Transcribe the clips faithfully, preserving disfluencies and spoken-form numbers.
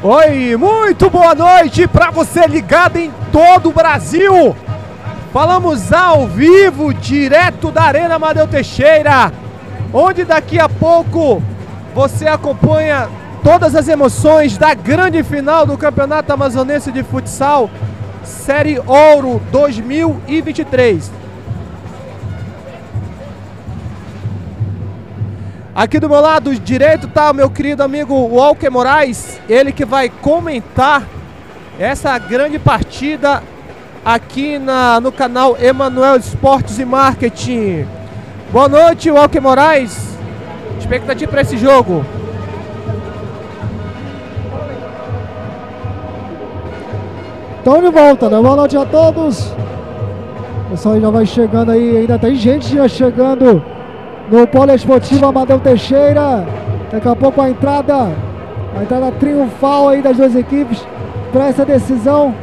Oi, muito boa noite para você ligado em todo o Brasil. Falamos ao vivo, direto da Arena Amadeu Teixeira, onde daqui a pouco você acompanha todas as emoções da grande final do Campeonato Amazonense de Futsal, Série Ouro dois mil e vinte e três. Aqui do meu lado direito está o meu querido amigo Walker Moraes, ele que vai comentar essa grande partida aqui na, no canal Emanuel Esportes e Marketing. Boa noite, Walker Moraes. Expectativa para esse jogo? Estão de volta, né? Boa noite a todos. O pessoal já vai chegando aí, ainda tem gente já chegando no Poliesportivo Amadeu Teixeira. Daqui a pouco a entrada, a entrada triunfal aí das duas equipes para essa decisão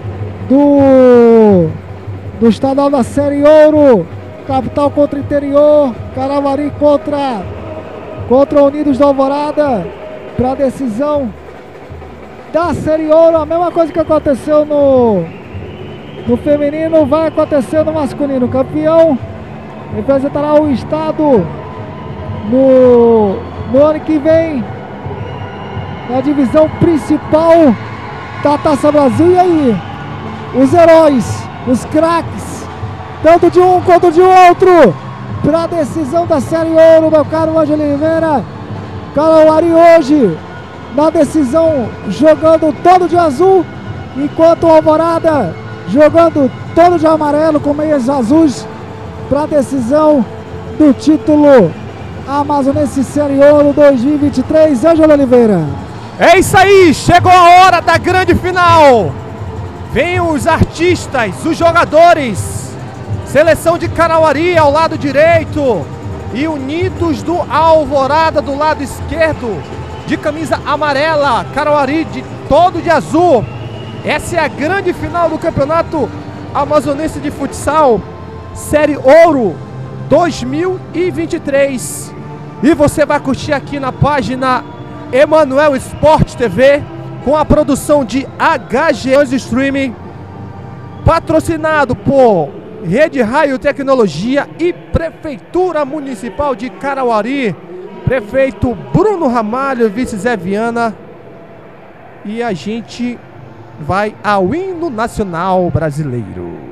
do, do estadual da Série Ouro. Capital contra Interior, Caravari contra, contra Unidos da Alvorada, para a decisão da Série Ouro. A mesma coisa que aconteceu no, no feminino vai acontecer no masculino. Campeão representará o estado no, no ano que vem na divisão principal da Taça Brasil. E aí, os heróis, os craques, tanto de um quanto de outro, para a decisão da Série Ouro, meu caro Ângelo Oliveira. Cauari hoje na decisão jogando todo de azul, enquanto o Alvorada jogando todo de amarelo com meias azuis para a decisão do título Amazonense Série Ouro dois mil e vinte e três. Ângelo Oliveira. É isso aí, chegou a hora da grande final. Vem os artistas, os jogadores. Seleção de Carauari ao lado direito e Unidos do Alvorada do lado esquerdo, de camisa amarela. Carauari de todo de azul. Essa é a grande final do Campeonato Amazonense de Futsal Série Ouro dois mil e vinte e três. E você vai curtir aqui na página Emanuel Esporte T V, com a produção de H G Streaming, patrocinado por Rede Raio Tecnologia e Prefeitura Municipal de Carauari, prefeito Bruno Ramalho, vice Zé Viana. E a gente vai ao hino nacional brasileiro.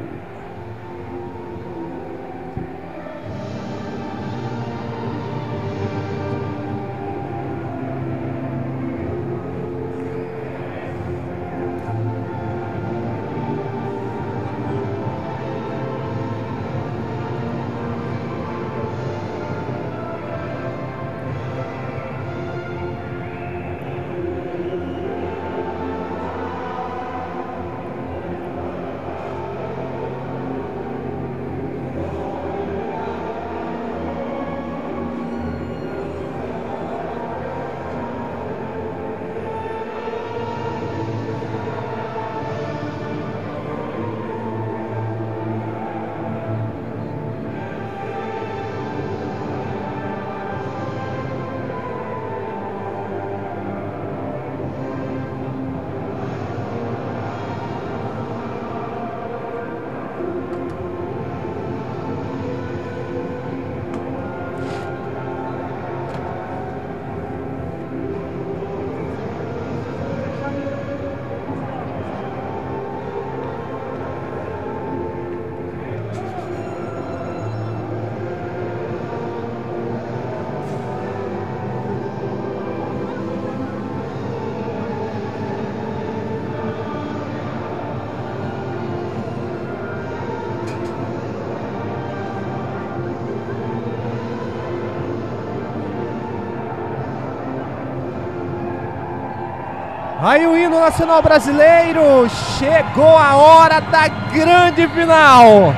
Aí o hino nacional brasileiro, chegou a hora da grande final.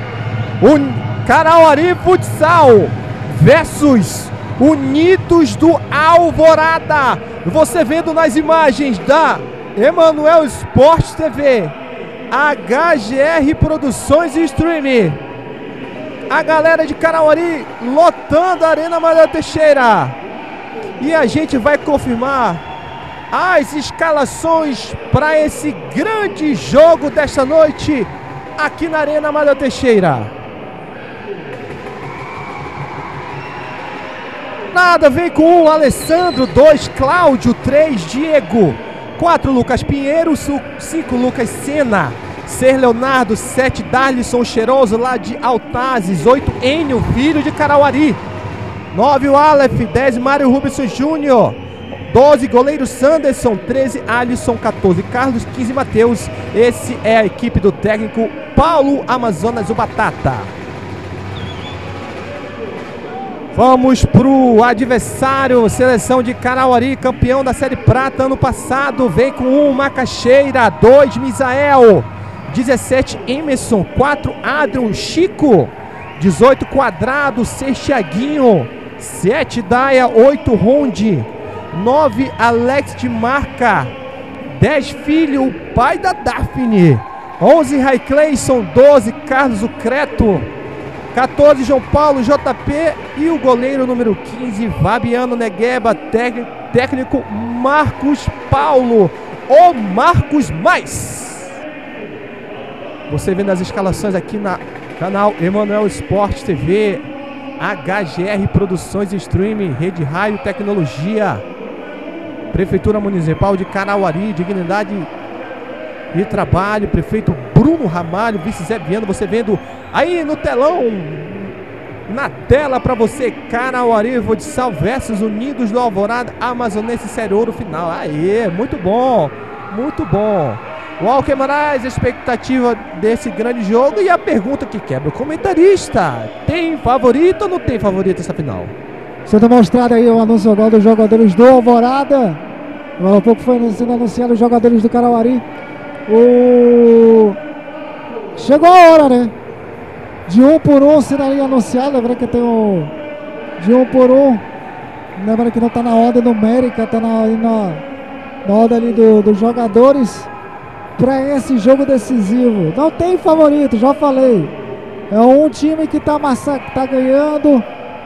O Carauari Futsal versus Unidos do Alvorada. Você vendo nas imagens da Emanuel Esporte T V, H G R Produções e Streaming, a galera de Carauari lotando a Arena Amadeu Teixeira. E a gente vai confirmar as escalações para esse grande jogo desta noite aqui na Arena Amadeu Teixeira. Nada, vem com um Alessandro, dois Cláudio, três Diego, quatro Lucas Pinheiro, cinco Lucas Sena, seis Leonardo, sete Darlisson Cheiroso lá de Altazes, oito Enio, filho de Carauari, nove o Aleph, dez Mário Rubinson Júnior, doze goleiro Sanderson, treze Alisson, quatorze Carlos, quinze Matheus. Esse é a equipe do técnico Paulo Amazonas, o Batata. Vamos pro adversário, seleção de Carauari, campeão da Série Prata ano passado. Vem com um Macaxeira, dois Misael, dezessete Emerson, quatro Adrian Chico, dezoito Quadrado, seis Thiaguinho, sete Daia, oito Ronde, nove Alex de Marca, dez Filho, o pai da Daphne, onze Raicleison, doze Carlos Ucreto, quatorze João Paulo J P e o goleiro número quinze Fabiano Negueba, técnico Marcos Paulo, ou Marcos Mais. Você vendo as escalações aqui na canal Emanuel Esporte T V, H G R Produções e Streaming, Rede Raio Tecnologia, Prefeitura Municipal de Carauari, Dignidade e Trabalho, Prefeito Bruno Ramalho, Vice Zé Viana. Você vendo aí no telão, na tela para você, Carauari Futsal versus Unidos do Alvorada Amazonense Série Ouro final. Aê, muito bom, muito bom. Walker Moraes, expectativa desse grande jogo e a pergunta que quebra o comentarista: tem favorito ou não tem favorito essa final? Sendo mostrado aí o anúncio agora dos jogadores do Alvorada. Agora há pouco foi sendo anunciado os jogadores do Carauari. O... Chegou a hora, né? De um por um sendo ali anunciado. Lembrando que tem o... De um por um. Lembrando que não está na ordem numérica, está na, na, na ordem ali do, dos jogadores para esse jogo decisivo. Não tem favorito, já falei. É um time que está tá ganhando,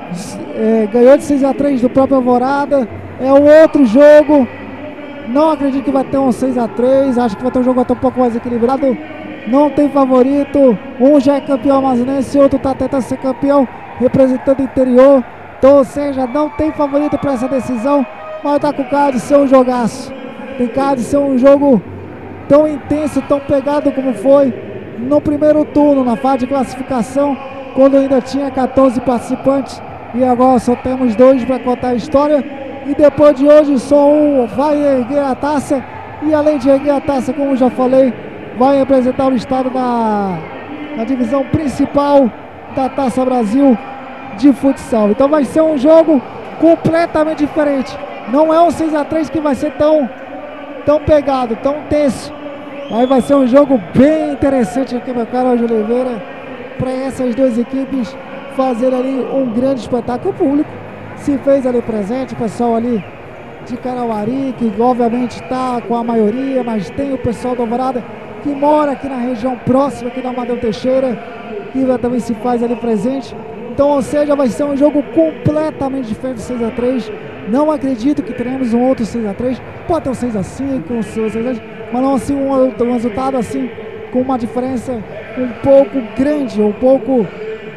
é, ganhou de seis a três do próprio Alvorada. É um outro jogo. Não acredito que vai ter um seis a três. Acho que vai ter um jogo até um pouco mais equilibrado. Não tem favorito. Um já é campeão amazonense, outro está tentando ser campeão representando o interior. Então, ou seja, não tem favorito para essa decisão. Mas está com cara de ser um jogaço. Tem cara de ser um jogo tão intenso, tão pegado como foi no primeiro turno, na fase de classificação, quando ainda tinha quatorze participantes e agora só temos dois para contar a história. E depois de hoje só um vai erguer a taça, e além de erguer a taça, como já falei, vai representar o estado na, na divisão principal da Taça Brasil de futsal. Então vai ser um jogo completamente diferente. Não é um seis a três que vai ser tão, tão pegado, tão tenso. Aí vai ser um jogo bem interessante aqui, meu caro Jorge Oliveira, para essas duas equipes fazerem ali um grande espetáculo. O público se fez ali presente, o pessoal ali de Carauari, que obviamente está com a maioria, mas tem o pessoal do Alvorada que mora aqui na região próxima, aqui da Amadeu Teixeira, que também se faz ali presente. Então, ou seja, vai ser um jogo completamente diferente do seis a três. Não acredito que teremos um outro seis a três. Pode ter um seis a cinco, um seis a três, mas não assim um, um resultado assim com uma diferença um pouco grande, um pouco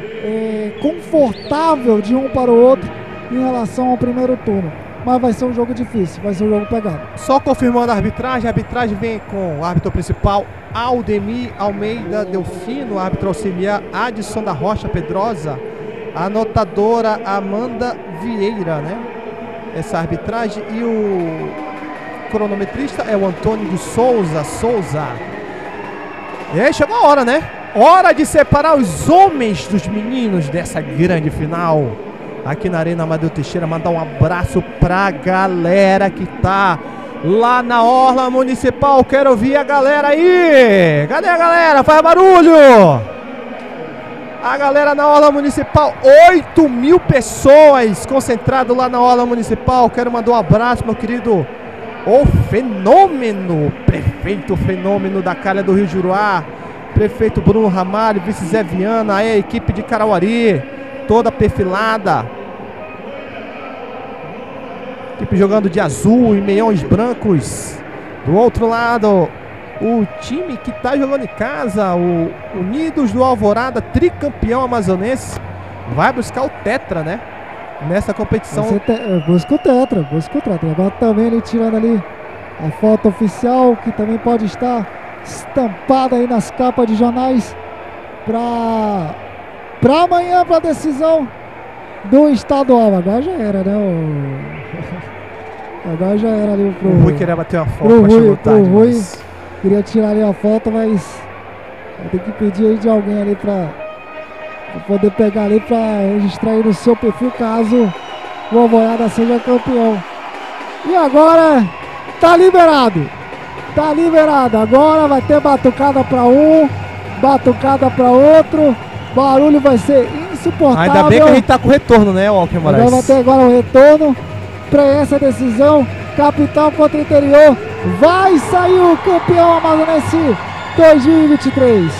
é, confortável de um para o outro em relação ao primeiro turno. Mas vai ser um jogo difícil, vai ser um jogo pegado. Só confirmando a arbitragem, a arbitragem vem com o árbitro principal Aldemir Almeida Delfino, árbitro auxiliar Adson da Rocha Pedrosa, a anotadora Amanda Vieira, né? Essa arbitragem, e o cronometrista é o Antônio de Souza Souza. E aí chegou a hora, né? Hora de separar os homens dos meninos dessa grande final aqui na Arena Amadeu Teixeira. Mandar um abraço pra galera que tá lá na Orla Municipal. Quero ouvir a galera aí. Cadê a galera? Faz barulho. A galera na Orla Municipal, oito mil pessoas concentrado lá na Orla Municipal. Quero mandar um abraço, meu querido, o Fenômeno, prefeito Fenômeno da Calha do Rio Juruá, prefeito Bruno Ramalho, vice Zé Viana, aí a equipe de Carauari, toda perfilada. Equipe jogando de azul e meiões brancos. Do outro lado, o time que está jogando em casa, o Unidos do Alvorada, tricampeão amazonense, vai buscar o tetra, né? Nessa competição. Te... Busca o tetra, busca o tetra. Agora também ele tirando ali a foto oficial, que também pode estar estampada aí nas capas de jornais para para amanhã, para a decisão do estadual. Agora já era, né? O... Agora já era ali pro... O Rui queria bater uma foto, pro mas Rui, chegou tarde, pro Rui mas... queria tirar ali a foto, mas vai ter que pedir aí de alguém ali para poder pegar ali para registrar aí no seu perfil, caso o Alvorada seja campeão. E agora tá liberado, tá liberado. Agora vai ter batucada para um, batucada para outro. Barulho vai ser insuportável. Ainda bem que a gente tá com retorno, né, Walker Moraes? Agora vai ter agora o retorno para essa decisão. Capital contra interior. Vai sair o campeão amazonense dois mil e vinte e três.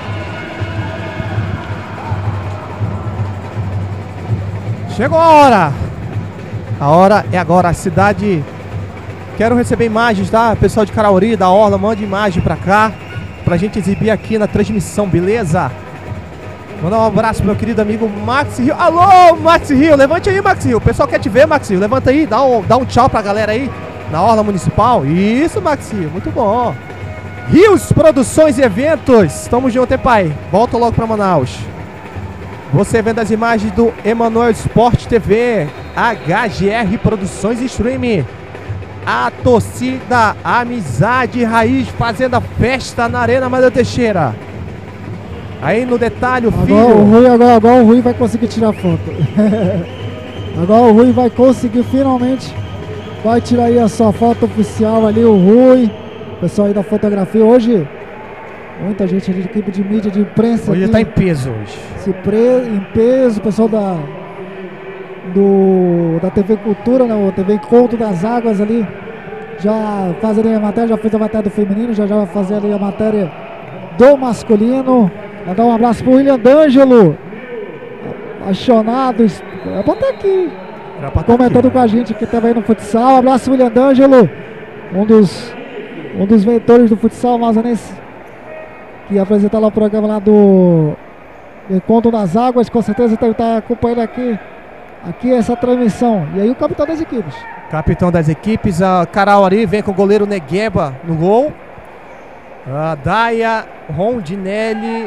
Chegou a hora. A hora é agora. A cidade... Quero receber imagens, tá? Pessoal de Carauari, da Orla, mande imagem pra cá, pra gente exibir aqui na transmissão, beleza? Mandar um abraço pro meu querido amigo Max Rio. Alô, Max Rio, levante aí, Max Rio. O pessoal quer te ver, Max Rio. Levanta aí, dá um, dá um tchau pra galera aí na Orla Municipal. Isso, Max Rio, muito bom. Rios Produções e Eventos. Tamo junto, hein, pai? Volta logo pra Manaus. Você vendo as imagens do Emanuel Sport T V, H G R Produções e Streaming. A torcida, a amizade raiz fazendo a festa na Arena Amadeu Teixeira. Aí no detalhe, o filho. Agora o Rui, agora, agora o Rui vai conseguir tirar foto. Agora o Rui vai conseguir finalmente. Vai tirar aí a sua foto oficial ali, o Rui. Pessoal aí da fotografia. Hoje, muita gente ali de equipe de mídia, de imprensa. Hoje tá em peso hoje. Se pre, em peso, o pessoal da. Do, da T V Cultura, né, o T V Encontro das Águas ali, já faz ali a matéria, já fez a matéria do feminino, já já vai fazer ali a matéria do masculino. Vai dar um abraço pro William D'Angelo, apaixonado, é pra estar aqui, comentando com a gente aqui também no futsal. Um abraço, William D'Angelo, um dos, um dos mentores do futsal amazonense, que apresenta lá o programa lá do Encontro das Águas, com certeza deve estar acompanhando aqui. Aqui essa transmissão. E aí o capitão das equipes. Capitão das equipes, a Carauari vem com o goleiro Negueba no gol. A Daia, Rondinelli,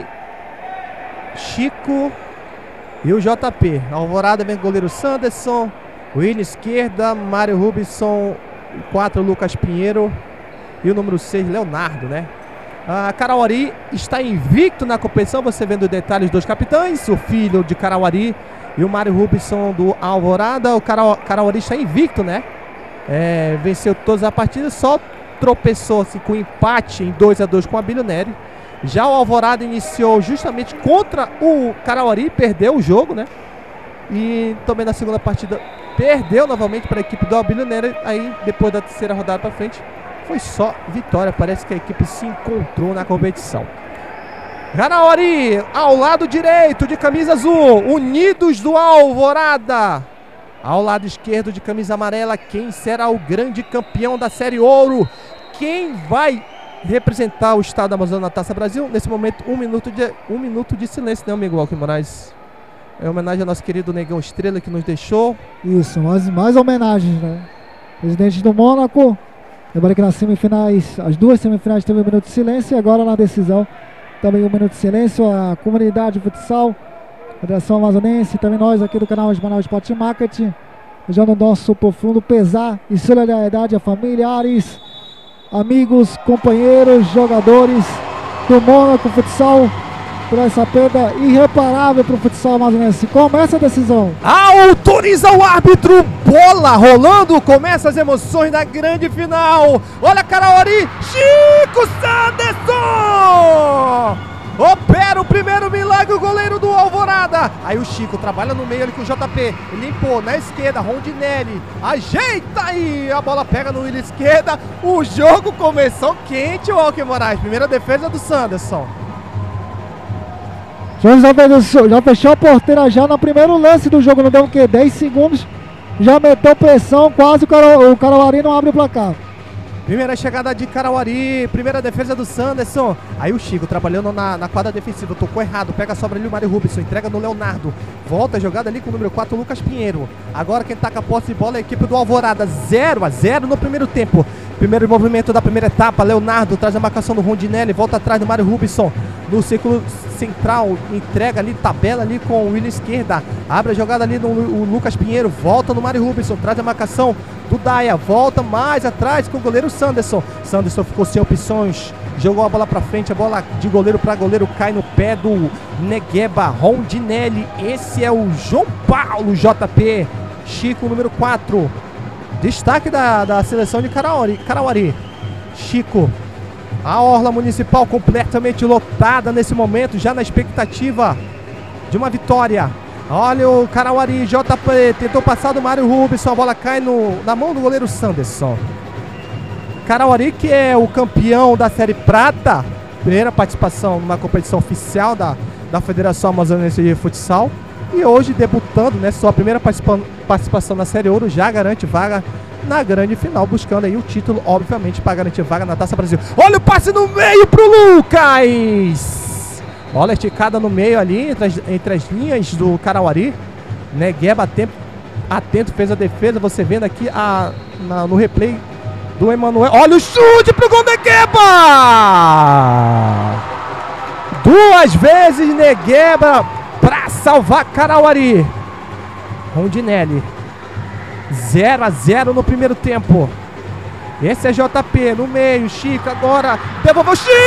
Chico e o J P. A Alvorada vem com o goleiro Sanderson, William esquerda, Mário Rubinson, o quatro Lucas Pinheiro e o número seis Leonardo, né? A Carauari está invicto na competição. Você vendo os detalhes dos capitães, o filho de Carauari e o Mário Rubinson do Alvorada. O Carauari está invicto, né? É, venceu todas as partidas, só tropeçou assim, com empate em dois a dois com a Bilioneri. Já o Alvorada iniciou justamente contra o Carauari, perdeu o jogo, né? E também na segunda partida perdeu novamente para a equipe do Bilioneri. Aí depois da terceira rodada para frente foi só vitória. Parece que a equipe se encontrou na competição. Carauari, ao lado direito de camisa azul, Unidos do Alvorada. Ao lado esquerdo de camisa amarela, quem será o grande campeão da Série Ouro? Quem vai representar o estado da Amazônia na Taça Brasil? Nesse momento, um minuto de, um minuto de silêncio, né, amigo Walker Moraes? É homenagem ao nosso querido Negão Estrela que nos deixou. Isso, mais, mais homenagens, né? Presidente do Mônaco. Lembrando que nas semifinais, as duas semifinais teve um minuto de silêncio e agora na decisão também um minuto de silêncio. A comunidade futsal, Federação Amazonense, também nós aqui do canal Manaus Sport Marketing, já no nosso profundo pesar e solidariedade a familiares, amigos, companheiros, jogadores do Mônaco Futsal por essa perda irreparável para o futsal amazonense. Começa a decisão. Autoriza o árbitro, bola rolando, começa as emoções da grande final. Olha Carauari, Chico Sanderson! Opera o primeiro milagre, o goleiro do Alvorada. Aí o Chico trabalha no meio ali com o J P. Limpou na esquerda, Rondinelli. Ajeita aí, a bola pega no Willian esquerda. O jogo começou quente, Walker Moraes. Primeira defesa do Sanderson. Já fechou a porteira já no primeiro lance do jogo. Não deu o quê? dez segundos. já meteu pressão, quase o, Cara, o Caruarí não abre o placar. Primeira chegada de Caruarí, primeira defesa do Sanderson. Aí o Chico trabalhando na, na quadra defensiva, tocou errado, pega a sobra ali o Mário Rubinson, entrega no Leonardo. Volta a jogada ali com o número quatro, Lucas Pinheiro. Agora quem taca a posse de bola é a equipe do Alvorada, zero a zero no primeiro tempo. Primeiro movimento da primeira etapa, Leonardo traz a marcação do Rondinelli, volta atrás do Mário Rubinson. No círculo central, entrega ali, tabela ali com o Willian esquerda. Abre a jogada ali no o Lucas Pinheiro, volta no Mário Rubinson, traz a marcação do Daia, volta mais atrás com o goleiro Sanderson. Sanderson ficou sem opções, jogou a bola pra frente, a bola de goleiro para goleiro cai no pé do Negueba, Rondinelli. Esse é o João Paulo J P. Chico, número quatro. Destaque da, da seleção de Caruarí, Caruarí. Chico. A orla municipal completamente lotada nesse momento, já na expectativa de uma vitória. Olha o Caruarí, J P tentou passar do Mário Rubinson, a bola cai no, na mão do goleiro Sanderson. Caruarí, que é o campeão da Série Prata, primeira participação numa competição oficial da, da Federação Amazonense de Futsal. E hoje debutando, né, sua primeira participa participação na Série Ouro, já garante vaga na grande final, buscando aí o título, obviamente, para garantir vaga na Taça Brasil. Olha o passe no meio pro Lucas! Olha a esticada no meio ali, entre as, entre as linhas do Caruarí. Negueba atento, atento, fez a defesa, você vendo aqui a, na, no replay do Emanuel. Olha o chute pro gol Negueba! Duas vezes Negueba para salvar Caruarí. Rondinelli. zero a zero no primeiro tempo. Esse é J P no meio. Chico agora. Devolveu Chico!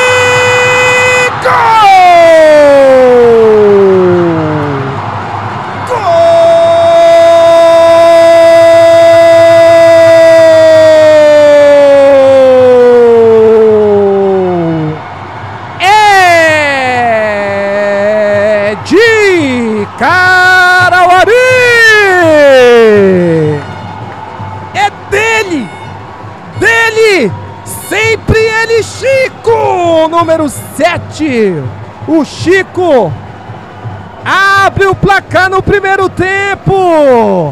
Caruarí! É dele! Dele! Sempre ele, Chico! Número sete! O Chico abre o placar no primeiro tempo!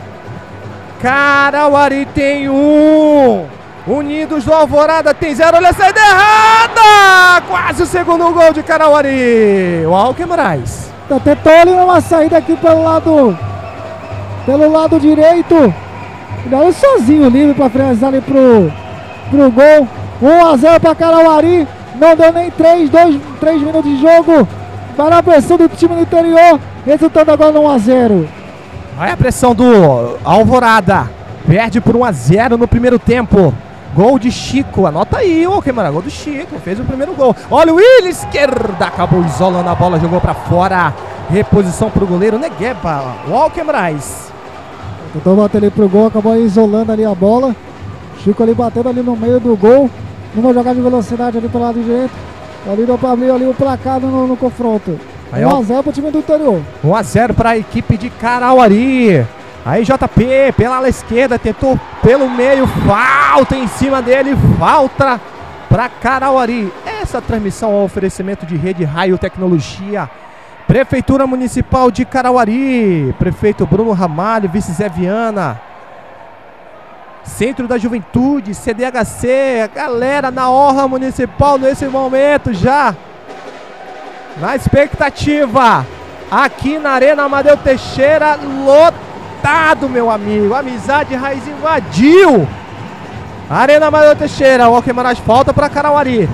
Caruarí tem um! Unidos do Alvorada tem zero, olha a saída errada! Quase o segundo gol de Caruarí! O Alckmin Moraes. Tentou ali uma saída aqui pelo lado pelo lado direito. Deu sozinho livre para finalizar ali pro, pro gol. um a zero para Caruarí. Não deu nem três minutos de jogo. Vai na pressão do time do interior. Resultando agora no um a zero. Vai a pressão do Alvorada. Perde por um a zero no primeiro tempo. Gol de Chico, anota aí, ô Queimara, gol do Chico, fez o primeiro gol. Olha o Willian, esquerda, acabou isolando a bola, jogou pra fora. Reposição pro goleiro Negueba, Walker Moraes. Tentou bater ali pro gol, acabou isolando ali a bola. Chico ali batendo ali no meio do gol. Numa jogada de velocidade ali pelo lado direito. Ali deu pra abrir ali o placar no, no confronto. um a zero pro time do interior. um a zero pra equipe de Caruarí. Aí J P pela ala esquerda, tentou pelo meio, falta em cima dele, falta para Caruarí. Essa transmissão é um oferecimento de Rede Raio Tecnologia, Prefeitura Municipal de Caruarí, Prefeito Bruno Ramalho, Vice Zé Viana, Centro da Juventude, C D H C, a galera na orla municipal nesse momento já, na expectativa, aqui na Arena Amadeu Teixeira, lotado. Meu amigo, amizade raiz invadiu Arena Amadeu Teixeira. O Alckmin Moraes, falta para Caruarí.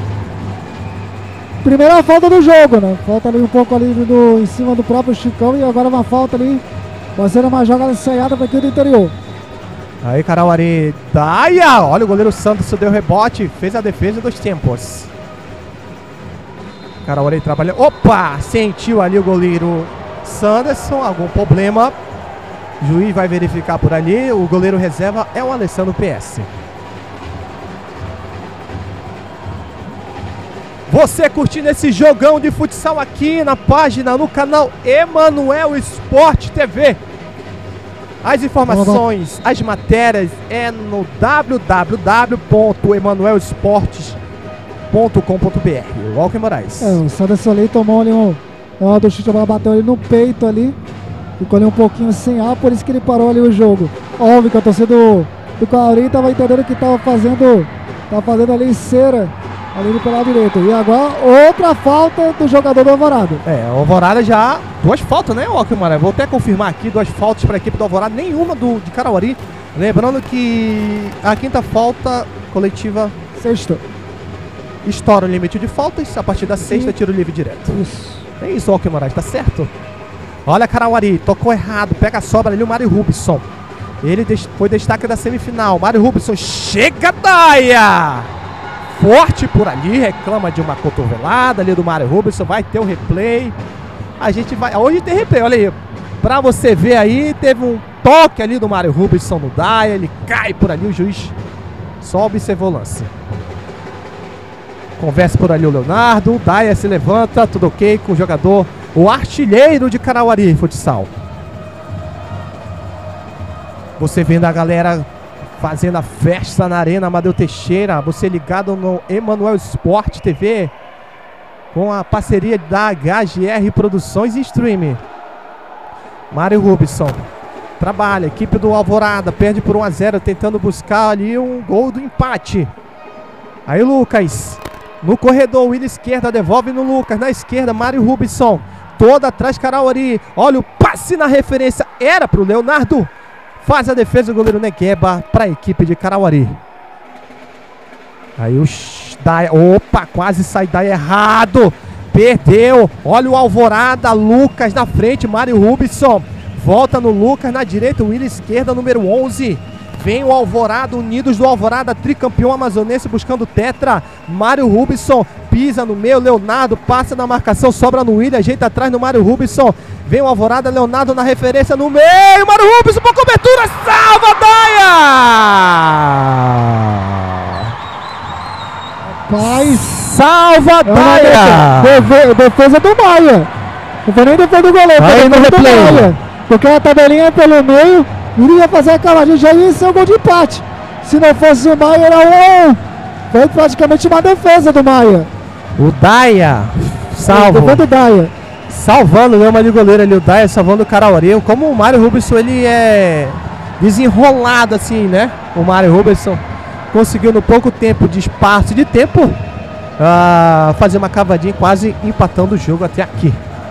Primeira falta do jogo, né? Falta ali um pouco ali do, em cima do próprio Chicão. E agora uma falta ali, vai ser uma jogada ensaiada para aqui do interior. Aí Caruarí, Daia, olha o goleiro Santos deu rebote, fez a defesa dos tempos. Caruarí trabalhou, opa, sentiu ali o goleiro Sanderson, algum problema. Juiz vai verificar por ali. O goleiro reserva é o Alessandro P S. Você curtindo esse jogão de futsal aqui na página, no canal Emanuel Sport T V. As informações, as matérias é no w w w ponto emanuel esportes ponto com ponto b r. Walker Moraes. É, o Sanderson ali tomou ali um, um do chute, a bola bateu ali no peito ali. ficou ali um pouquinho sem ar, por isso que ele parou ali o jogo. Óbvio que a torcida do, do Carauari estava entendendo que estava fazendo, tava fazendo ali cera ali pelo lado direito. E agora outra falta do jogador do Alvorada. É, o Alvorada já... Duas faltas, né, Alckmin? Vou até confirmar aqui, duas faltas para a equipe do Alvorada, nenhuma do, de Carauari. Lembrando que a quinta falta coletiva... Sexta. Estoura o limite de faltas, a partir da sexta, tiro livre direto. Isso. É isso, Alckmin, tá certo? Olha Carauari, tocou errado, pega a sobra ali o Mário Rubson. Ele foi destaque da semifinal. Mário Rubson chega, Daia! Forte por ali, reclama de uma cotovelada ali do Mário Rubson, vai ter o replay. A gente vai... Hoje tem replay, olha aí. Pra você ver aí, teve um toque ali do Mário Rubson no Daia, ele cai por ali, o juiz só observou o lance. Conversa por ali o Leonardo, o Daia se levanta, tudo ok com o jogador, o artilheiro de Carauari Futsal. Você vendo a galera fazendo a festa na Arena Amadeu Teixeira, você ligado no Emanuel Sport T V, com a parceria da H G R Produções e Streaming. Mário Rubson trabalha, equipe do Alvorada, perde por um a zero, tentando buscar ali um gol do empate. Aí Lucas, no corredor, Willian esquerda, devolve no Lucas, na esquerda, Mário Rubson, toda atrás Carauari, olha o passe na referência, era pro Leonardo, faz a defesa do goleiro Negueba para a equipe de Carauari. Aí o Daia, opa, quase sai Daia errado, perdeu, olha o Alvorada, Lucas na frente, Mário Rubson, volta no Lucas, na direita, Willian esquerda, número onze. Vem o Alvorada, Unidos do Alvorada, tricampeão amazonense buscando tetra. Mário Rubson pisa no meio, Leonardo passa na marcação, sobra no Willian, ajeita atrás no Mário Rubson. Vem o Alvorada, Leonardo na referência no meio, Mário Rubson por cobertura, salva Daia! Rapaz, salva Daia! Defesa do Maia. Não foi nem defesa do goleiro, aí no replay. Porque a tabelinha pelo meio, iria fazer a cavadinha, já ia ser um gol de empate. Se não fosse o Maia, era um. Foi praticamente uma defesa do Maia. O Daia salva. O Daia. Salvando, né, de goleiro ali, o Daia salvando o Carauari. Como o Mário Rubson, ele é desenrolado assim, né? O Mário Rubson conseguiu no pouco tempo de espaço de tempo uh, fazer uma cavadinha, quase empatando o jogo até aqui.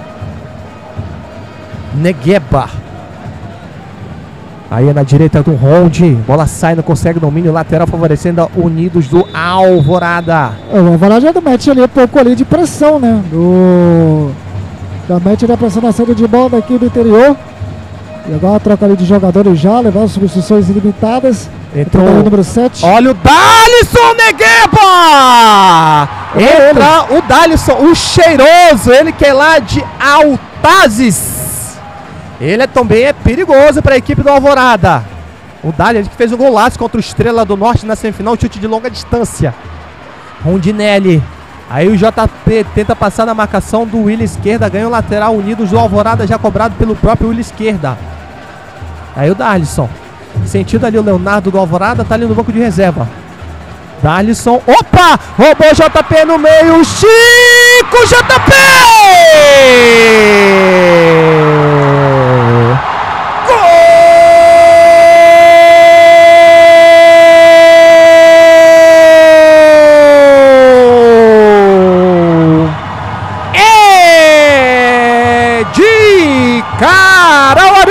Negueba. Aí é na direita do Ronde, bola sai, não consegue domínio lateral, favorecendo a Unidos do Alvorada. O Alvorada já mete ali um pouco ali de pressão, né? Do... Já mete ali a pressão na saída de bola daqui do interior. E agora a troca ali de jogadores já, levando substituições ilimitadas. Entrou o número sete. Olha o Dalisson Negueba! Entra ele. O Dalisson, o cheiroso, ele que é lá de Altazes. Ele é, também é perigoso para a equipe do Alvorada. O Dali, que fez um golaço contra o Estrela do Norte na semifinal, chute de longa distância. Rondinelli. Aí o J P tenta passar na marcação do Willian esquerda, ganha o lateral, Unidos do Alvorada, já cobrado pelo próprio Willian esquerda. Aí o Darlisson. Sentido ali o Leonardo do Alvorada, tá ali no banco de reserva. Darlisson, opa! Roubou o J P no meio, Chico J P! Carauari!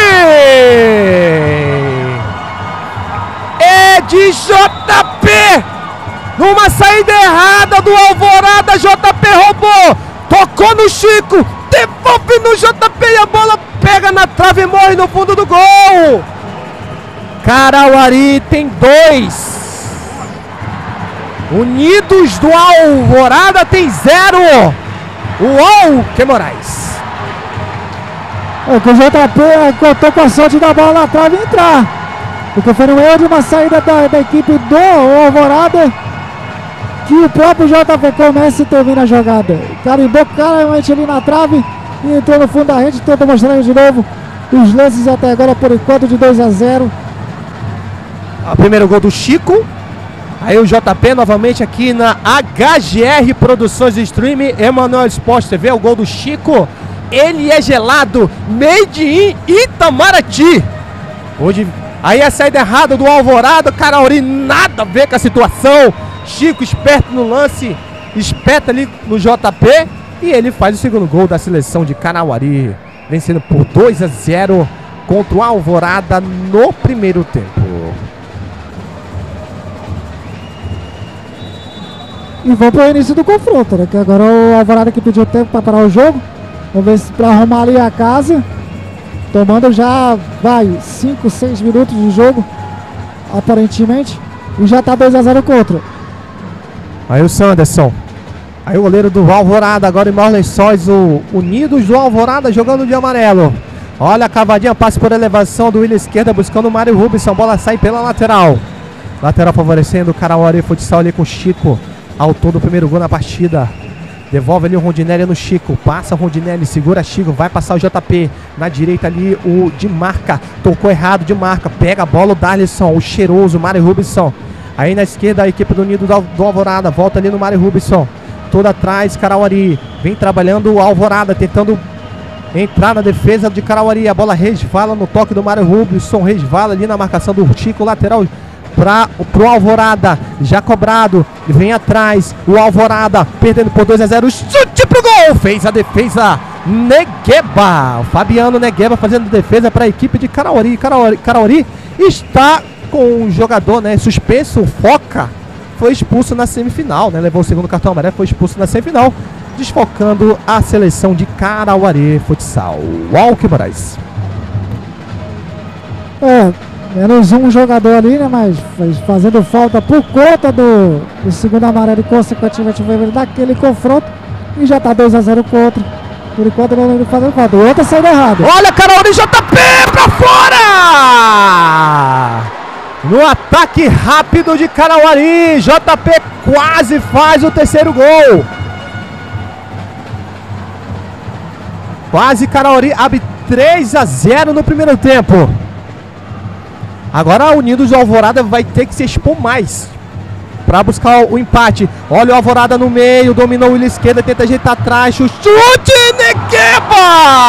É de J P! Numa saída errada do Alvorada, J P roubou! Tocou no Chico! Devolve no J P e a bola pega na trave e morre no fundo do gol! Carauari tem dois! Unidos do Alvorada tem zero! Uou, que Moraes! É que o J P contou com a sorte da bola na trave e entrar. Porque foi no erro de uma saída da, da equipe do Alvorada que o próprio J P começa a termina a jogada. Carimbou claramente ali na trave e entrou no fundo da rede. Tenta mostrar de novo os lances até agora por enquanto de dois a zero. O primeiro gol do Chico. Aí o J P novamente aqui na H G R Produções e Streaming, Emanuel Sport T V, o gol do Chico. ele é gelado, made in Itamaraty. Hoje, aí a saída errada do Alvorada, Carauari nada a ver com a situação. Chico esperto no lance, espeta ali no J P e ele faz o segundo gol da seleção de Carauari, vencendo por dois a zero contra o Alvorada no primeiro tempo. E vamos para o início do confronto, né? Que agora o Alvorada que pediu tempo para parar o jogo. Vamos ver se para arrumar ali a casa. Tomando já, vai, cinco, seis minutos de jogo, aparentemente. E já tá dois a zero contra. Aí o Sanderson. Aí o goleiro do Alvorada, agora em maus lençóis, o Unidos do Alvorada jogando de amarelo. Olha a cavadinha, passe por elevação do Willian esquerda, buscando o Mário Rubinson. Bola sai pela lateral. Lateral favorecendo o Carauari Futsal ali com o Chico. Autor do primeiro gol na partida. Devolve ali o Rondinelli no Chico. Passa o Rondinelli, segura Chico. Vai passar o J P. Na direita ali o de marca. Tocou errado de marca. Pega a bola o Darlisson. O cheiroso Mário Rubinson. Aí na esquerda a equipe do Unido do Alvorada. Volta ali no Mário Rubinson. Todo atrás Carauari. Vem trabalhando o Alvorada. Tentando entrar na defesa de Carauari. A bola resvala no toque do Mário Rubinson. Resvala ali na marcação do Chico. Lateral para o Alvorada, já cobrado, vem atrás, o Alvorada, perdendo por dois a zero, chute pro gol, fez a defesa, Negueba, o Fabiano Negueba fazendo defesa para a equipe de Carauari. Carauari, Carauari está com um jogador, né, suspenso, o Foca, foi expulso na semifinal, né, levou o segundo cartão amarelo, foi expulso na semifinal, desfocando a seleção de Carauari Futsal. Walker Moraes. É, menos um jogador ali, né? Mas fazendo falta por conta do, do segundo amarelo e consequentemente daquele confronto. E já tá dois a zero contra. Por enquanto não está fazendo falta. O outro saiu errado. Olha, Carauari J P pra fora! No ataque rápido de Carauari, J P quase faz o terceiro gol. Quase Carauari abre três a zero no primeiro tempo. Agora o Unidos do Alvorada vai ter que se expor mais para buscar o empate. Olha o Alvorada no meio, dominou o Willian esquerda, tenta ajeitar atrás, chute, Negueba!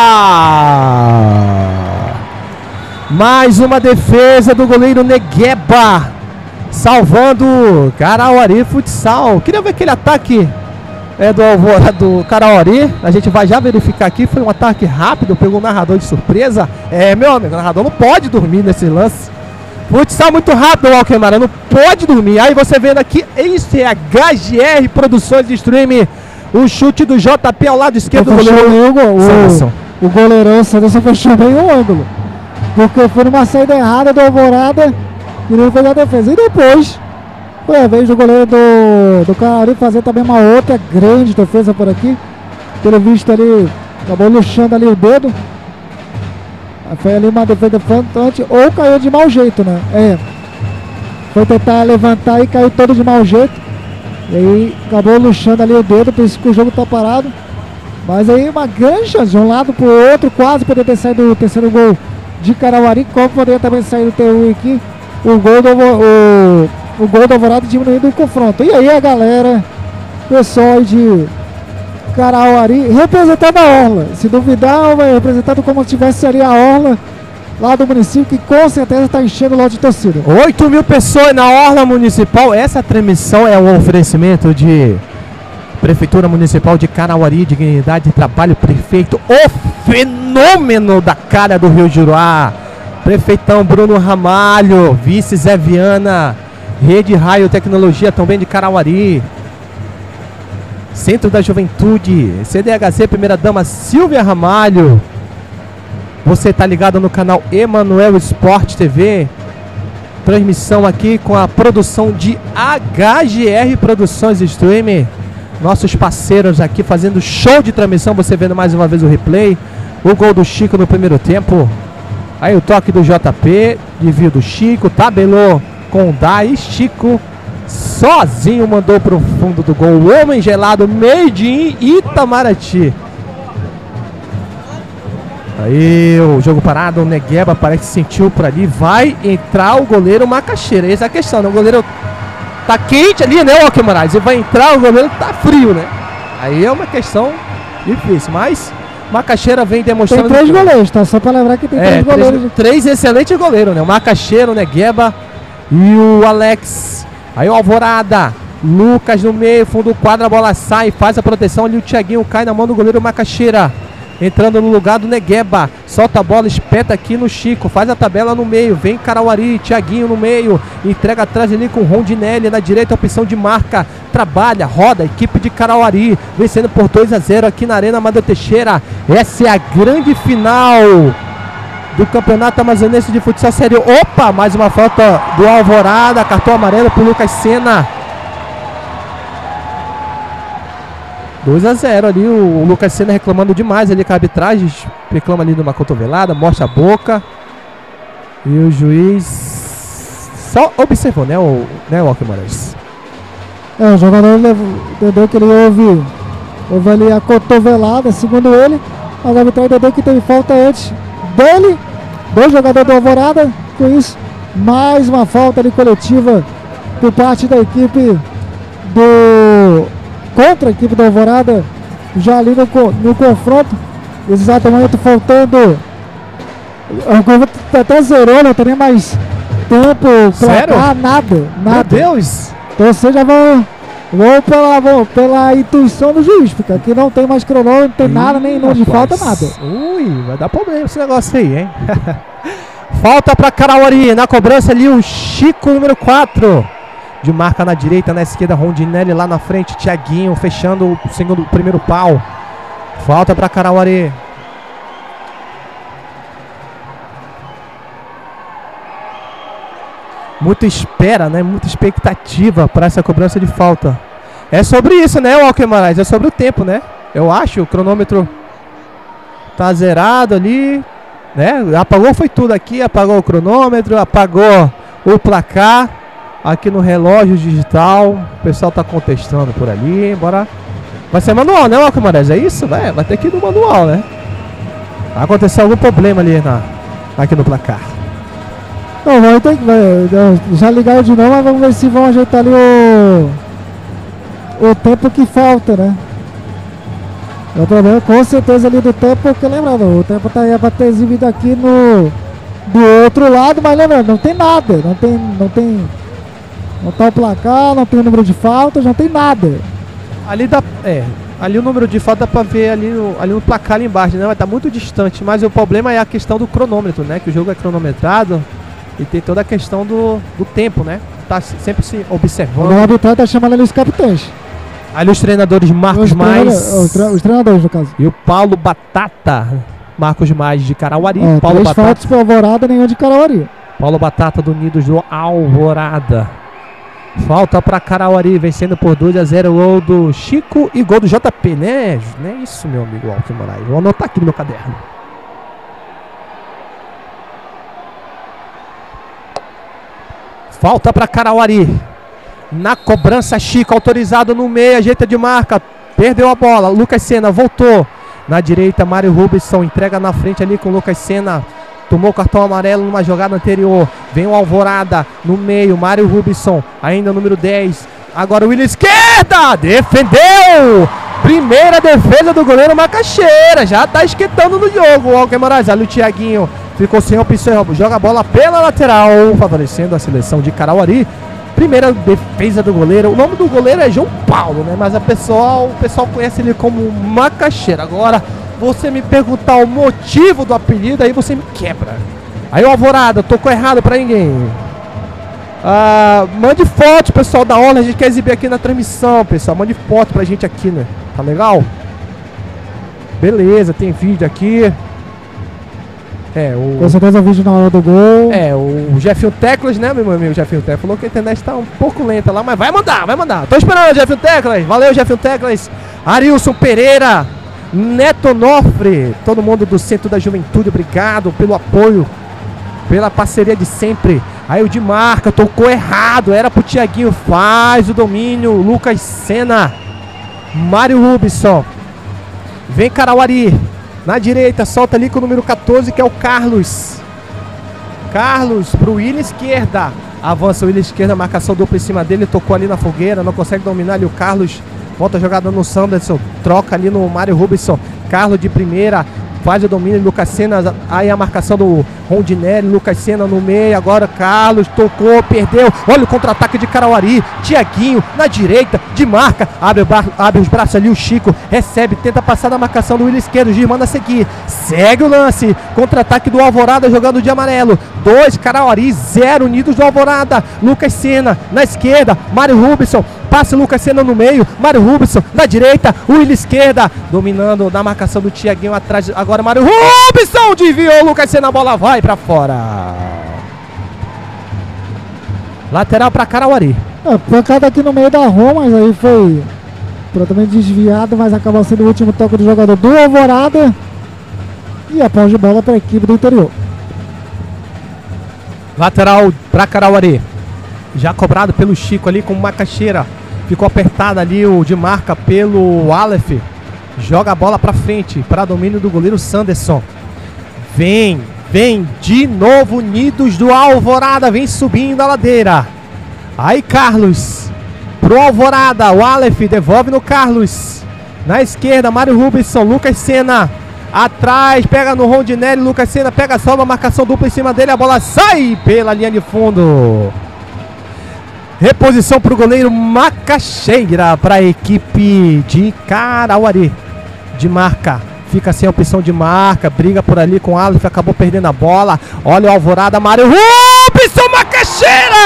Mais uma defesa do goleiro Negueba, salvando Carauari Futsal. Queria ver aquele ataque é, do Alvorada, do Carauari. A gente vai já verificar aqui, foi um ataque rápido, pegou o narrador de surpresa. É, meu amigo, o narrador não pode dormir nesse lance. Futsal muito rápido, Alquemara, não pode dormir. Aí você vendo aqui, isso é H G R Produções de Streaming. O chute do J P ao lado esquerdo do goleiro. O, o goleirão Sanderson fechou bem o ângulo. Porque foi uma saída errada do Alvorada e não fez a defesa. E depois foi a vez do goleiro do, do Carauari fazer também uma outra grande defesa por aqui. Pelo visto ali, acabou luxando ali o dedo. Foi ali uma defesa fantástica, ou caiu de mau jeito, né? É. Foi tentar levantar e caiu todo de mau jeito. E aí acabou luxando ali o dedo, por isso que o jogo tá parado. Mas aí uma grande chance, de um lado pro outro, quase poderia ter saído o terceiro gol de Carauari, como poderia também sair do T um aqui. O gol do, o, o gol do Alvorada diminuindo o confronto. E aí a galera, pessoal de Carauari representando a Orla, se duvidar vai representando como se tivesse ali a Orla lá do município, que com certeza está enchendo o lote de torcida. oito mil pessoas na Orla Municipal. Essa transmissão é um oferecimento de Prefeitura Municipal de Carauari, Dignidade e Trabalho, prefeito, o fenômeno da cara do Rio Juruá, prefeitão Bruno Ramalho, vice Zé Viana, Rede Raio Tecnologia também de Carauari, Centro da Juventude, C D H C, primeira dama Silvia Ramalho. Você tá ligado no canal Emanuel Sport T V. Transmissão aqui com a produção de H G R Produções Streaming. Nossos parceiros aqui fazendo show de transmissão. Você vendo mais uma vez o replay. O gol do Chico no primeiro tempo. Aí o toque do J P, desvio do Chico, tabelou com o Dai, Chico sozinho mandou pro fundo do gol. O homem gelado, made in Itamaraty. Aí o jogo parado, o Negueba parece que sentiu por ali. Vai entrar o goleiro Macaxeira. Essa é a questão, né? O goleiro tá quente ali, né, Walker Moraes? E vai entrar o goleiro que tá frio, né? Aí é uma questão difícil, mas Macaxeira vem demonstrando... Tem três goleiros, tá? Só pra lembrar que tem é, três goleiros. Três, três excelentes goleiros, né? O Macaxeira, o Negueba e o Alex. Aí o Alvorada. Lucas no meio, fundo do quadro, a bola sai, faz a proteção ali, o Thiaguinho cai na mão do goleiro Macaxeira. Entrando no lugar do Negueba, solta a bola, espeta aqui no Chico, faz a tabela no meio, vem Carauari, Thiaguinho no meio, entrega atrás ali com o Rondinelli, na direita opção de marca, trabalha, roda, equipe de Carauari, vencendo por dois a zero aqui na Arena Amadeu Teixeira. Essa é a grande final do Campeonato Amazonense de Futsal Sério. Opa, mais uma falta do Alvorada, cartão amarelo pro Lucas Sena. dois a zero ali, o, o Lucas Sena reclamando demais ali com a arbitragem, reclama ali numa cotovelada, mostra a boca. E o juiz só observou, né, o, né, o Walker Moraes? É, o jogador levou, entendeu que ele houve, houve ali a cotovelada, segundo ele, mas a arbitragem entendeu que teve falta antes dele, do jogador do Alvorada. Com isso, mais uma falta ali coletiva por parte da equipe do... contra a equipe da Alvorada, já ali no, no confronto, exatamente faltando, até zerou, não tem nem mais tempo, placar, nada, nada. Meu Deus! Então vocês já vão, vão, pela, vão pela intuição do juiz, porque aqui não tem mais cronômetro, não tem Ih, nada, nem número de falta, nada. Ui, vai dar problema esse negócio aí, hein? Falta para Carauari, na cobrança ali o Chico, número quatro. De marca na direita, na esquerda, Rondinelli lá na frente, Thiaguinho fechando o segundo, o primeiro pau. Falta para Carauari. Muita espera, né? Muita expectativa para essa cobrança de falta. É sobre isso, né, Walker Moraes? É sobre o tempo, né? Eu acho, o cronômetro tá zerado ali, né? Apagou foi tudo aqui, apagou o cronômetro, apagou o placar. Aqui no relógio digital, o pessoal tá contestando por ali, bora. Vai ser manual, né, Walker Moraes? É isso? Vai, vai ter que ir no manual, né? Vai acontecer algum problema ali na, aqui no placar. Não, vai ter que. Já ligaram de novo, mas vamos ver se vão ajeitar ali o. O tempo que falta, né? O problema com certeza ali do tempo, porque lembrando, o tempo tá aí pra ter exibido aqui no. Do outro lado, mas lembrando, não tem nada, não tem. Não tem. Não tá o placar, não tem o número de faltas, não tem nada. Ali dá. É. Ali o número de falta dá pra ver ali no, ali no placar ali embaixo, né? Vai estar muito distante. Mas o problema é a questão do cronômetro, né? Que o jogo é cronometrado e tem toda a questão do, do tempo, né? Tá sempre se observando. O arbitragem tá chamando ali os capitães. Ali os treinadores Marcos os Mais. Os, tre os treinadores, no caso. E o Paulo Batata. Marcos Mais de Carauari. É, Paulo três Batata. faltas pro Alvorada, nenhum de Carauari. Paulo Batata do Unidos do Alvorada. Falta para Carauari, vencendo por dois a zero, gol do Chico e gol do J P, né? Não é isso, meu amigo Walker Moraes. Vou anotar aqui no meu caderno. Falta para Carauari. Na cobrança, Chico autorizado no meio, ajeita de marca. Perdeu a bola, Lucas Sena voltou. Na direita, Mário Rubinson entrega na frente ali com o Lucas Sena. Tomou o cartão amarelo numa jogada anterior. Vem o Alvorada no meio. Mário Rubinson, ainda número dez. Agora o Willian esquerda. Defendeu. Primeira defesa do goleiro Macaxeira. Já tá esquentando no jogo. O Walker Moraes, ali o Thiaguinho ficou sem opção. Joga a bola pela lateral, favorecendo a seleção de Carauari. Primeira defesa do goleiro. O nome do goleiro é João Paulo, né? Mas a pessoal, o pessoal conhece ele como Macaxeira. Agora, você me perguntar o motivo do apelido, aí você me quebra. Aí o Alvorada, tocou errado pra ninguém. Ah, mande foto, pessoal da Orla, a gente quer exibir aqui na transmissão, pessoal. Mande foto pra gente aqui, né? Tá legal? Beleza, tem vídeo aqui. É, o... Com certeza o vídeo na hora do gol. É, o Jefinho Teclas, né, meu amigo Jefinho Teclas? Falou que a internet tá um pouco lenta lá, mas vai mandar, vai mandar. Tô esperando o Jefinho Teclas. Valeu, Jefinho Teclas. Arilson Pereira. Neto Onofre, todo mundo do Centro da Juventude, obrigado pelo apoio, pela parceria de sempre. Aí o de marca, tocou errado, era pro Thiaguinho, faz o domínio, Lucas Sena. Mário Rubinson. Vem Carauari, na direita, solta ali com o número quatorze, que é o Carlos. Carlos pro Willian esquerda. Avança o Willian esquerda, marcação dupla em cima dele, tocou ali na fogueira, não consegue dominar ali o Carlos. Volta a jogada no Sanderson, troca ali no Mário Rubinson. Carlos de primeira, faz o domínio, Lucas Senna, aí a marcação do Rondinelli, Lucas Senna no meio, agora Carlos tocou, perdeu, olha o contra-ataque de Carauari, Tiaguinho na direita, de marca, abre, o bar, abre os braços ali, o Chico recebe, tenta passar da marcação do Willi esquerdo, o Gir manda seguir, segue o lance, contra-ataque do Alvorada jogando de amarelo, dois Carauari, zero Unidos do Alvorada, Lucas Senna na esquerda, Mário Rubson, passe Lucas Senna no meio, Mário Rubson na direita, Willi esquerda, dominando na marcação do Tiaguinho atrás, agora Mário Rubson desviou, Lucas Senna, a bola vai pra fora. Lateral pra Carauari. É, pancada aqui no meio da rua, mas aí foi totalmente desviado, mas acabou sendo o último toque do jogador do Alvorada. E a pós de bola para a equipe do interior. Lateral pra Carauari. Já cobrado pelo Chico ali com Macaxeira. Ficou apertado ali o de marca pelo Aleph. Joga a bola pra frente, para domínio do goleiro Sanderson. Vem, vem de novo Unidos do Alvorada, vem subindo a ladeira. Aí Carlos, pro Alvorada, o Aleph devolve no Carlos. Na esquerda, Mário Rubson, Lucas Senna. Atrás, pega no Rondinelli, Lucas Senna pega só uma marcação dupla em cima dele, a bola sai pela linha de fundo. Reposição para o goleiro Macaxeira para a equipe de Carauari. De marca, fica sem a opção de marca, briga por ali com o Aleph, acabou perdendo a bola. Olha o Alvorada, Mário Rubson, Macaxeira!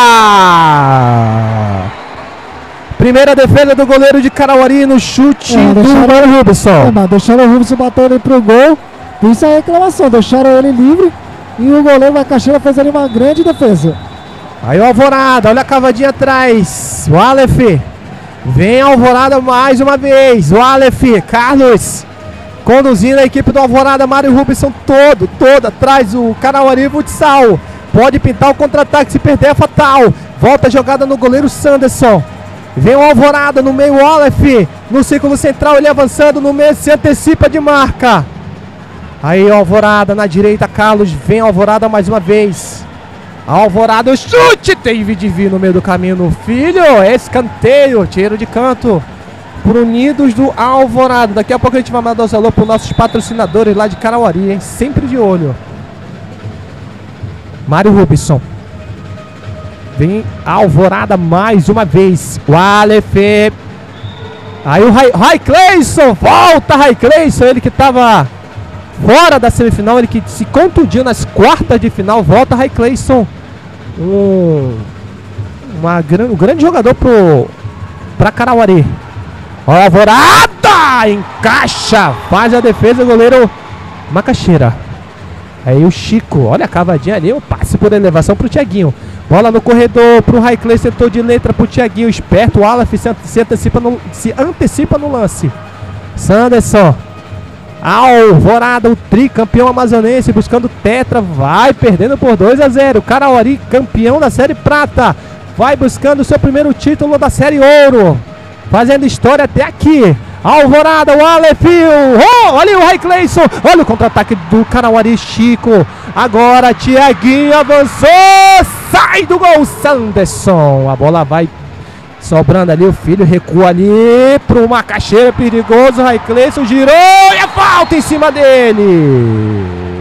Primeira defesa do goleiro de Carauari no chute é, do Mário Rubson. É, deixaram o Rubson bater ele pro gol. Isso é reclamação, deixaram ele livre e o goleiro Macaxeira fez ali uma grande defesa. Aí o Alvorada, olha a cavadinha atrás. O Aleph. Vem Alvorada mais uma vez. O Aleph, Carlos. Conduzindo a equipe do Alvorada. Mário Rubson todo, todo atrás. O Carauari Futsal. Pode pintar o contra-ataque. Se perder é fatal. Volta a jogada no goleiro Sanderson. Vem o Alvorada no meio. O Aleph. No círculo central. Ele avançando no meio. Se antecipa de marca. Aí o Alvorada na direita. Carlos. Vem Alvorada mais uma vez. Alvorada, o chute, teve de vir no meio do caminho no filho, escanteio, tiro de canto pro Unidos do Alvorada. Daqui a pouco a gente vai mandar os alô para os nossos patrocinadores lá de Carauari, hein? Sempre de olho. Mário Rubson. Vem Alvorada mais uma vez. O Aleph. Aí o Rai Cleison, volta Rai Cleison, ele que estava fora da semifinal, ele que se contundiu nas quartas de final, volta Rai Cleison. Um, uma, um grande jogador pro, pra Carauari. Alvorada! Encaixa! Faz a defesa o goleiro Macaxeira. Aí o Chico, olha a cavadinha ali, o passe por elevação pro Tiaguinho. Bola no corredor pro Rai Cleison, setor de letra pro Tiaguinho. Esperto, o Aleph se, se, antecipa no, se antecipa no lance. Sanderson. Alvorada, o tricampeão amazonense, buscando tetra, vai perdendo por dois a zero. Carauari, campeão da série prata, vai buscando o seu primeiro título da série ouro, fazendo história até aqui. Alvorada, o Aleph, oh, olha o Rai Cleison, olha o contra-ataque do Carauari, Chico. Agora Tiaguinho avançou, sai do gol, Sanderson. A bola vai sobrando ali, o filho recua ali pro Macaxeira, perigoso. Rai Cleison girou e a falta em cima dele.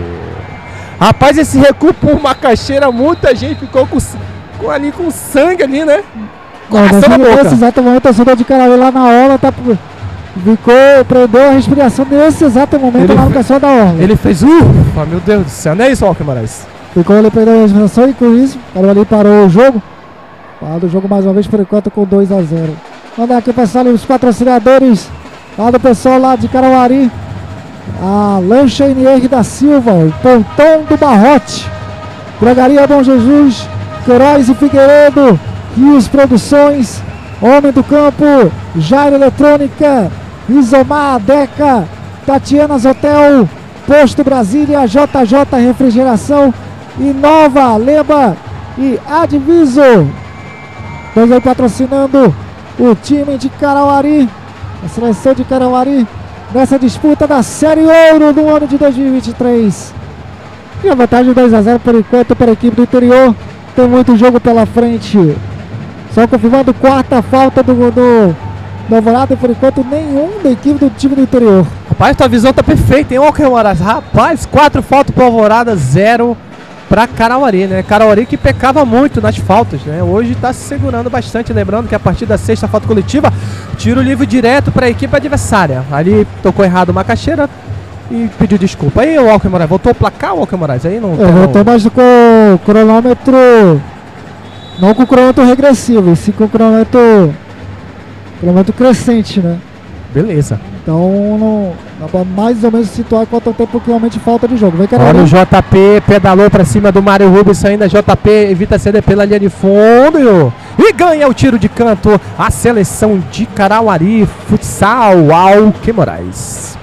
Rapaz, esse recuo pro Macaxeira, muita gente ficou com, com ali com sangue ali, né? Nesse exato momento, a cidade de Carauari lá na orla tá, ficou, prendeu a respiração nesse exato momento ele, na marcação da orla. Ele fez ufa, meu Deus do céu, não é isso, Walker Moraes? Ficou ali, prendeu a respiração e com isso, Carauari parou o jogo. Lá do jogo mais uma vez por enquanto com dois a zero. Mandar aqui pessoal os patrocinadores lá do pessoal lá de Carauari. A Lancha N R da Silva, o Pontão do Barrote, Drogaria Bom Jesus, Queiroz e Figueiredo, Rios Produções, Homem do Campo, Jairo Eletrônica, Isomar Deca, Tatianas Hotel, Posto Brasília, J J Refrigeração, Inova, Leba e Adviso. Estamos aí patrocinando o time de Carauari, a seleção de Carauari, nessa disputa da Série Ouro do ano de dois mil e vinte e três. E a vantagem de dois a zero por enquanto para a equipe do interior. Tem muito jogo pela frente. Só confirmando quarta falta do, do do Alvorada e por enquanto nenhum da equipe do time do interior. Rapaz, tua visão tá perfeita, hein, Walker Moraes? Rapaz, quatro faltas pro Alvorada, zero pra Carauari, né? Carauari que pecava muito nas faltas, né? Hoje tá se segurando bastante, lembrando que a partir da sexta falta coletiva, tiro livre direto pra equipe adversária. Ali tocou errado uma caixeira e pediu desculpa. Aí o Walker Moraes, voltou o placar, Walker Moraes? Aí não... É, voltou mais com o cronômetro... Não com o cronômetro regressivo, e sim com o cronômetro... cronômetro crescente, né? Beleza. Então não, dá pra mais ou menos situar quanto tempo que realmente falta de jogo. Vem Olha o J P, pedalou pra cima do Mário Rubens ainda. J P evita ceder pela linha de fundo e ganha o tiro de canto. A seleção de Carauari, futsal, Walker Moraes.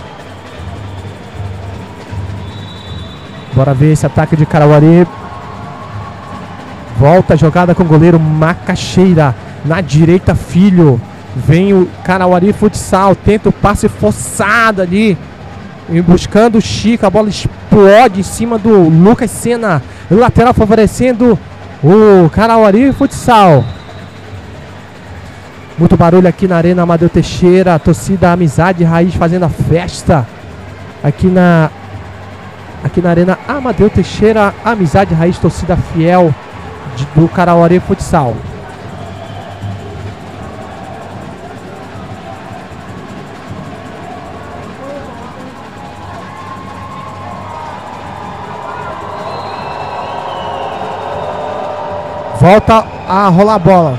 Bora ver esse ataque de Carauari. Volta a jogada com o goleiro Macaxeira. Na direita, Filho. Vem o Carauari Futsal. Tenta o passe forçado ali. E buscando o Chico. A bola explode em cima do Lucas Sena. O lateral favorecendo o Carauari Futsal. Muito barulho aqui na Arena Amadeu Teixeira. A torcida Amizade Raiz fazendo a festa. Aqui na, aqui na Arena Amadeu Teixeira. Amizade Raiz, torcida fiel de, do Carauari Futsal. Volta a rolar a bola.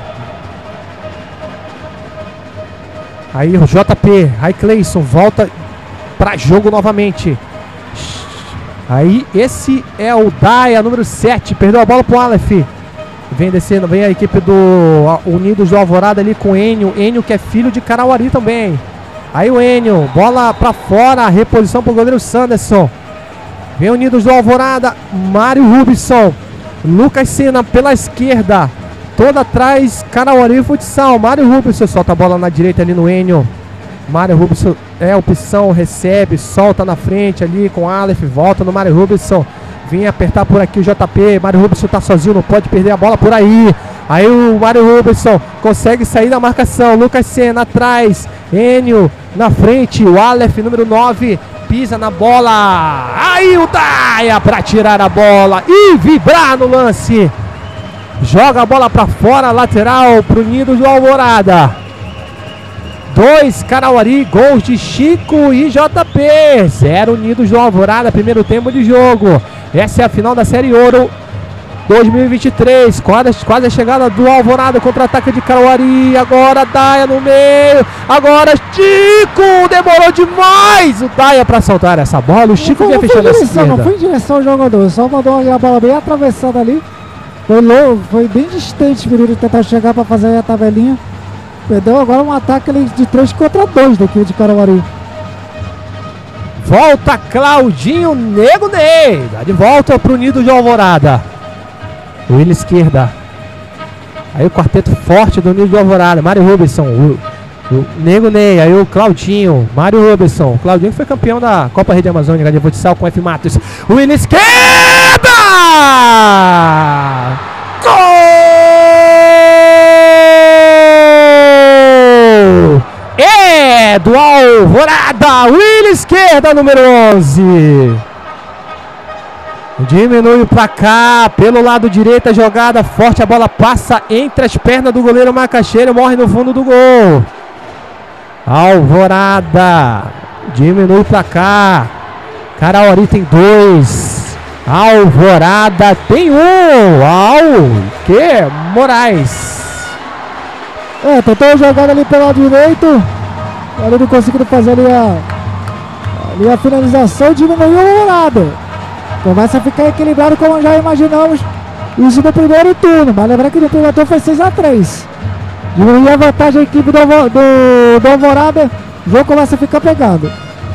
Aí o J P, aí Cleison, volta para jogo novamente. Aí esse é o Daia, número sete. Perdeu a bola pro Aleph. Vem descendo, vem a equipe do Unidos do Alvorada ali com o Enio. Enio que é filho de Carauari também. Aí o Enio, bola para fora, reposição pro goleiro Sanderson. Vem Unidos do Alvorada, Mário Rubinson. Lucas Sena pela esquerda. Toda atrás, Carauari Futsal. Mário Rubinson solta a bola na direita ali no Enio. Mário Rubinson é opção, recebe, solta na frente ali com o Aleph. Volta no Mário Rubinson. Vem apertar por aqui o J P. Mário Rubinson tá sozinho, não pode perder a bola por aí. Aí o Mário Rubinson consegue sair da marcação. Lucas Sena atrás. Enio na frente. O Aleph, número nove. Pisa na bola. Aí o Daia para tirar a bola e vibrar no lance. Joga a bola para fora, lateral pro Unidos do Alvorada. Dois Carauari, gols de Chico e J P. Zero Unidos do Alvorada, primeiro tempo de jogo. Essa é a final da Série Ouro dois mil e vinte e três. Quase, quase a chegada do Alvorada, contra-ataque de Carauari. Agora Daia no meio. Agora Chico. Demorou demais o Daia para soltar essa bola. O Chico vinha fechando a esquerda. Não foi em direção ao jogador. Só mandou a bola bem atravessada ali. Foi, low, foi bem distante o Pereira tentar chegar para fazer a tabelinha. Perdeu agora um ataque ali de três contra dois daqui de Carauari. Volta Claudinho Nego Ney. Dá de volta pro Unidos de Alvorada. Willi esquerda. Aí o quarteto forte do Unidos do Alvorada. Mário Rubinson. O, o Nego Ney. Aí o Claudinho. Mário Rubinson. O Claudinho foi campeão da Copa Rede Amazônica de Futsal com F Matos. Willi esquerda! Gol! É do Alvorada. Willi esquerda, número onze. Diminui o placar pelo lado direito, a jogada forte, a bola passa entre as pernas do goleiro Macaxeira e morre no fundo do gol. Alvorada diminui o placar. Carauari tem dois. Alvorada tem um. Ao que Moraes. É, tentou a jogada ali pelo lado direito. Ali não conseguindo fazer ali a, ali a finalização, diminuiu o Alvorada. Começa a ficar equilibrado como já imaginamos isso no primeiro turno. Mas lembrar que no primeiro turno foi seis a três. Diminuiu a vantagem da equipe do, do, do Alvorada. O jogo começa a ficar pegado.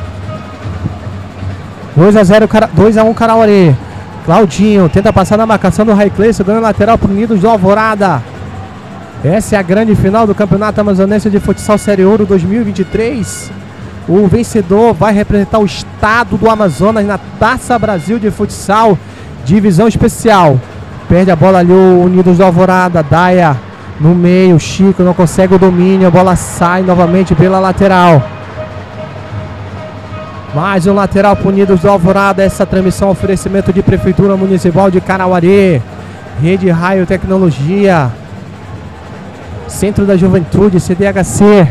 dois a zero, dois a um Carauari. Claudinho tenta passar na marcação do Raicleison, ganha lateral para o Unidos do Alvorada. Essa é a grande final do Campeonato Amazonense de Futsal Série Ouro dois mil e vinte e três. O vencedor vai representar o estado do Amazonas na Taça Brasil de Futsal, divisão especial. Perde a bola ali o Unidos do Alvorada. Daia No meio, Chico não consegue o domínio. A bola sai novamente pela lateral. Mais um lateral para Unidos do Alvorada. Essa transmissão oferecimento de Prefeitura Municipal de Carauari, Rede Raio Tecnologia, Centro da Juventude, C D H C.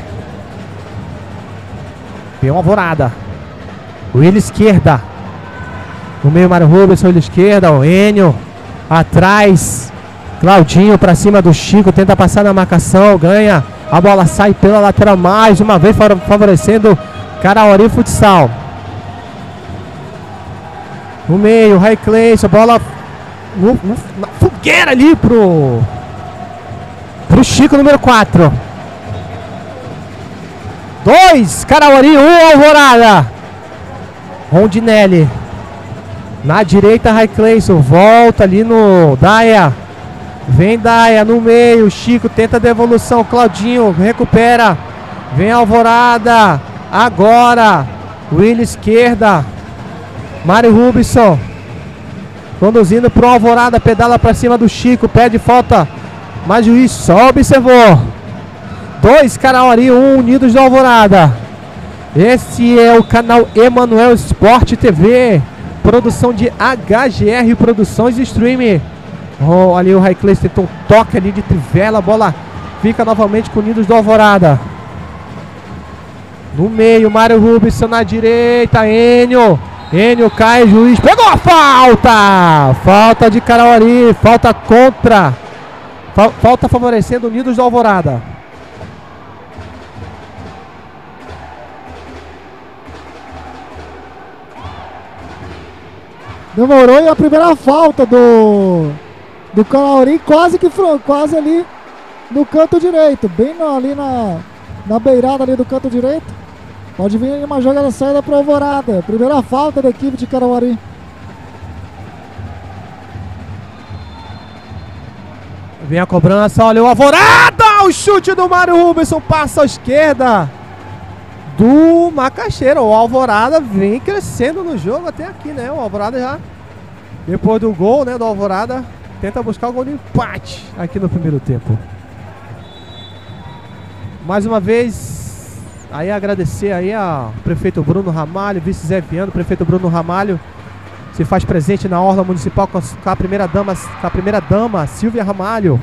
Vem o Alvorada. Willian esquerda. No meio, Mário Rubens, Willian esquerda. O Enio atrás. Claudinho para cima do Chico. Tenta passar na marcação. Ganha. A bola sai pela lateral mais uma vez, favorecendo Carauari Futsal. No meio, Ray Cleison, bola no, no, na fogueira ali pro, pro Chico, número quatro. dois, Carauari, um, Alvorada. Rondinelli. Na direita, Ray Cleison, volta ali no Daia. Vem Daia no meio, Chico tenta a devolução, Claudinho recupera. Vem Alvorada. Agora, Willian esquerda. Mário Rubinson conduzindo pro Alvorada, pedala para cima do Chico, pede falta, mas o juiz só observou. dois, Carauari, um, Unidos do Alvorada. Esse é o canal Emanuel Sport T V, produção de H G R Produções e Stream. Oh, ali o Ray Cleison tentou um toque ali de trivela, a bola fica novamente com Unidos do Alvorada. No meio, Mário Rubinson na direita, Enio. Enio cai, juiz pegou a falta! Falta de Carauari, falta contra. Falta favorecendo Unidos do Alvorada. Demorou, e a primeira falta do do Carauari, quase que quase ali no canto direito, bem no, ali na, na beirada ali do canto direito. Pode vir uma jogada saída para o Alvorada. Primeira falta da equipe de Carauari. Vem a cobrança, olha o Alvorada! O chute do Mário Rubinson passa à esquerda do Macaxeira. O Alvorada vem crescendo no jogo até aqui, né? O Alvorada já, depois do gol, né, do Alvorada, tenta buscar o gol de empate aqui no primeiro tempo. Mais uma vez, aí agradecer aí ao prefeito Bruno Ramalho, vice Zé Viano, prefeito Bruno Ramalho se faz presente na orla municipal com a primeira dama, com a primeira dama Silvia Ramalho.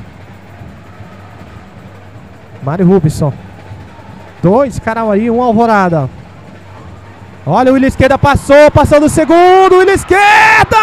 Mário Rubinson. dois, Carauari, um, Alvorada. Olha, o Willian esquerda passou, passou do segundo, Willian esquerda!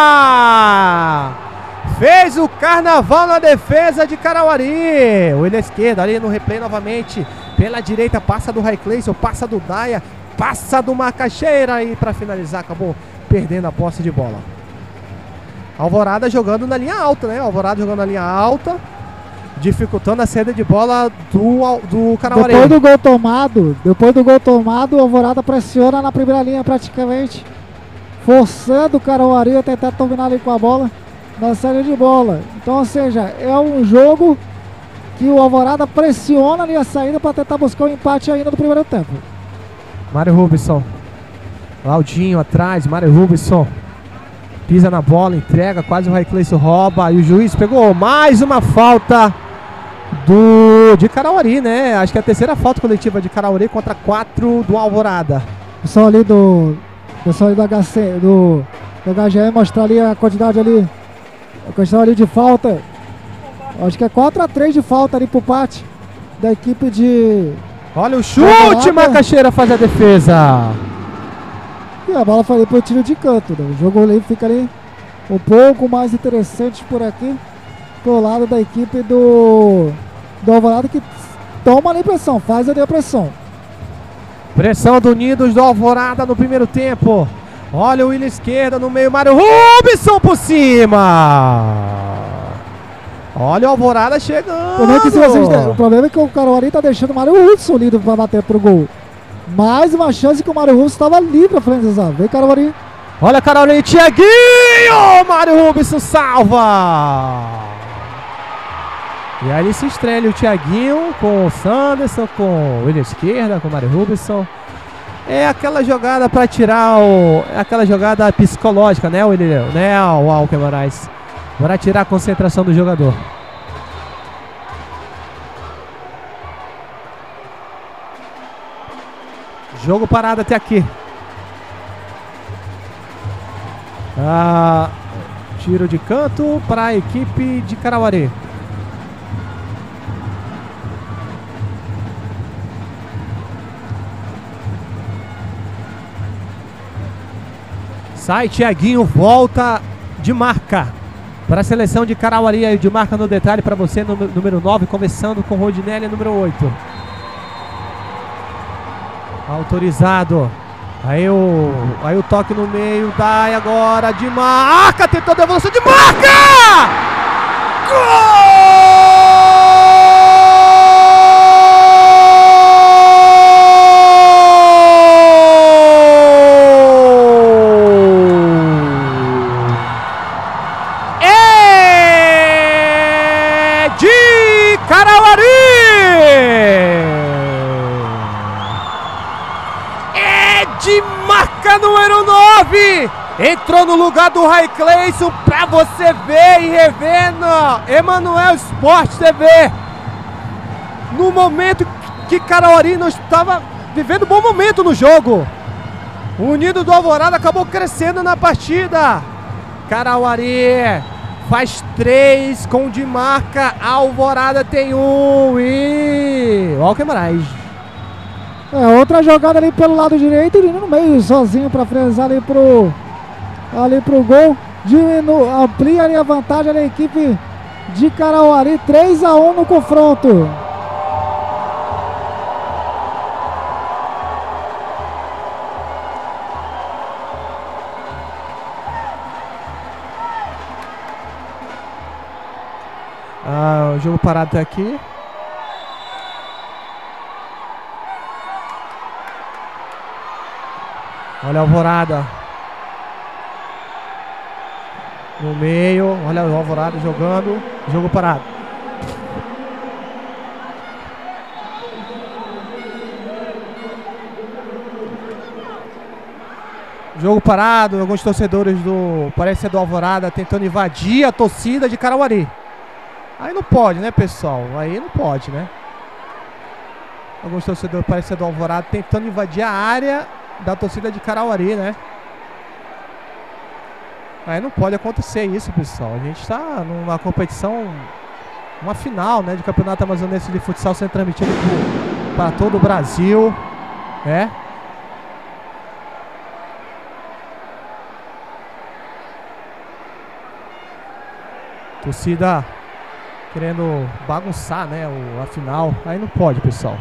Fez o carnaval na defesa de Carauari. Willian esquerda ali no replay novamente. Pela direita, passa do Ray Cleison, passa do Daia, passa do Macaxeira e para finalizar acabou perdendo a posse de bola. Alvorada jogando na linha alta, né? Alvorada jogando na linha alta, dificultando a saída de bola do, do Carauari. Depois do gol tomado, depois do gol tomado, o Alvorada pressiona na primeira linha praticamente, forçando o Carauari a tentar dominar ali com a bola na saída de bola. Então, ou seja, é um jogo que o Alvorada pressiona ali a saída para tentar buscar o um empate ainda no primeiro tempo. Mário Rubinson. Claudinho atrás, Mário Rubinson. Pisa na bola, entrega, quase o Ray Cleison rouba. E o juiz pegou mais uma falta do de Carauari, né? Acho que é a terceira falta coletiva de Carauari contra quatro do Alvorada. Pessoal ali do pessoal ali do H C, do, do H G R mostrar ali a quantidade ali, a quantidade ali de falta. Acho que é quatro a três de falta ali pro Pate da equipe de... Olha o chute, Macaxeira faz a defesa. E a bola foi ali pro tiro de canto, né? O jogo ali fica ali um pouco mais interessante por aqui, pro lado da equipe do, do Alvorada, que toma ali pressão, faz ali a pressão. Pressão do Unidos do Alvorada no primeiro tempo. Olha o Willian esquerda no meio, Mário Rubinson por cima. Olha o Alvorada chegando. O problema é que, vocês, o problema é que o Carauari tá deixando o Mário Rubinson livre para bater pro gol. Mais uma chance que o Mário Rubinson estava livre para finalizar. Vem, Carauari. Olha Carauari, Thiaguinho! Mário Rubinson salva! E aí ele se estreia o Thiaguinho com o Sanderson, com o Willian esquerda, com o Mário Rubinson. É aquela jogada para tirar o... É aquela jogada psicológica, né, Willian? Né, o Alker Moraes? Para tirar a concentração do jogador. Jogo parado até aqui. Ah, tiro de canto para a equipe de Carauari. Sai Thiaguinho, volta de marca para a seleção de Carauari. Aí de marca no detalhe para você, no número nove, conversando com Rodinelli, número oito. Autorizado. Aí o, aí o toque no meio, dá agora de marca, tentou a devolução de marca! Gol! É de Carauari! De marca número nove, entrou no lugar do Ray Cleison pra você ver e rever no Emanuel Sport T V. No momento que Carauari não estava vivendo um bom momento no jogo, o Unido do Alvorada acabou crescendo na partida. Carauari faz três com de marca, a Alvorada tem um e... Olha o que mais. É, outra jogada ali pelo lado direito, ele no meio sozinho para finalizar ali pro, ali pro gol. Diminu, amplia ali a vantagem da equipe de Carauari, três a um no confronto. Ah, o jogo parado até aqui. Olha a Alvorada no meio, olha o Alvorada jogando, jogo parado. Jogo parado, alguns torcedores do, parece ser do Alvorada, tentando invadir a torcida de Carauari. Aí não pode, né, pessoal? Aí não pode, né? Alguns torcedores, parece ser do Alvorada, tentando invadir a área da torcida de Carauari, né? Aí não pode acontecer isso, pessoal. A gente está numa competição, uma final, né, de campeonato amazonense de futsal sendo transmitido para todo o Brasil, né? Torcida querendo bagunçar, né, o, a final. Aí não pode, pessoal.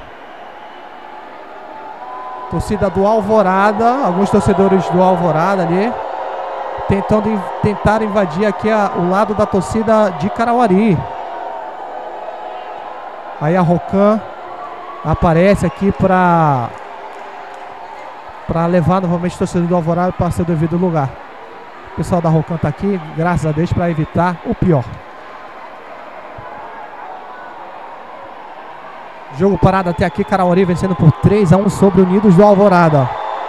Torcida do Alvorada, alguns torcedores do Alvorada ali, tentando tentar invadir aqui a, o lado da torcida de Carauari. Aí a Rocan aparece aqui para para levar novamente o torcedor do Alvorada para seu devido lugar. O pessoal da Rocan está aqui, graças a Deus, para evitar o pior. Jogo parado até aqui, Carauari vencendo por três a um sobre Unidos do Alvorada.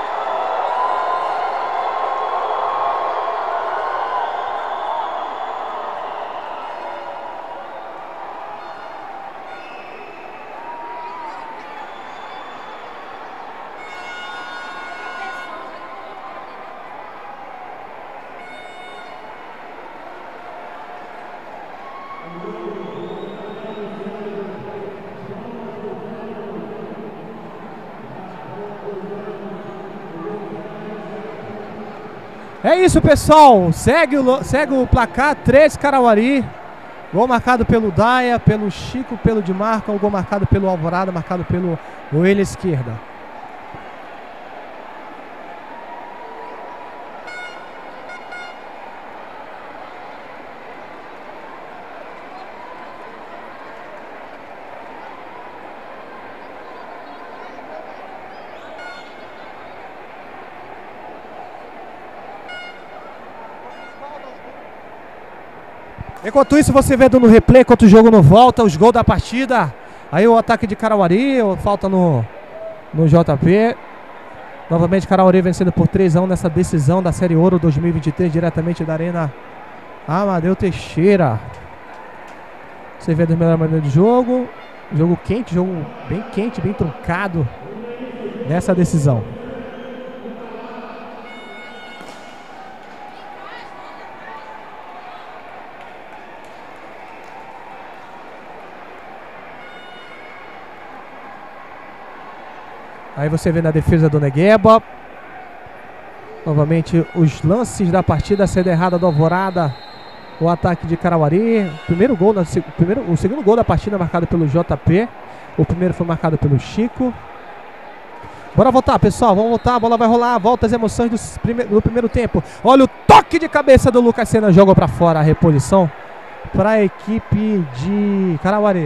É isso, pessoal. Segue o, segue o placar, três Carauari. Gol marcado pelo Daia, pelo Chico, pelo de marca. O gol marcado pelo Alvorada, marcado pelo Oelha esquerda. Enquanto isso, você vê no replay, enquanto o jogo não volta, os gols da partida. Aí o ataque de Carauari, falta no, no J P. Novamente Carauari vencendo por três a um nessa decisão da Série Ouro dois mil e vinte e três, diretamente da Arena Amadeu Teixeira. Você vê a melhor maneira de jogo. Jogo quente, jogo bem quente, bem truncado. nessa decisão. Aí você vê na defesa do Negueba. Novamente os lances da partida, a saída errada do Alvorada. O ataque de Carauari. Primeiro gol, na, primeiro, o segundo gol da partida marcado pelo J P. O primeiro foi marcado pelo Chico. Bora voltar, pessoal. Vamos voltar. A bola vai rolar. Volta as emoções do, prime, do primeiro tempo. Olha o toque de cabeça do Lucas Sena. Joga para fora a reposição para a equipe de Carauari.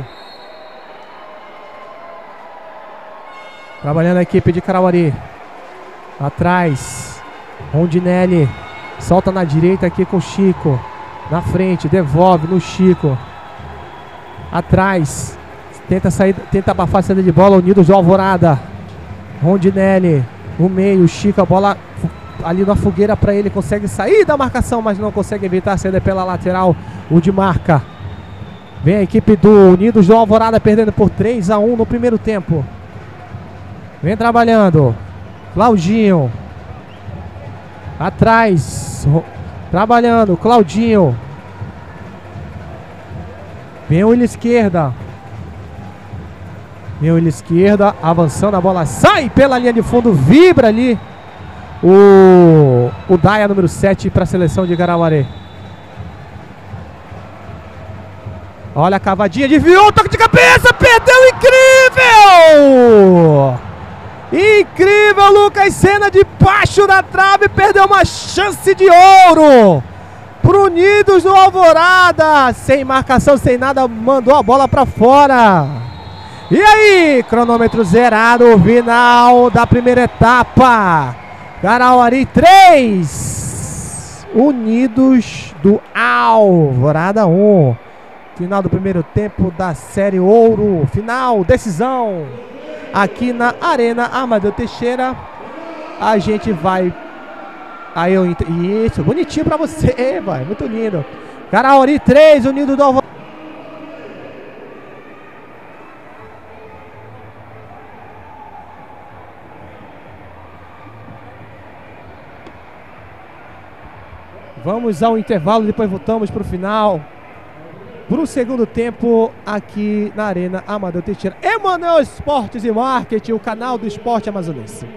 Trabalhando a equipe de Carauari. Atrás. Rondinelli. Solta na direita aqui com o Chico. Na frente. Devolve no Chico. Atrás. Tenta sair. Tenta abafar a saída de bola. Unidos do Alvorada. Rondinelli. No meio. Chico. A bola ali na fogueira para ele. Consegue sair da marcação. Mas não consegue evitar a saída pela lateral. O de marca. Vem a equipe do Unidos do Alvorada. Perdendo por três a um no primeiro tempo. Vem trabalhando. Claudinho. Atrás. Trabalhando. Claudinho. Vem o Willi esquerda. Vem o Willi esquerda. Avançando. A bola sai pela linha de fundo. Vibra ali. O, o Daia número sete para a seleção de Carauari. Olha a cavadinha. Desviou. Toque de cabeça. Perdeu. Incrível. Incrível, Lucas Sena debaixo da trave, perdeu uma chance de ouro pro Unidos do Alvorada, sem marcação, sem nada, mandou a bola para fora. E aí, cronômetro zerado, final da primeira etapa. Carauari três, Unidos do Alvorada um. Final do primeiro tempo da série ouro, final, decisão. Aqui na Arena Amadeu Teixeira. A gente vai. Aí eu. Isso, bonitinho pra você, vai. Muito lindo. Carauari três, Unido do Alvorada. Vamos ao intervalo, depois voltamos pro final. Para o segundo tempo aqui na Arena Amadeu Teixeira. Emanuel Esportes e Marketing, o canal do esporte amazonense.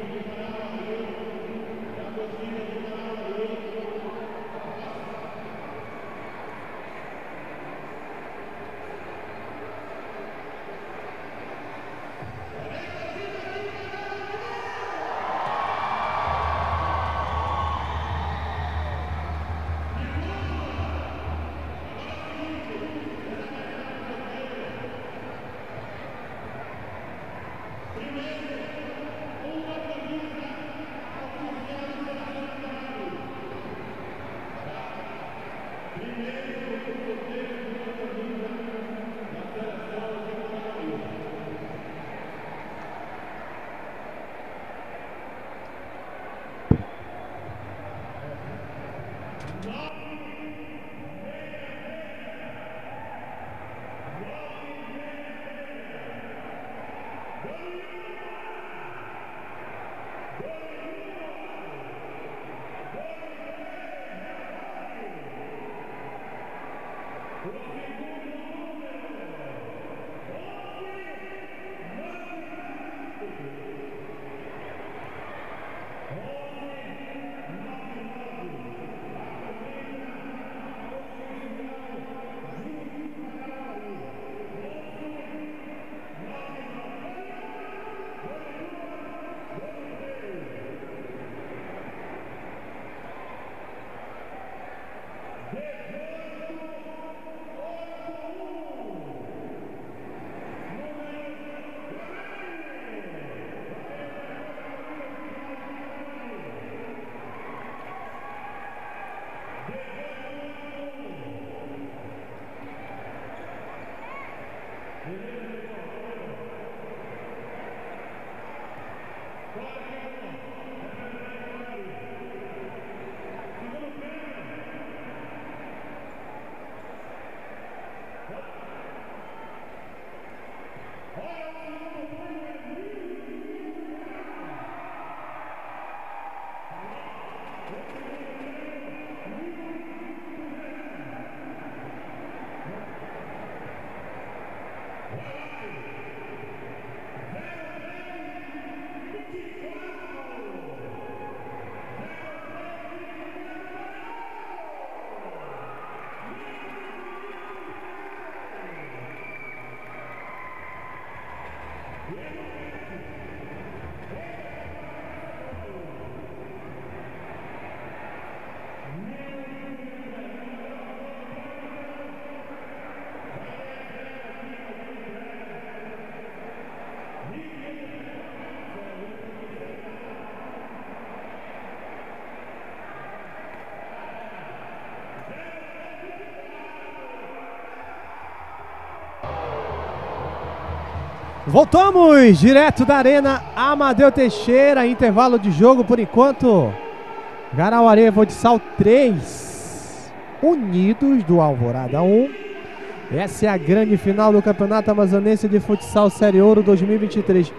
Voltamos direto da Arena Amadeu Teixeira, intervalo de jogo por enquanto. Carauari Futsal três, Unidos do Alvorada um. Essa é a grande final do Campeonato Amazonense de Futsal Série Ouro dois mil e vinte e três.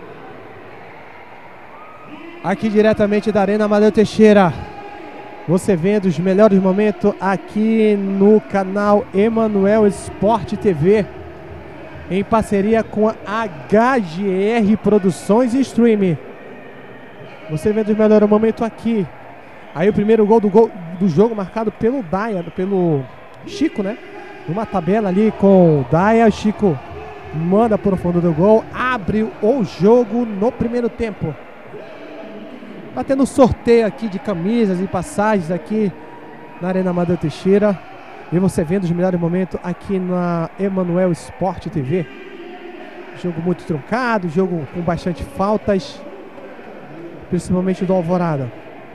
Aqui diretamente da Arena Amadeu Teixeira. Você vendo os melhores momentos aqui no canal Emanuel Sport T V, em parceria com a H G R Produções e Streaming. Você vendo os melhores momentos aqui. Aí o primeiro gol do, gol do jogo marcado pelo Daia, pelo Chico, né? Uma tabela ali com o Daia. Chico manda por fundo do gol, abre o jogo no primeiro tempo. Tá tendo sorteio aqui de camisas e passagens aqui na Arena Amadeu Teixeira. E você vendo os melhores momentos aqui na Emanuel Sport T V. Jogo muito truncado, jogo com bastante faltas, principalmente do Alvorada.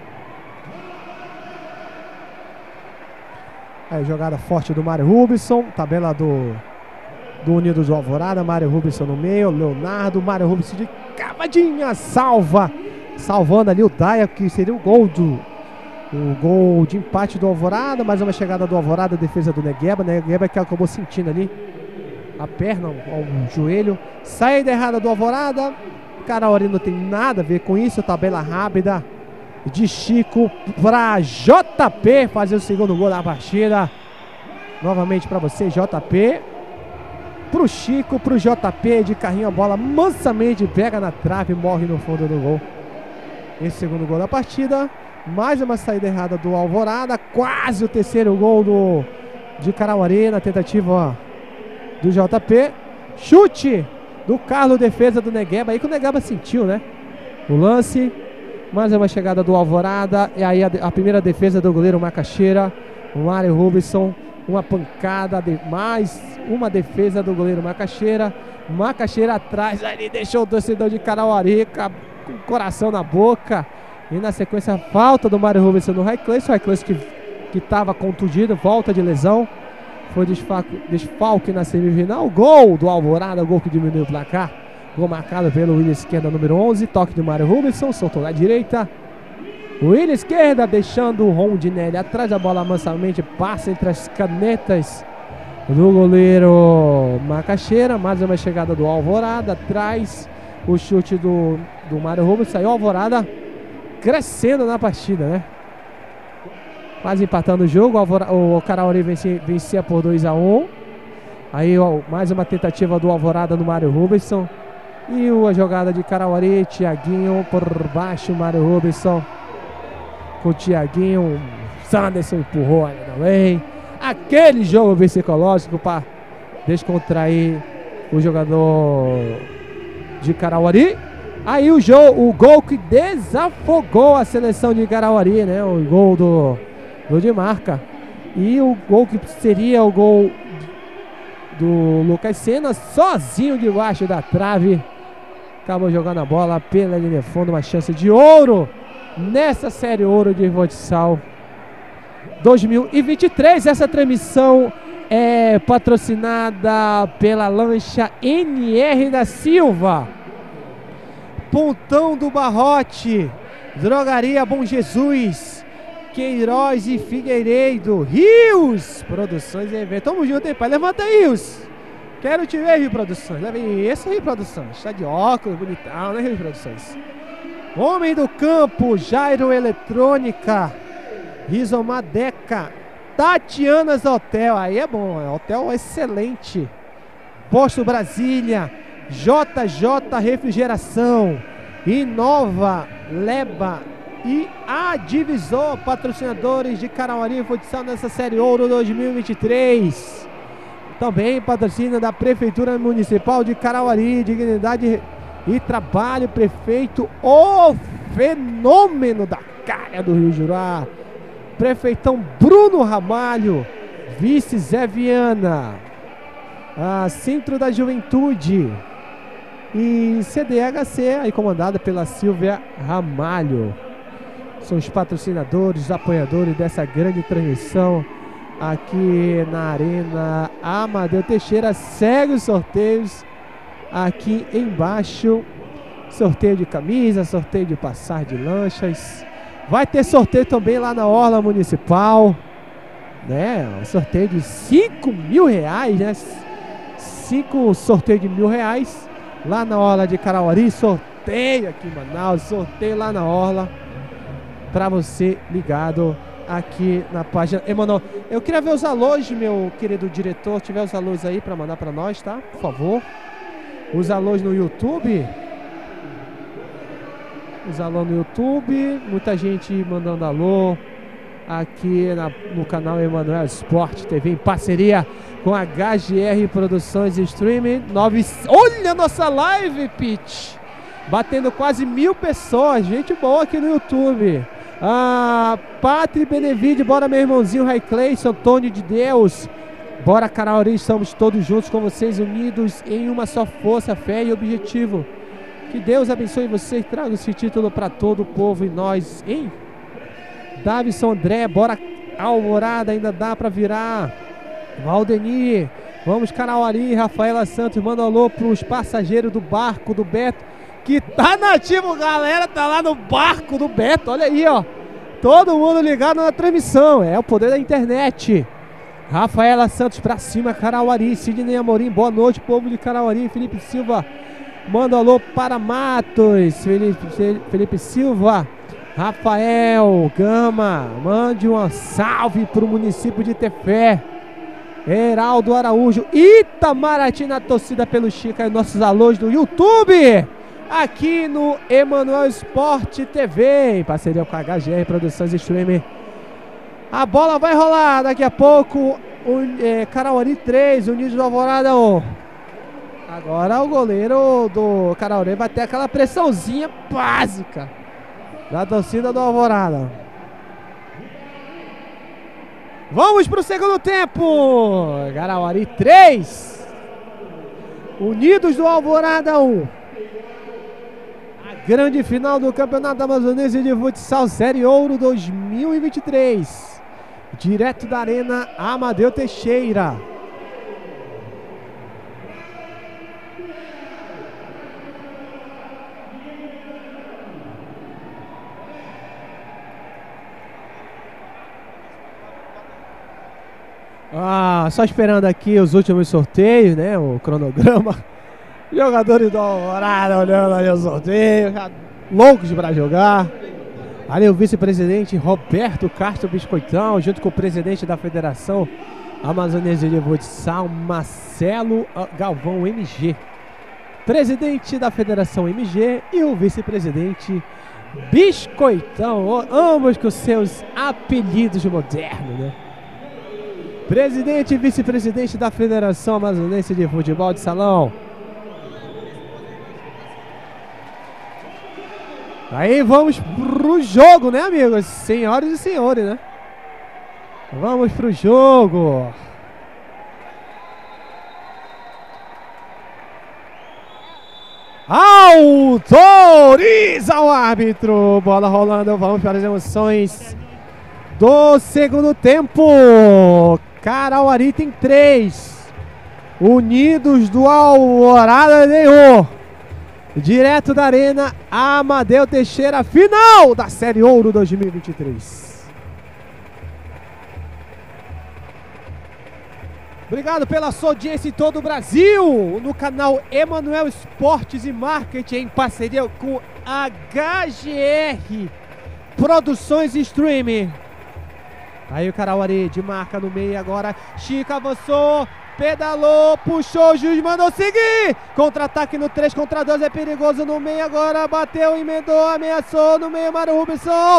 Aí jogada forte do Mário Rubinson, tabela do, do Unidos do Alvorada. Mário Rubinson no meio, Leonardo, Mário Rubinson de cavadinha, salva. Salvando ali o Daia, que seria o gol do o gol de empate do Alvorada. Mais uma chegada do Alvorada, defesa do Negueba. Negueba que acabou sentindo ali a perna, o joelho. Saída errada do Alvorada. Carauari não tem nada a ver com isso. Tabela rápida de Chico para J P fazer o segundo gol da partida. Novamente para você, J P. Pro Chico, pro J P de carrinho, a bola mansamente pega na trave e morre no fundo do gol. Esse segundo gol da partida. Mais uma saída errada do Alvorada. Quase o terceiro gol do, de Carauari na tentativa do J P. Chute do Carlos, defesa do Negueba. Aí que o Negueba sentiu, né? O lance. Mais uma chegada do Alvorada. E aí a, a primeira defesa do goleiro Macaxeira. O Mário Rubinson. Uma pancada. De, mais uma defesa do goleiro Macaxeira. Macaxeira atrás. Ali deixou o torcedor de Carauari com o coração na boca. E na sequência, falta do Mário Rubinson no Raicleis. O Raicleis que estava contundido, volta de lesão. Foi desfalque, desfalque na semifinal. Gol do Alvorada, gol que diminuiu o placar. Gol marcado pelo William Esquerda, número onze. Toque do Mário Rubinson, soltou na direita. O William Esquerda deixando o Rondinelli atrás. A bola mansamente passa entre as canetas do goleiro Macaxeira. Mais uma chegada do Alvorada atrás. O chute do, do Mário Rubinson. Saiu o Alvorada crescendo na partida, né? Quase empatando o jogo. O, o Carauari vencia, vencia por dois a um. Aí ó, mais uma tentativa do Alvorada no Mário Rubinson. E a jogada de Carauari. Tiaguinho por baixo. Mário Rubinson com o Tiaguinho. Sanderson empurrou ali também. Aquele jogo psicológico para descontrair o jogador de Carauari. Aí o, jogo, o gol que desafogou a seleção de Carauari, né? O gol do, do de marca. E o gol que seria o gol do Lucas Senna, sozinho debaixo da trave. Acabou jogando a bola pela linha de fundo. Uma chance de ouro nessa série ouro de futsal dois mil e vinte e três. Essa transmissão é patrocinada pela lancha N R da Silva, Pontão do Barrote, Drogaria Bom Jesus, Queiroz e Figueiredo, Rios Produções e Eventos. Tamo junto, hein, pai? Levanta aí, Rios. Quero te ver, Rio Produções. Leva isso, Rio Produções. Tá de óculos, bonitão, né, Rio Produções? Homem do Campo, Jairo Eletrônica, Rizomadeca, Tatianas Hotel. Aí é bom, é hotel excelente. Posto Brasília, J J Refrigeração, Inova, Leba e a Divisor, patrocinadores de Carauari Futsal nessa série Ouro dois mil e vinte e três. Também patrocínio da Prefeitura Municipal de Carauari, Dignidade e Trabalho, prefeito, o fenômeno da cara do Rio Jurá, prefeitão Bruno Ramalho, vice Zé Viana, a Centro da Juventude e C D H C, aí comandada pela Silvia Ramalho. São os patrocinadores, os apoiadores dessa grande transmissão aqui na Arena Amadeu Teixeira. Segue os sorteios aqui embaixo. Sorteio de camisa, sorteio de passar de lanchas. Vai ter sorteio também lá na Orla Municipal, né? Um sorteio de cinco mil reais, né? Cinco sorteio de mil reais lá na Orla de Carauari. Sorteio aqui em Manaus, sorteio lá na Orla. Pra você ligado aqui na página. Emanuel, eu queria ver os alôs, meu querido diretor. Se tiver os alôs aí pra mandar pra nós, tá? Por favor. Os alôs no YouTube. Os alô no YouTube, muita gente mandando alô aqui na, no canal Emanuel Sport T V em parceria com a H G R Produções e Streaming. Nove... Olha a nossa live, Pitch! Batendo quase mil pessoas, gente boa aqui no YouTube. Ah, Patri Benevide, bora meu irmãozinho Ray Cleison, Antônio de Deus. Bora Carauari, estamos todos juntos com vocês, unidos em uma só força, fé e objetivo. Que Deus abençoe você e traga esse título para todo o povo e nós, hein? Davison André, bora Alvorada, ainda dá para virar. Valdeni, vamos Carauari. Rafaela Santos, manda alô pros passageiros do barco do Beto, que tá nativo, galera, tá lá no barco do Beto, olha aí, ó. Todo mundo ligado na transmissão, é o poder da internet. Rafaela Santos pra cima, Carauari. Sidney Amorim, boa noite, povo de Carauari. Felipe Silva, manda alô para Matos. Felipe, Felipe Silva. Rafael Gama, mande um salve para o município de Tefé. Heraldo Araújo. Itamaraty na torcida pelo Chica e nossos alôs do YouTube. Aqui no Emanuel Sport T V, em parceria com a H G R Produções e Streaming. A bola vai rolar daqui a pouco. O, é, Carauari três, Unidos do Alvorada um. Agora o goleiro do Carauari vai ter aquela pressãozinha básica da torcida do Alvorada. Vamos para o segundo tempo. Carauari três, Unidos do Alvorada um. A grande final do Campeonato Amazonense de Futsal Série Ouro dois mil e vinte e três. Direto da Arena Amadeu Teixeira. Ah, só esperando aqui os últimos sorteios, né? O cronograma. Jogadores do Alvorada olhando ali o sorteio, já loucos para jogar. Ali o vice-presidente Roberto Castro Biscoitão, junto com o presidente da Federação Amazonense de Futsal, Marcelo Galvão M G. Presidente da Federação M G e o vice-presidente Biscoitão, ambos com seus apelidos modernos, né? Presidente e vice-presidente da Federação Amazonense de Futebol de Salão. Aí vamos pro jogo, né, amigos? Senhoras e senhores, né? Vamos pro jogo. Autoriza o árbitro. Bola rolando, vamos para as emoções do segundo tempo. Carauari tem três, Unidos do Alvorada nenhum. Direto da Arena Amadeu Teixeira, final da Série Ouro dois mil e vinte e três. Obrigado pela sua audiência em todo o Brasil, no canal Emanuel Esportes e Marketing, em parceria com H G R Produções e Streaming. Aí o Carauari de marca no meio agora. Chica avançou, pedalou, puxou, o juiz mandou seguir. Contra-ataque no três contra dois, é perigoso no meio agora. Bateu, emendou, ameaçou no meio, Mário Rubinson.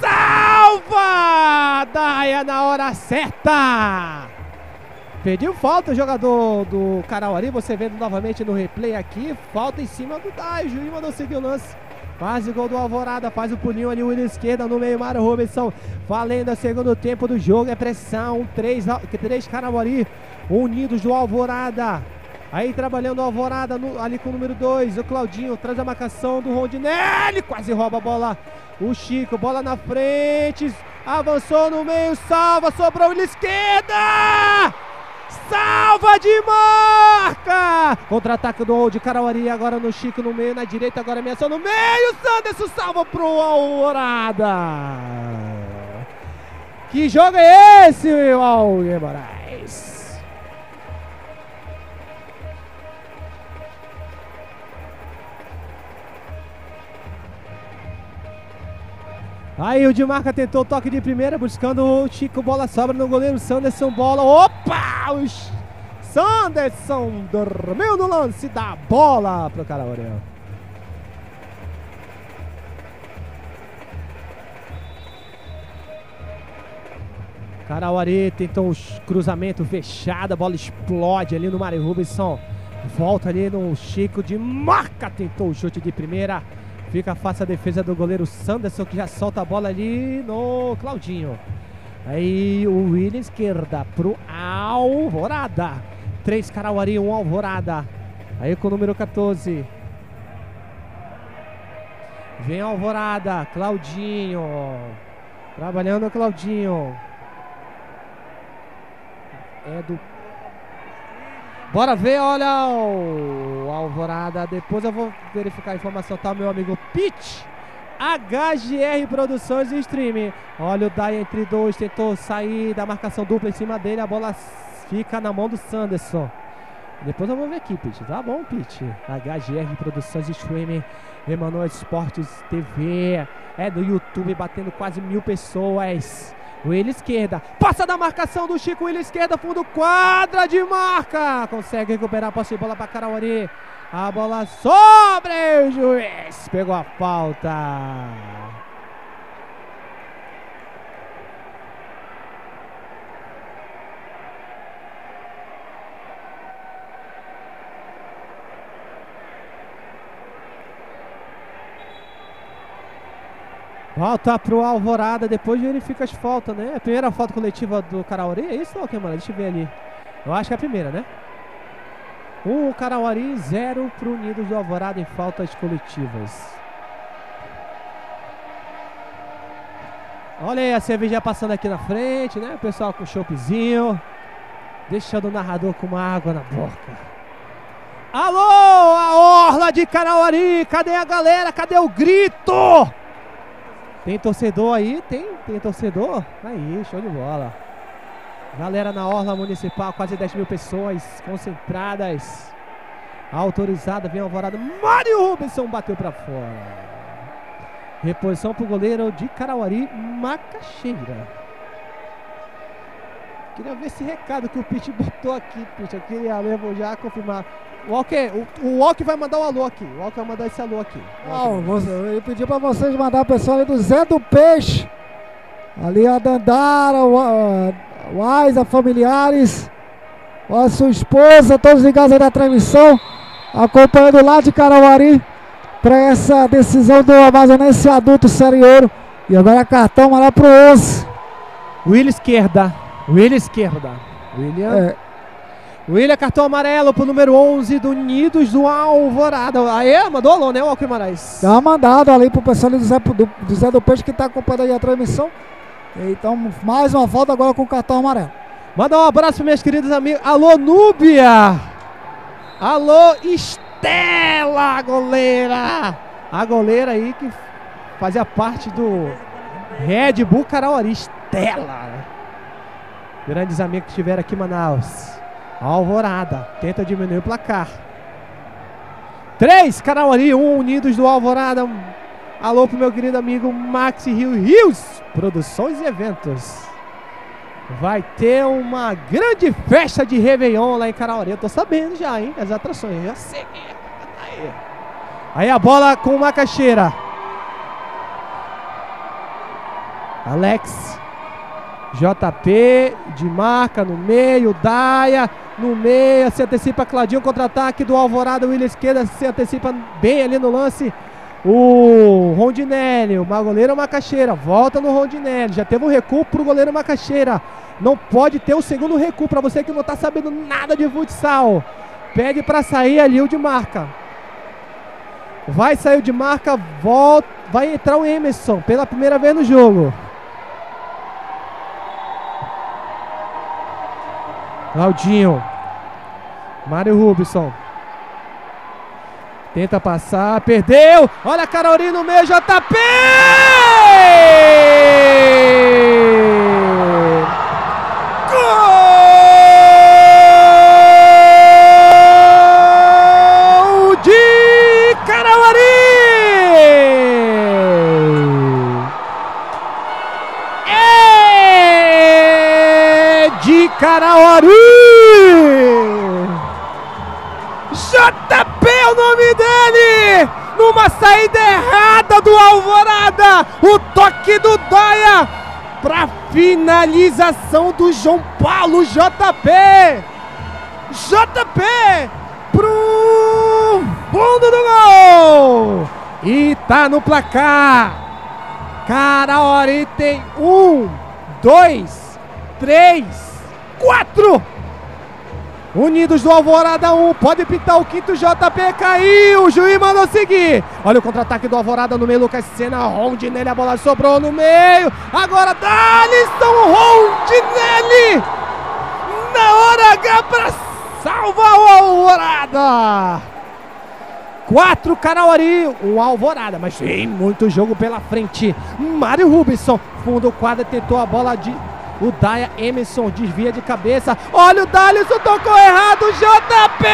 Salva! Daia na hora certa. Pediu falta o jogador do Carauari, você vendo novamente no replay aqui. Falta em cima do Daia, o juiz mandou seguir o lance. Quase gol do Alvorada, faz o pulinho ali, o Willian esquerda no meio, Mário Rubinson. Valendo o segundo tempo do jogo, é pressão, três, três Carauari, Unidos do Alvorada. Aí trabalhando o Alvorada no, ali com o número dois, o Claudinho traz a marcação do Rondinelli, quase rouba a bola. O Chico, bola na frente, avançou no meio, salva, sobrou, Willian esquerda. Salva de marca! Contra-ataque do de Carauari, agora no Chico no meio, na direita, agora ameaçou no meio. Sanderson salva pro Alvorada. Que jogo é esse, Al Guimarães? Aí o de marca tentou o toque de primeira, buscando o Chico, bola sobra no goleiro Sanderson, bola, opa! O Sanderson dormiu no lance da bola pro Carauari. Carauari tentou o cruzamento fechado, a bola explode ali no Mário Rubinson, volta ali no Chico, de marca tentou o chute de primeira. Fica fácil a defesa do goleiro Sanderson, que já solta a bola ali no Claudinho. Aí o William esquerda pro Alvorada. três Carauari, um Alvorada. Aí com o número quatorze. Vem Alvorada, Claudinho. Trabalhando o Claudinho. É do... Bora ver, olha o Alvorada. Depois eu vou verificar a informação, tá, meu amigo Pete. H G R Produções e Streaming. Olha o Dai entre dois, tentou sair da marcação dupla em cima dele. A bola fica na mão do Sanderson. Depois eu vou ver aqui, Pete. Tá bom, Pete. H G R Produções e Streaming. Emanuel Esportes T V. É do YouTube, batendo quase mil pessoas. Willian esquerda, passa da marcação do Chico, Willian esquerda, fundo, quadra de marca, consegue recuperar a posse de bola para Carauari, a bola sobre o juiz, pegou a falta. Volta pro Alvorada, depois verifica as faltas, né? A primeira falta coletiva do Carauari, é isso ou o que, mano? Deixa eu ver ali. Eu acho que é a primeira, né? Um Carauari, zero pro Unidos do Alvorada em faltas coletivas. Olha aí a cerveja passando aqui na frente, né? O pessoal com choppzinho. Deixando o narrador com uma água na boca. Alô, a orla de Carauari, cadê a galera? Cadê o grito? Tem torcedor aí? Tem, tem torcedor? Aí, show de bola. Galera na orla municipal, quase dez mil pessoas concentradas. Autorizada, vem Alvorada. Mário Rubinson bateu pra fora. Reposição pro goleiro de Carauari, Macaxeira. Queria ver esse recado que o Pete botou aqui, Pete. Eu queria mesmo já confirmar. O Walker, o, o Walker vai mandar um alô aqui. O Walker vai mandar esse alô aqui. Não, você, eu pedi pra vocês mandar o pessoal ali do Zé do Peixe. Ali a Dandara, o, a, o Aiza, familiares. A sua esposa, todos ligados aí da transmissão. Acompanhando lá de Carauari para essa decisão do Amazonense Adulto Série Ouro. E agora cartão lá pro onze. Willian esquerda. Willian esquerda. William. É. William, cartão amarelo pro número onze do Unidos do Alvorada. Aí, mandou alô, né, Walker Moraes? Dá uma mandada ali pro pessoal do Zé do, do Zé do Peixe que tá acompanhando aí a transmissão. Então, mais uma volta agora com o cartão amarelo. Manda um abraço para minhas queridas amigas. Alô, Núbia! Alô, Estela, goleira! A goleira aí que fazia parte do Red Bull Carauari. Estela! Grandes amigos que estiveram aqui em Manaus. Alvorada, tenta diminuir o placar. três, Carauari, um, Unidos do Alvorada. Alô pro meu querido amigo Maxi Rio Rios, Produções e Eventos. Vai ter uma grande festa de Réveillon lá em Carauari. Eu tô sabendo já, hein, as atrações, já sei. Aí, aí a bola com o Macaxeira. Alex. J P de marca no meio, Daia no meio, se antecipa Claudinho, contra-ataque do Alvorada, Willian esquerda, se antecipa bem ali no lance o Rondinelli, o goleiro Macaxeira, volta no Rondinelli, já teve um recuo pro goleiro Macaxeira, não pode ter o segundo recuo, para você que não tá sabendo nada de futsal, pede para sair ali o de marca, vai sair o de marca, volta, vai entrar o Emerson pela primeira vez no jogo. Claudinho. Mário Rubson. Tenta passar, perdeu. Olha a Carauari no meio, J P! Gol de Carauari! É de Carauari! J P é o nome dele! Numa saída errada do Alvorada! O toque do Daia para finalização do João Paulo. J P! J P pro fundo do gol! E tá no placar. Carauari tem um, dois, três, quatro! Unidos do Alvorada um, pode pintar o quinto, J P caiu, o juiz mandou seguir. Olha o contra-ataque do Alvorada no meio, Lucas Senna, Rondinelli, a bola sobrou no meio. Agora Dalisson, Rondinelli, na hora H para salvar o Alvorada. Quatro Carauari, um Alvorada, mas tem muito jogo pela frente. Mário Rubson, fundo quadra, tentou a bola de... O Daia, Emerson desvia de cabeça. Olha o Dalisson, tocou errado. J P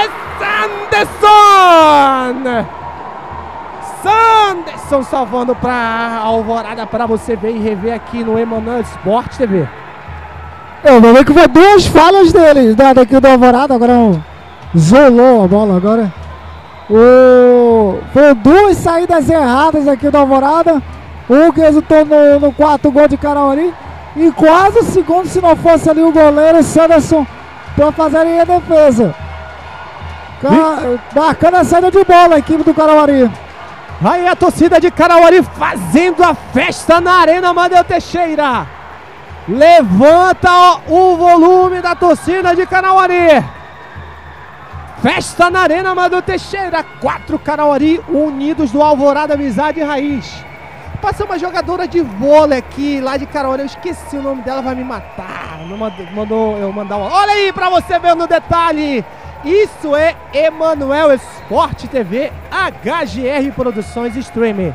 Sanderson. Sanderson salvando para Alvorada, para você ver e rever aqui no Emanuel Sport T V. Eu vou ver que foi duas falhas dele, daqui do Alvorada. Agora zolou a bola agora. O... Foram duas saídas erradas aqui do Alvorada. Um que resultou no, no quarto gol de Carauari. E quase o segundo, se não fosse ali o goleiro Sanderson para fazer a defesa. Marcando a saída de bola a equipe do Carauari. Aí a torcida de Carauari fazendo a festa na Arena Amadeu Teixeira. Levanta o volume da torcida de Carauari. Festa na Arena Amadeu Teixeira. Quatro Carauari unidos do Alvorada, amizade e raiz. Passou uma jogadora de vôlei aqui, lá de Carauari, eu esqueci o nome dela, vai me matar. Mandou, mandou eu mandar uma... Olha aí pra você ver no detalhe. Isso é Emanuel Sport T V, H G R Produções Streamer.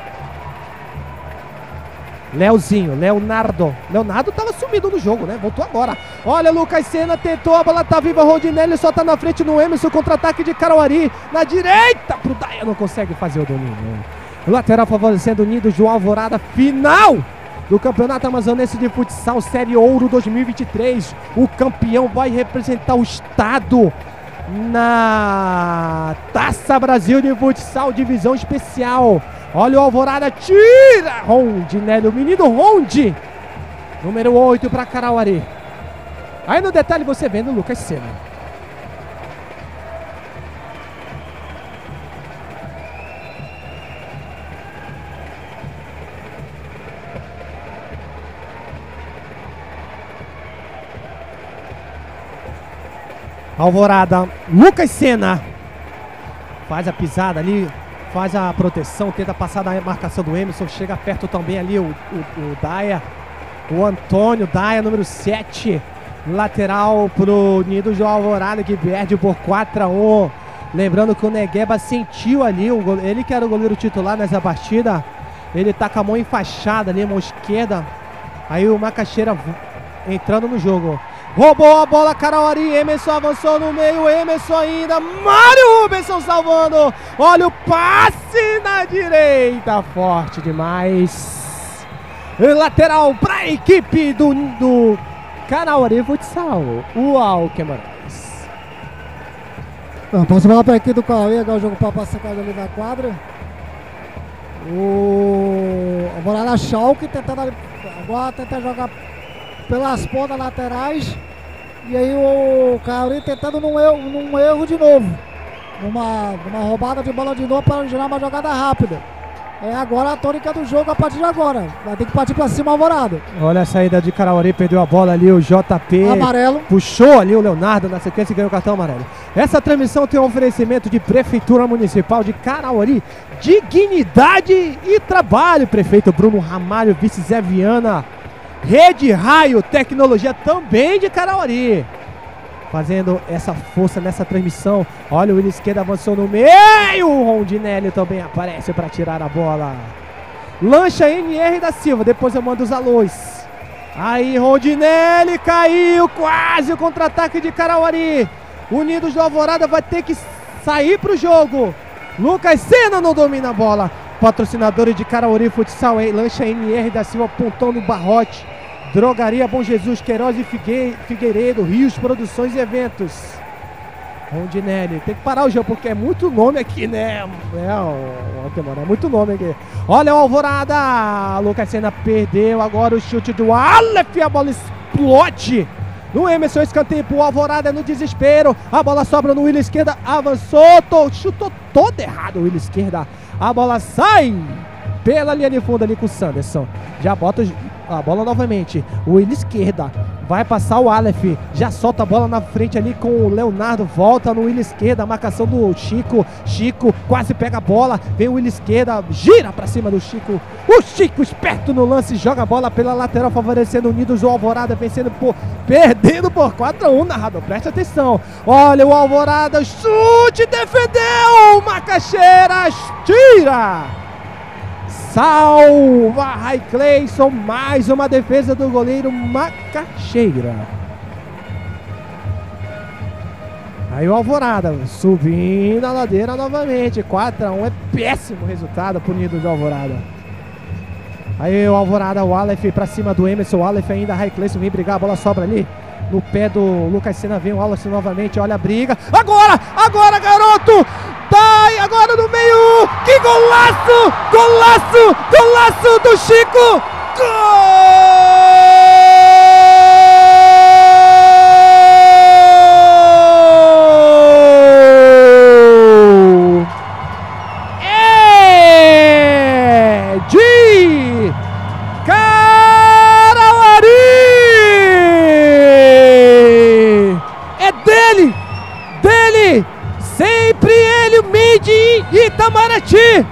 Leozinho, Leonardo. Leonardo tava sumido no jogo, né? Voltou agora. Olha, Lucas Senna tentou, a bola tá viva, Rondinelli só tá na frente no Emerson, contra-ataque de Carauari. Na direita, pro Daia, não consegue fazer o domínio. O lateral favorecendo Unidos do Alvorada, final do Campeonato Amazonense de Futsal Série Ouro dois mil e vinte e três. O campeão vai representar o estado na Taça Brasil de Futsal, divisão especial. Olha o Alvorada, tira Rondinelli, o menino Rondi, número oito para Carauari. Aí no detalhe você vendo o Lucas Senna. Alvorada, Lucas Senna faz a pisada ali, faz a proteção, tenta passar da marcação do Emerson, chega perto também ali o, o, o Daia, o Antônio Daia, número sete, lateral pro Unidos do Alvorada, que perde por quatro a um. Lembrando que o Negueba sentiu ali, o goleiro, ele que era o goleiro titular nessa partida, ele tá com a mão enfaixada ali, a mão esquerda. Aí o Macaxeira entrando no jogo. Roubou a bola, Carauari, Emerson avançou no meio, Emerson ainda, Mário Rubson salvando. Olha o passe na direita, forte demais. Lateral para a equipe do, do Carauari Futsal, o Alquemarais. Posso falar para a equipe do Carauari, agora o jogo para passar ali na quadra. O Alvorada Schalke tentando agora tentar jogar pelas pontas laterais. E aí o Carauari tentando num erro, num erro de novo. Numa, numa roubada de bola de novo para gerar uma jogada rápida. É agora a tônica do jogo a partir de agora. Vai ter que partir para cima, Alvorada. Olha a saída de Carauari, perdeu a bola ali, o J P. Amarelo. Puxou ali o Leonardo na sequência e ganhou o cartão amarelo. Essa transmissão tem um oferecimento de Prefeitura Municipal de Carauari. Dignidade e trabalho. Prefeito Bruno Ramalho, vice Zé Viana. Rede Raio Tecnologia também de Carauari. fazendo essa força nessa transmissão. Olha, o Willis Esquerda avançou no meio. O Rondinelli também aparece para tirar a bola. Lancha M R da Silva. Depois eu mando os alôs. Aí, Rondinelli caiu. Quase o contra-ataque de Carauari. Unidos do Alvorada vai ter que sair para o jogo. Lucas Senna não domina a bola. Patrocinadores de Carauari Futsal, Lancha M R da Silva, Pontão no Barrote, Drogaria Bom Jesus, Queiroz e Figue... Figueiredo, Rios Produções e Eventos. Rondinelli, tem que parar o jogo porque é muito nome aqui, né? É, ó, é muito nome aqui. Olha o Alvorada, Lucas Senna perdeu, agora o chute do Aleph, a bola explode. No Emerson, escanteio pro Alvorada no desespero. A bola sobra no Willis Esquerda, avançou, tô, chutou todo errado o Willis Esquerda. A bola sai pela linha de fundo ali com o Sanderson. Já bota a bola novamente. O Willis Esquerda vai passar o Aleph. Já solta a bola na frente ali com o Leonardo. Volta no Willis Esquerda. A marcação do Chico. Chico quase pega a bola. Vem o Willis Esquerda. Gira pra cima do Chico. O Chico esperto no lance. Joga a bola pela lateral, favorecendo o Unidos do Alvorada. Vencendo por... Perdendo por quatro a um, narrador. Preste atenção. Olha o Alvorada. Chute. Defendeu. Macaxeiras. Tira. Salva Rai Cleison, mais uma defesa do goleiro Macaxeira. Aí o Alvorada subindo a ladeira novamente, quatro a um, é péssimo resultado pro Unidos do Alvorada. Aí o Alvorada, o Aleph pra cima do Emerson, o Aleph ainda, Rai Cleison vem brigar, a bola sobra ali no pé do Lucas Senna, vem o Aleph novamente, olha a briga, agora, agora garoto! Vai agora no meio, que golaço, golaço, golaço do Chico, gol! É de Carauari, é dele, dele, sempre ele, o Made Itamaraty.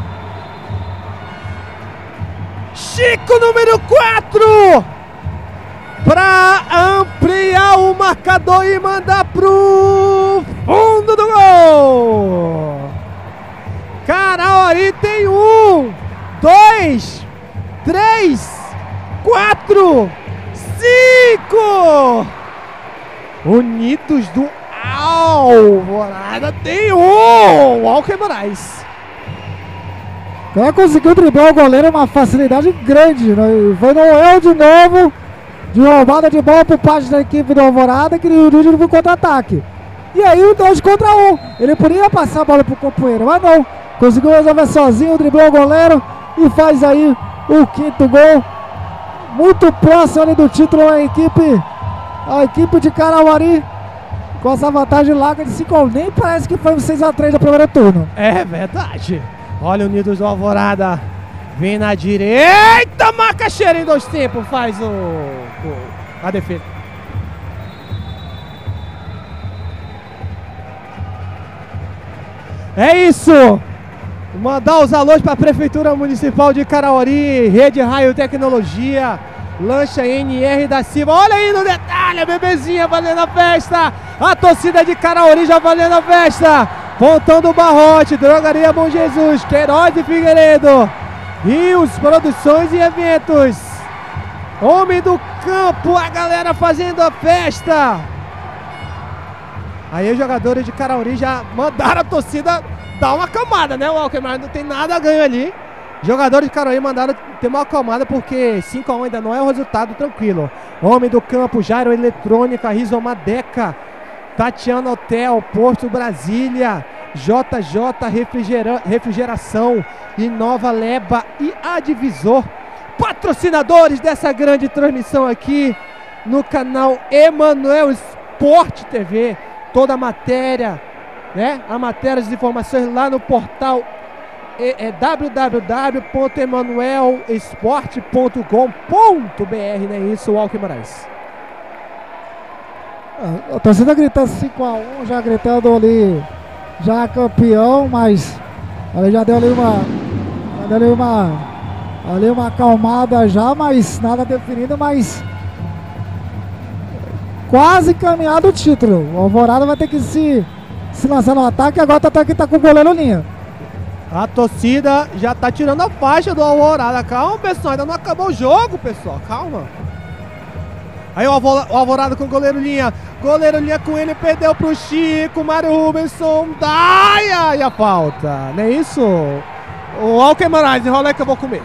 Chico, número quatro, para ampliar o marcador e mandar pro fundo do gol. Carauari tem um, dois, três, quatro, cinco. Unidos do Alvorada tem um, Walker Moraes. Ela conseguiu driblar o goleiro, uma facilidade grande, né? Foi Noel de novo, de roubada de bola por parte da equipe do Alvorada, que o Unidos foi contra-ataque. E aí o dois contra um, ele podia passar a bola pro companheiro, mas não, conseguiu resolver sozinho, driblou o goleiro e faz aí o quinto gol. Muito próximo ali do título a equipe, a equipe de Carauari, com essa vantagem larga de cinco a um, nem parece que foi um seis a três no primeiro turno. É verdade. Olha o Unidos do Alvorada, vem na direita, Macaxeira em dois tempos, faz o, o a defesa. É isso! Mandar os alôs para a Prefeitura Municipal de Carauari, Rede Raio Tecnologia, Lancha N R da Silva. Olha aí no detalhe, a bebezinha valendo a festa, a torcida de Carauari já valendo a festa. Pontão do Barrote, Drogaria Bom Jesus, Queiroz e Figueiredo, Rios Produções e Eventos, Homem do Campo, a galera fazendo a festa. Aí os jogadores de Carauari já mandaram a torcida dar uma acalmada, né, Walker? Mas não tem nada a ganho ali. Jogadores de Carauari mandaram ter uma acalmada porque cinco a um ainda não é um resultado tranquilo. Homem do Campo, Jairo Eletrônica, Rizomadeca, Tatiana Hotel, Porto Brasília, J J Refrigera Refrigeração, Inova Leba e Advisor. Patrocinadores dessa grande transmissão aqui no canal Emanuel Sport T V. Toda a matéria, né? A matéria de informações lá no portal é, é w w w ponto emanuel sport ponto com ponto b r, não é isso, Walker Moraes? A torcida gritando cinco a um, já gritando ali, já campeão, mas ali já deu ali uma, já deu ali uma, ali uma acalmada já, mas nada definido, mas quase encaminhado o título. O Alvorada vai ter que se, se lançar no ataque. Agora tá aqui, tá com o goleiro linha. A torcida já tá tirando a faixa do Alvorada. Calma, pessoal, ainda não acabou o jogo, pessoal. Calma. Aí o Alvorada com o goleiro linha. Goleiro linha com ele, perdeu pro Chico. Mário Rubenson. Daia! E a falta. Não é isso? O Alckmin Moraes, enrola aí que eu vou comer.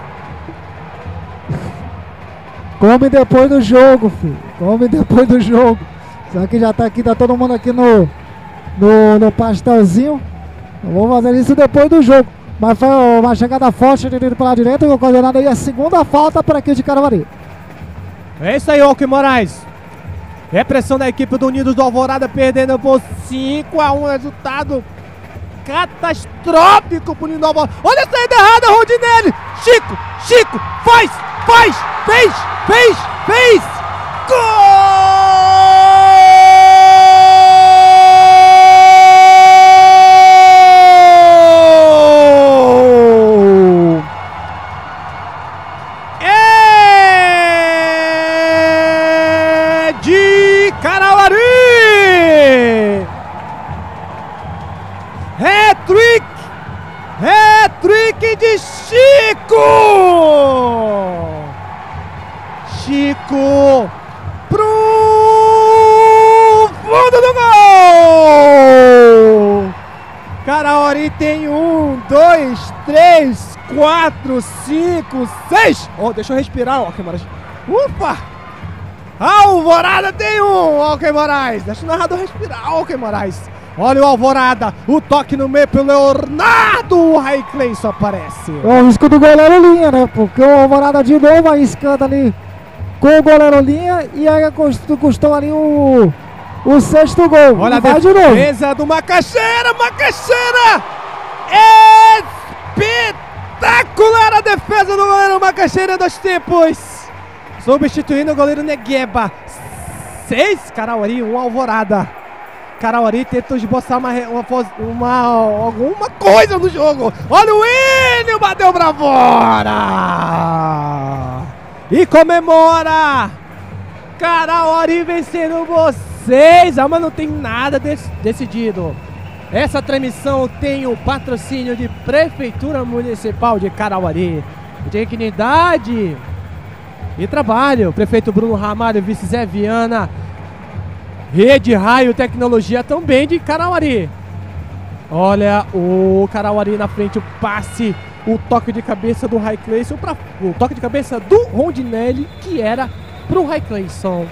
Come depois do jogo, filho. Come depois do jogo. Só que já tá aqui, tá todo mundo aqui no, no, no pastelzinho. Eu vou fazer isso depois do jogo. Mas foi uma chegada forte pela direita, ocasionando aí a segunda falta para aqui de Caruaru. É isso aí, Alckmin Moraes. Repressão da equipe do Unidos do Alvorada, perdendo por cinco a um. Resultado catastrófico pro Unidos do Alvorada. Olha a saída errada, Rondinelli. Chico, Chico, faz, faz, fez, fez, fez. Gol! Caruaru! Hat-trick! Hat-trick de Chico! Chico pro fundo do gol! Caruaru tem um, dois, três, quatro, cinco, seis! Oh, deixa eu respirar, ó, que maravilha! Ufa! Alvorada tem um, Alckmin Moraes. Deixa o narrador respirar, Alckmin Moraes. Olha o Alvorada, o toque no meio pelo Leonardo. O Raiklen só aparece. É o risco do goleiro linha, né? Porque o Alvorada de novo arriscando ali com o goleiro linha. E aí custou ali o, o sexto gol. Olha e a vai de novo. defesa do Macaxeira, Macaxeira. Espetacular a defesa do goleiro Macaxeira dos tempos. Substituindo o goleiro Negueba. Seis, Caruaru, um Alvorada. Caruaru tenta esboçar uma, uma, uma, alguma coisa no jogo. Olha o Enio, bateu pra fora. E comemora. Caruaru vencendo vocês. Ah, mas não tem nada dec decidido. Essa transmissão tem o patrocínio de Prefeitura Municipal de Caruaru. Dignidade e trabalho, prefeito Bruno Ramalho, vice Zé Viana, Rede Raio Tecnologia também de Caruaru. Olha o Caruaru na frente, o passe, o toque de cabeça do Raikleison, o toque de cabeça do Rondinelli, que era pro Raikleison.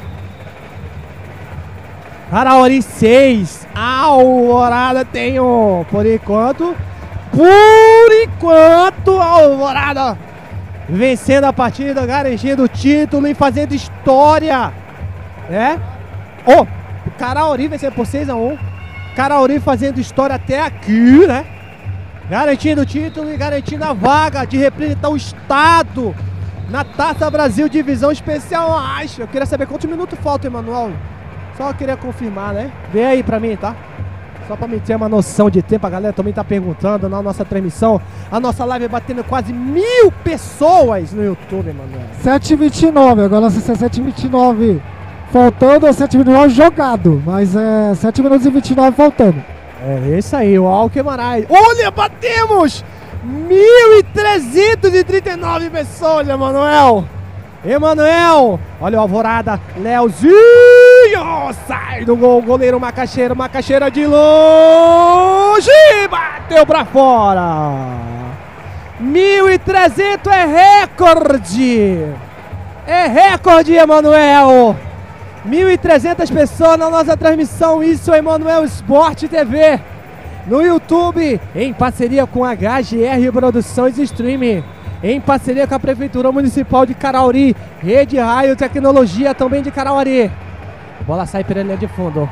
Caruaru seis, Alvorada tem um, por enquanto, por enquanto, Alvorada vencendo a partida, garantindo o título e fazendo história, né? Ó, oh, Caruaru vencendo por seis a um. Caruaru fazendo história até aqui, né? Garantindo o título e garantindo a vaga de representar o estado na Taça Brasil Divisão Especial. Acho. Eu queria saber quantos minutos faltam, Emanuel. Só queria confirmar, né? Vê aí pra mim, tá? Só pra me ter uma noção de tempo, a galera também tá perguntando na nossa transmissão. A nossa live batendo quase mil pessoas no YouTube, Emanuel. sete e vinte e nove, agora sete e vinte e nove faltando, sete e vinte e nove jogado, mas é sete minutos e vinte e nove faltando. É isso aí, o Alckmin Moraes. Olha, batemos mil trezentos e trinta e nove pessoas, Emanuel. Emanuel, olha o Alvorada, Leozinho, sai do gol, goleiro Macaxeira, Macaxeira de longe, bateu pra fora. mil e trezentos é recorde, é recorde, Emanuel. mil e trezentas pessoas na nossa transmissão, isso é Emanuel Sport T V, no YouTube, em parceria com a H G R Produções Streaming. Em parceria com a Prefeitura Municipal de Caruaru, Rede Raio Tecnologia também de Caruaru. Bola sai pela linha de fundo.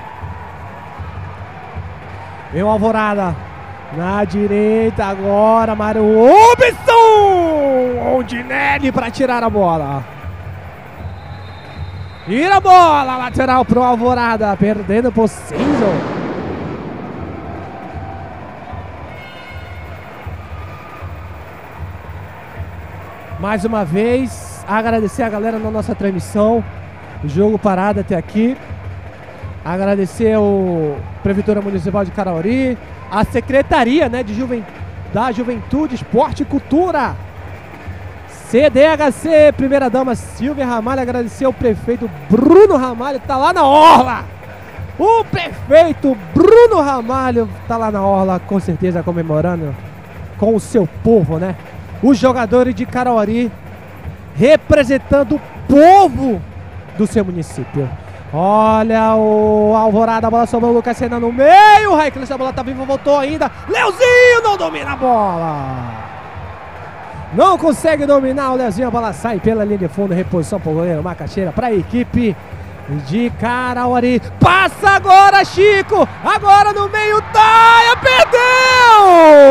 Vem o Alvorada. Na direita agora, Mário Robson! Rondinelli para tirar a bola. Tira a bola, lateral pro Alvorada, perdendo por Cinzo. Mais uma vez, agradecer a galera na nossa transmissão. O jogo parado até aqui. Agradecer o Prefeitura Municipal de Carauari, a Secretaria, né, de Juven... da Juventude, Esporte e Cultura, C D H C, Primeira Dama Silvia Ramalho. Agradecer ao prefeito Bruno Ramalho, tá lá na orla. O prefeito Bruno Ramalho tá lá na orla, com certeza comemorando com o seu povo, né? Os jogadores de Carauari representando o povo do seu município. Olha o Alvorada, a bola sobrou, o Lucas Senna no meio, o Raikles, a bola tá viva, voltou ainda, Leozinho não domina a bola, não consegue dominar o Leozinho, a bola sai pela linha de fundo, reposição pro goleiro Macaxeira para a equipe de Carauari. Passa agora, Chico, agora no meio, Daia, perdeu!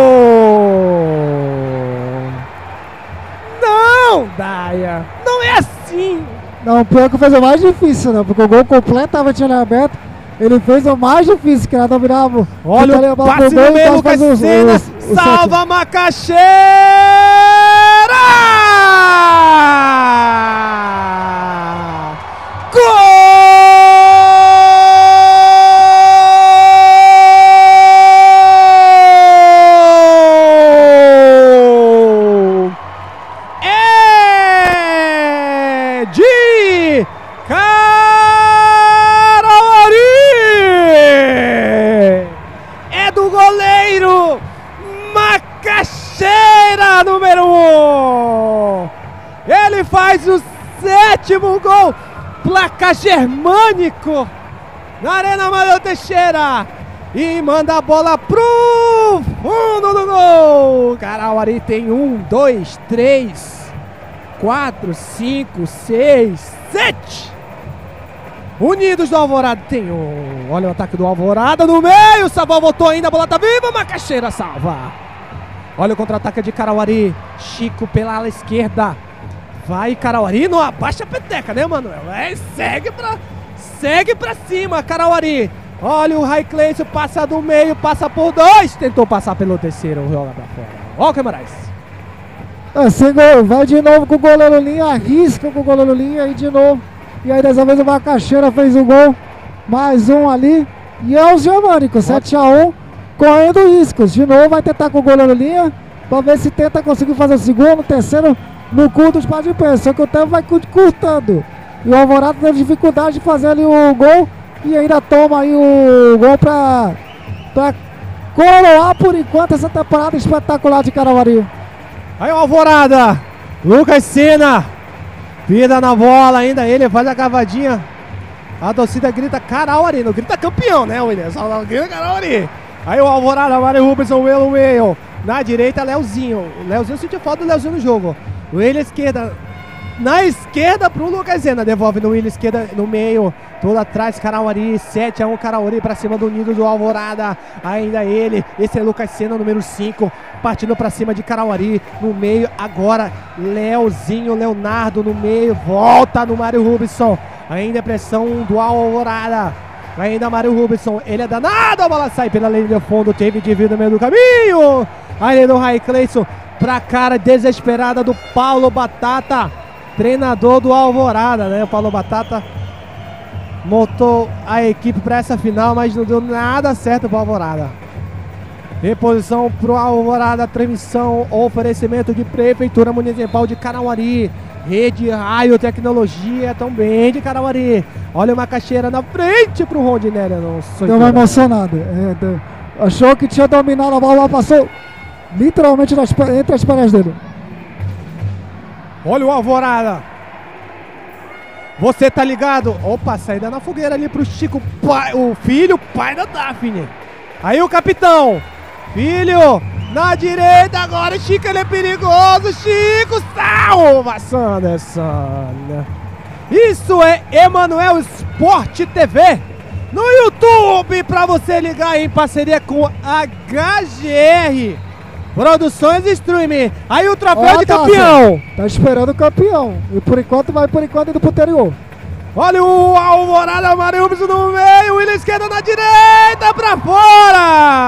Não, Daia, não é assim! Não, pior que fez o mais difícil, né? Porque o gol completamente aberto. Ele fez o mais difícil, que era dominar. Olha o passe no meio, Lucas Senna, salva Macaxeira! Gol! É de Carauari! É do goleiro Macaxeira, número um! Ele faz o sétimo gol, placar germânico na Arena Amadeu Teixeira, e manda a bola pro fundo do gol. Carauari tem um, dois, três, quatro, cinco, seis, sete. Unidos do Alvorada tem um. Olha o ataque do Alvorada no meio. Salvou, voltou ainda. A bola tá viva. Macaxeira salva. Olha o contra-ataque de Carauari. Chico pela ala esquerda. Vai Carauari. Não abaixa a peteca, né, Manuel? É, segue pra, segue pra cima, Carauari. Olha o Raikles. Passa do meio. Passa por dois. Tentou passar pelo terceiro. Joga pra fora. Olha o Guimarães. Assim, vai de novo com o goleiro Linha, arrisca com o goleiro Linha e de novo. E aí dessa vez o Macaxeira fez o gol. Mais um ali. E é o Germânico, sete a um, correndo riscos. De novo vai tentar com o goleiro Linha, para ver se tenta conseguir fazer o segundo, o terceiro no curto espaço de pé. Só que o tempo vai curtando. E o Alvorada teve dificuldade de fazer ali o gol. E ainda toma aí o gol para pra coroar por enquanto essa temporada espetacular de Carauari. Aí o Alvorada, Lucas Senna, vida na bola ainda, ele faz a cavadinha. A torcida grita Carauari, não grita campeão, né, William? Só não grita Carauari. Aí o Alvorada, Mário Rubinson, pelo meio. Na direita, Leozinho. O Leozinho sentiu falta do Leozinho no jogo. O William esquerda. Na esquerda pro Lucas Senna. Devolve no William esquerda, no meio. Todo atrás, Carauari. sete a um, Carauari pra cima do nido do Alvorada. Ainda ele. Esse é Lucas Senna, número cinco. Partindo pra cima de Carauari. No meio, agora Leozinho, Leonardo no meio. Volta no Mário Rubinson. Ainda a pressão do Alvorada. Ainda Mário Rubinson. Ele é danado. A bola sai pela linha de fundo. Teve de vida no meio do caminho. Aí do Raikleison. Pra cara desesperada do Paulo Batata, treinador do Alvorada, né? O Paulo Batata montou a equipe para essa final, mas não deu nada certo para o Alvorada. Reposição para o Alvorada, transmissão, oferecimento de Prefeitura Municipal de Carauari, Rede Raio Tecnologia também de Carauari. Olha o Macaxeira na frente para o Rondinelli. Deu uma emocionada. É, deu. Achou que tinha dominado a bola, passou literalmente nas, entre as pernas dele. Olha o Alvorada. Você tá ligado? Opa, saída na fogueira ali pro Chico, pai, o filho, pai da Daphne. Aí o capitão. Filho, na direita agora, Chico, ele é perigoso. Chico, salva, Sanderson. Isso é Emanuel Sport T V no YouTube, pra você ligar em parceria com a H G R Produções e Streaming. Aí o troféu oh, de campeão. Tá, tá esperando o campeão. E por enquanto vai por enquanto indo pro interior. Olha o Alvorada, Mário Rubinson no meio. William esquerda na direita pra fora.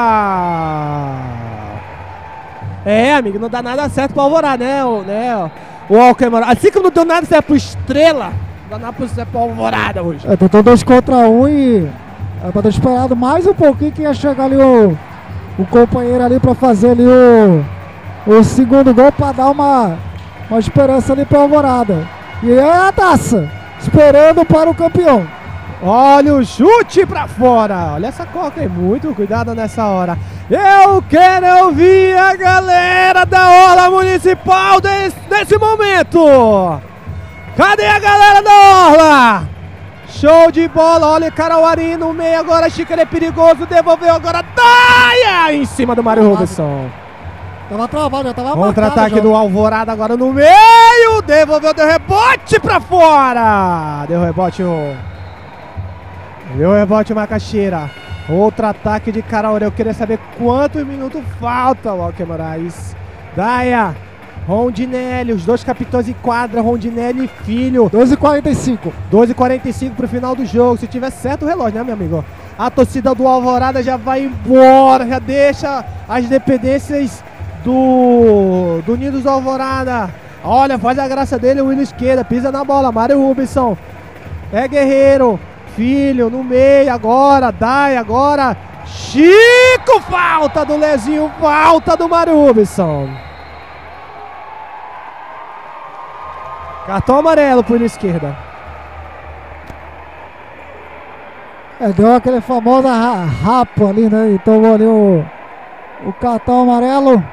É, amigo, não dá nada certo pro Alvorada, né? O, né, o Alckmin. Assim como não deu nada certo pro Estrela, não dá nada certo pro Alvorada hoje. É, tentou dois contra um e Era pra ter esperado mais um pouquinho que ia chegar ali o, o companheiro ali pra fazer ali o, o segundo gol pra dar uma, uma esperança ali pra Alvorada. E é a taça, esperando para o campeão. Olha o chute pra fora. Olha essa coca aí, muito cuidado nessa hora. Eu quero ouvir a galera da Orla Municipal desse, nesse momento. Cadê a galera da Orla? Show de bola, olha o Carauari no meio agora, Chica, ele é perigoso, devolveu agora, Daia em cima do Mário Rubinson. Tava travado, já tava Contra-ataque do Alvorada agora no meio, devolveu, deu rebote pra fora. Deu rebote o... Deu rebote o Macaxeira. Outro ataque de Carauari, eu queria saber quantos minutos falta, Walker Moraes. Daia. Rondinelli, os dois capitães em quadra, Rondinelli e Filho. doze e quarenta e cinco. doze e quarenta e cinco pro final do jogo. Se tiver certo o relógio, né, meu amigo? A torcida do Alvorada já vai embora, já deixa as dependências do, do Nidos do Alvorada. Olha, faz a graça dele, o Willian esquerda, pisa na bola, Mário Rubinson. É Guerreiro, Filho no meio agora, Dai agora. Chico, falta do Lezinho, falta do Mário Rubinson. Cartão amarelo por esquerda. É, deu aquele famoso ra rapa ali, né? E tomou ali o, o cartão amarelo.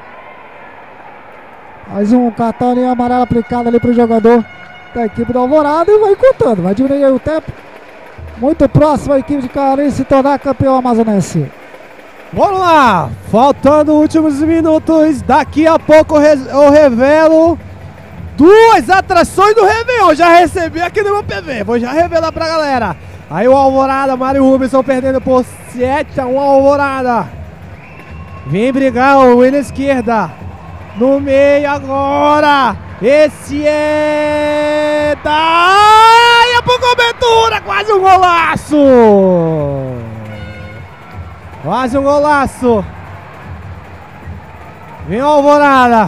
Mais um cartão ali amarelo aplicado ali pro jogador da equipe do Alvorada e vai contando, vai diminuir aí o tempo. Muito próximo a equipe de Carauari se tornar campeão amazonense. Vamos lá, faltando últimos minutos. Daqui a pouco eu revelo duas atrações do Réveillon. Já recebi aqui no meu P V. Vou já revelar pra galera. Aí o Alvorada, Mário Rubinson perdendo por sete a um Alvorada. Vem brigar o Willian esquerda. No meio agora. Esse é... Daia por cobertura. Quase um golaço. Quase um golaço. Vem o Alvorada.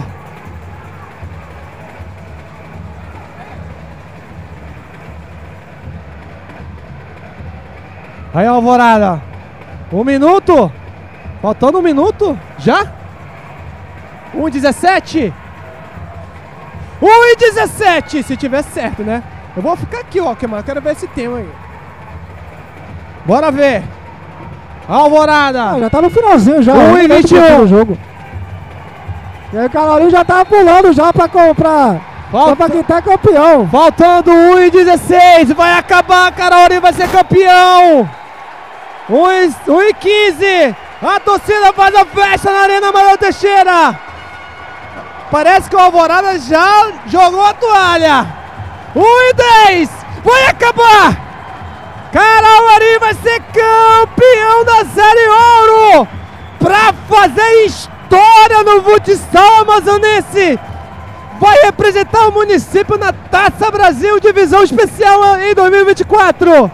Aí, Alvorada. Um minuto. Faltando um minuto. Já? um e dezessete. um e dezessete. Se tiver certo, né? Eu vou ficar aqui, ó. Que, mano, quero ver esse tema aí. Bora ver. Alvorada. Ah, já tá no finalzinho já. um e vinte e um. Jogo. E aí o Carauari já tá pulando já pra comprar. Falta... Pra quem tá campeão. Faltando um e dezesseis. Vai acabar. Carauari vai ser campeão. um e quinze. A torcida faz a festa na Arena Amadeu Teixeira. Parece que o Alvorada já jogou a toalha. um e dez. Vai acabar. Carauari vai ser campeão da Série Ouro. Pra fazer história no futsal amazonense. Vai representar o município na Taça Brasil Divisão Especial em dois mil e vinte e quatro.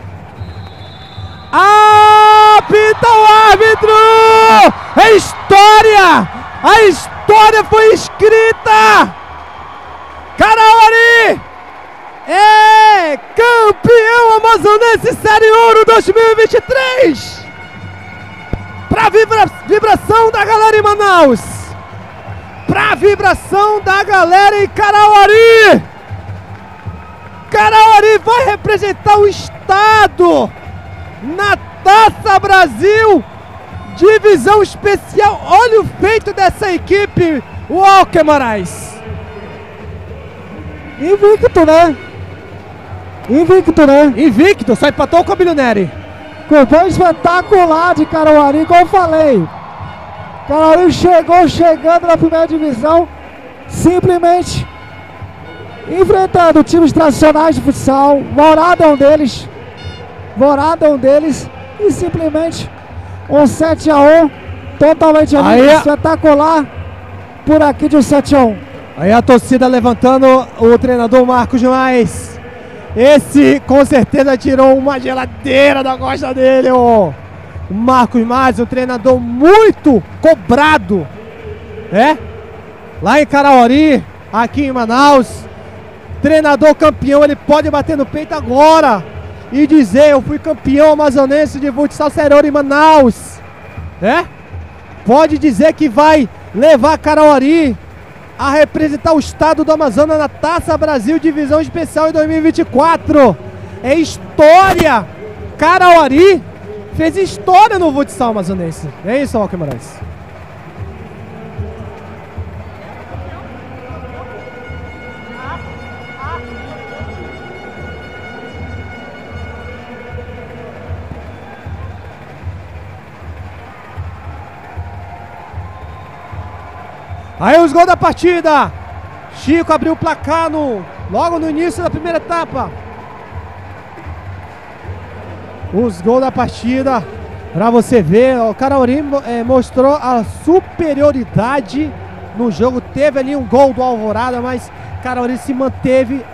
Apita o árbitro! É história! A história foi escrita! Carauari é campeão amazonense Série Ouro dois mil e vinte e três! Pra vibra vibração da galera em Manaus! Pra vibração da galera em Carauari! Carauari vai representar o estado na Taça Brasil Divisão Especial. Olha o feito dessa equipe, Walker Moraes. Invicto, né? Invicto, né? Invicto, só empatou com a Bilioneri. Foi espetacular de Carauari, como eu falei. Carauari chegou chegando na primeira divisão, simplesmente enfrentando times tradicionais de futsal. Alvorada é um deles. Alvorada é um deles. E simplesmente um sete a um totalmente ali, espetacular por aqui de um sete a um. Aí a torcida levantando o treinador Marcos Mais. Esse com certeza tirou uma geladeira da costa dele, o Marcos Mais, um treinador muito cobrado, é? Lá em Carauari, aqui em Manaus, treinador campeão, ele pode bater no peito agora. e dizer: eu fui campeão amazonense de futsal superior em Manaus, né? Pode dizer que vai levar Carauari a representar o estado do Amazonas na Taça Brasil Divisão Especial em dois mil e vinte e quatro. É história! Carauari fez história no futsal amazonense. É isso, Walker Moraes. Aí os gols da partida. Chico abriu o placar no, logo no início da primeira etapa. Os gols da partida, pra você ver, o Carauari é, mostrou a superioridade no jogo. Teve ali um gol do Alvorada, mas Carauari se manteve,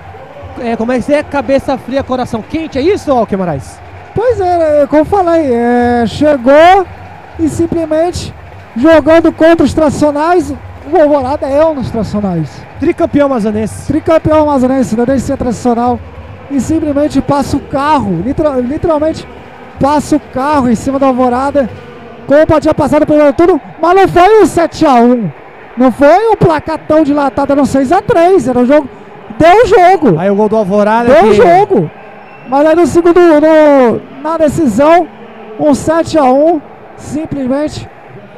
é, como é que é? Cabeça fria, coração quente, é isso, Walker Moraes? Pois é, como eu falei, é, chegou e simplesmente jogando contra os tradicionais. O Alvorada é um dos tradicionais. Tricampeão amazonense. Tricampeão amazonense, da D C tradicional. E simplesmente passa o carro, literal, literalmente passa o carro em cima da Alvorada, como tinha passado pelo tudo, mas não foi um sete a um, não foi um placar tão dilatado, era um seis a três, era um jogo, deu o jogo. Aí o gol do Alvorada. Deu o que... jogo, mas aí no segundo, no, na decisão, um sete a um, simplesmente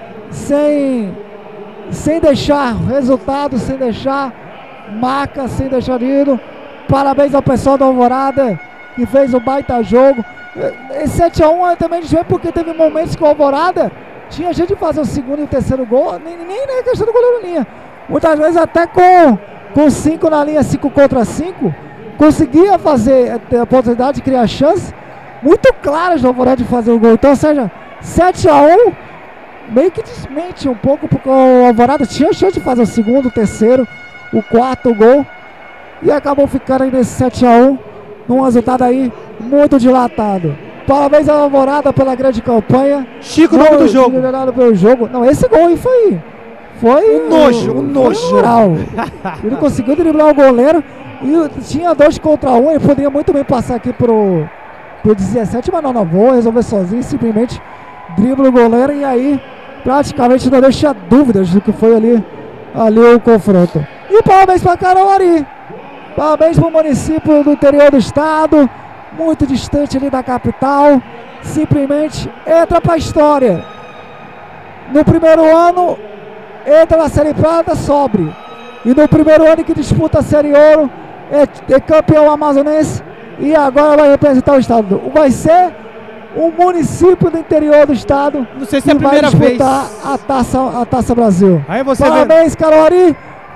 sem, sem deixar resultado, sem deixar marca, sem deixar ido. Parabéns ao pessoal da Alvorada, que fez um baita jogo. Esse sete a um também vê porque teve momentos que o Alvorada tinha gente de fazer o segundo e o terceiro gol, nem, nem na questão do goleiro linha. Muitas vezes até com com cinco na linha, cinco contra cinco, conseguia fazer, ter a oportunidade de criar chances muito claras do Alvorada de fazer o gol. Então, ou seja, sete a um meio que desmente um pouco, porque o Alvorada tinha chance de fazer o segundo, o terceiro, o quarto gol. E acabou ficando aí nesse sete a um, num resultado aí muito dilatado. Parabéns à Alvorada pela grande campanha. Chico, o nome do jogo. Pelo jogo. Não, esse gol aí foi... Foi... Um nojo, um nojo. Ele conseguiu driblar o goleiro e tinha dois contra um. Ele poderia muito bem passar aqui pro, pro dezessete, mas não, não vou resolver sozinho. Simplesmente dribla o goleiro e aí praticamente não deixa dúvidas do que foi ali, ali o confronto. E parabéns para Carauari. Parabéns para o município do interior do estado, muito distante ali da capital, simplesmente entra para a história. No primeiro ano, entra na Série Prata, sobe. E no primeiro ano que disputa a Série Ouro, é, é campeão amazonense e agora vai representar o estado. Vai ser o município do interior do estado. Não sei se é a primeira vai vez. disputar a taça, a Taça Brasil. Aí você Parabéns, vê... Carauari.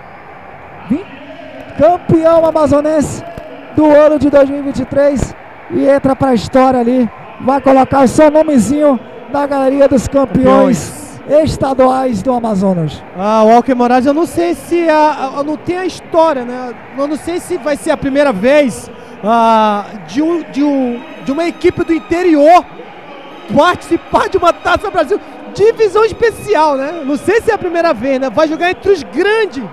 Campeão amazonense do ano de dois mil e vinte e três e entra para a história ali, vai colocar o seu nomezinho na galeria dos campeões, campeões estaduais do Amazonas. Ah, Walker Moraes, eu não sei se a, a, não tem a história, né? Eu não sei se vai ser a primeira vez ah, de, um, de, um, de uma equipe do interior participar de uma Taça Brasil divisão especial, né? Não sei se é a primeira vez, né? Vai jogar entre os grandes.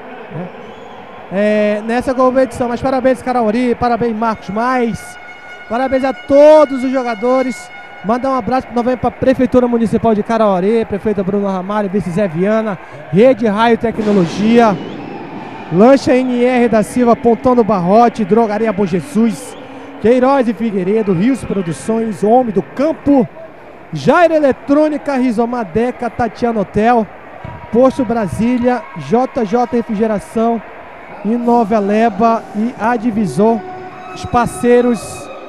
É, nessa competição, mas parabéns Carauari, parabéns Marcos Mais, parabéns a todos os jogadores. Mandar um abraço também para a Prefeitura Municipal de Carauari, prefeita Bruno Ramalho, vice Zé Viana, Rede Raio Tecnologia, Lancha N R da Silva, Pontão do Barrote, Drogaria Bom Jesus, Queiroz e Figueiredo, Rios Produções, Homem do Campo, Jair Eletrônica, Rizomar Deca, Tatiana Hotel, Posto Brasília, J J Refrigeração, Inova Leba e Advisor, os parceiros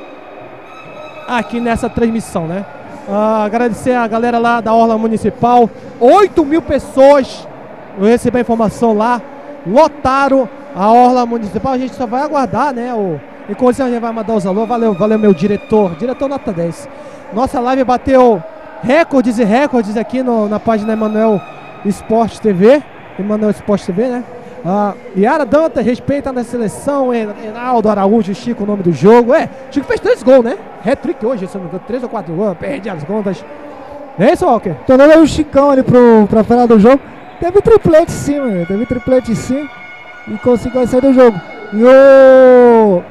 aqui nessa transmissão, né? Ah, agradecer a galera lá da Orla Municipal, oito mil pessoas, eu recebi a informação lá, lotaram a Orla Municipal, a gente só vai aguardar, né? O, enquanto a gente vai mandar os alô, valeu, valeu meu diretor, diretor nota dez. Nossa live bateu recordes e recordes aqui no, na página Emanuel Esporte T V, Emanuel Esporte T V, né? Ah, Yara Dantas, respeita na seleção, Reinaldo Araújo, Chico, o nome do jogo. É, Chico fez três gols, né? Hat-trick hoje, se não me engano, três ou quatro gols, perdi as contas. É isso, Walker? Tô dando aí o Chicão ali pro, pra final do jogo. Teve triplete sim, mano. Teve triplete sim. E conseguiu sair do jogo. E o,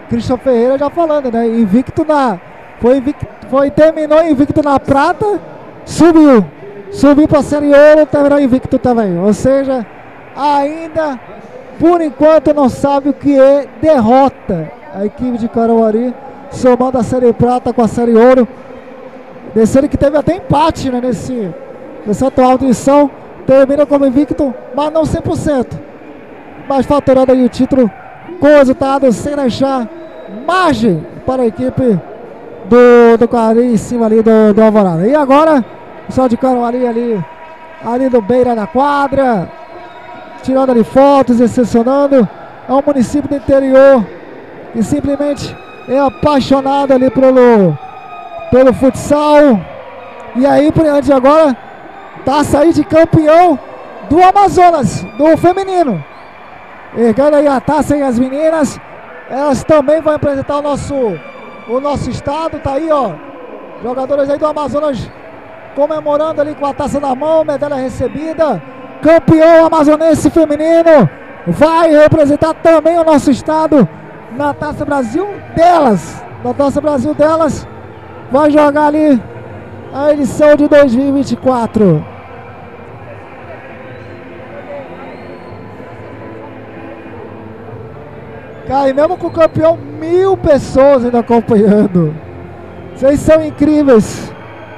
Christian Ferreira já falando, né? Invicto na... Foi, invicto, foi terminou invicto na prata, subiu. Subiu para a Série Ouro, terminou invicto também. Ou seja, ainda, por enquanto, não sabe o que é derrota. A equipe de Caruaru, somando a Série Prata com a Série Ouro. Descendo que teve até empate, né, nesse, nessa atual edição. Termina como invicto, mas não cem por cento. Mas faturando aí o título com o resultado, sem deixar margem para a equipe do, do Caruaru em cima ali do, do Alvorada. E agora, o pessoal de Caruaru ali, ali no beira da quadra, tirando ali fotos, excepcionando. É um município do interior que simplesmente é apaixonado ali pelo, pelo futsal. E aí, por diante agora, taça aí de campeão do Amazonas, do feminino. Ergando aí a taça aí as meninas. Elas também vão apresentar o nosso, o nosso estado. Tá aí, ó, jogadoras aí do Amazonas comemorando ali com a taça na mão, medalha recebida. Campeão amazonense feminino. Vai representar também o nosso estado na Taça Brasil delas. Na Taça Brasil delas. Vai jogar ali a edição de dois mil e vinte e quatro. Cara, e mesmo com o campeão, mil pessoas ainda acompanhando. Vocês são incríveis.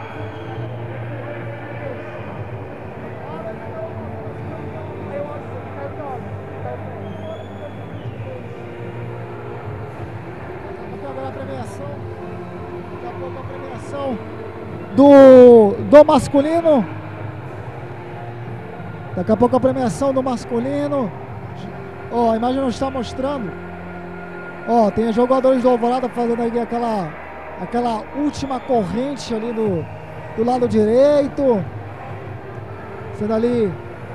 A premiação, daqui a pouco a premiação do, do masculino. Daqui a pouco a premiação do masculino. Ó, a imagem não está mostrando. Ó, tem os jogadores do Alvorada fazendo aí aquela, aquela última corrente ali do, do lado direito. Sendo ali,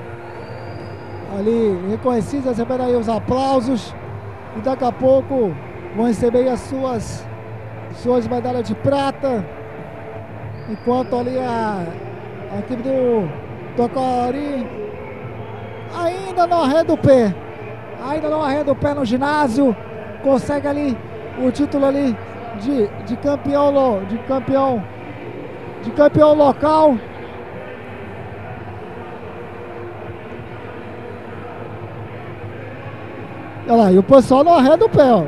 ali reconhecidos, recebendo aí os aplausos. E daqui a pouco vão receber as suas, suas medalhas de prata. Enquanto ali a, a equipe do Tocari ainda não arreda o pé. Ainda não arreda o pé no ginásio. Consegue ali o título ali de, de campeão de campeão de campeão local. Olha lá, e o pessoal não arreda o pé, ó.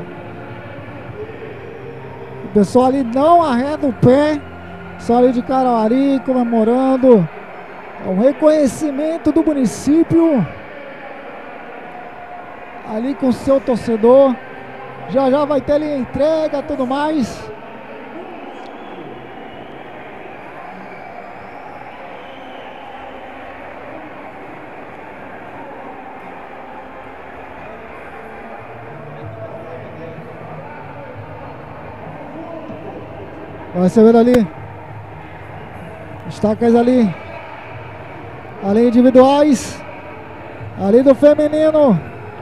O pessoal ali não arreda o pé. Só ali de Caruaru comemorando. É um reconhecimento do município ali com o seu torcedor. Já já vai ter ali a entrega e tudo mais. Vai ser vendo ali destaques ali, ali individuais, ali do feminino.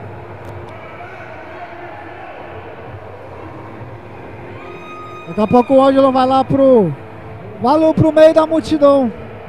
Daqui a pouco o Ângelo vai lá pro, vai lá pro meio da multidão.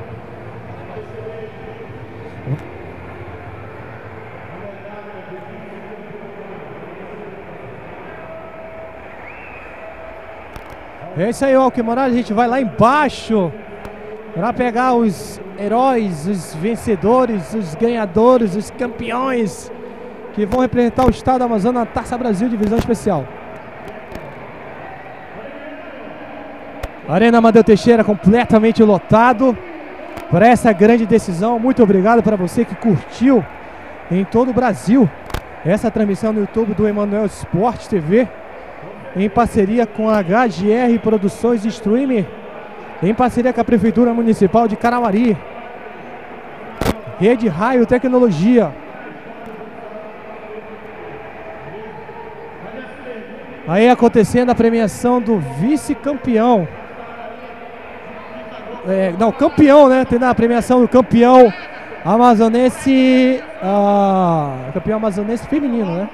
É isso aí, Alckmin Morales. A gente vai lá embaixo para pegar os heróis, os vencedores, os ganhadores, os campeões que vão representar o estado do Amazonas na Taça Brasil Divisão Especial. Arena Amadeu Teixeira completamente lotado para essa grande decisão. Muito obrigado para você que curtiu em todo o Brasil essa transmissão no YouTube do Emanuel Sport T V, em parceria com a H G R Produções e Streamer, em parceria com a Prefeitura Municipal de Caruaru, Rede Raio Tecnologia. Aí acontecendo a premiação do vice-campeão. É, não, campeão, né? Tem a premiação do campeão amazonense, ah, campeão amazonense feminino, né?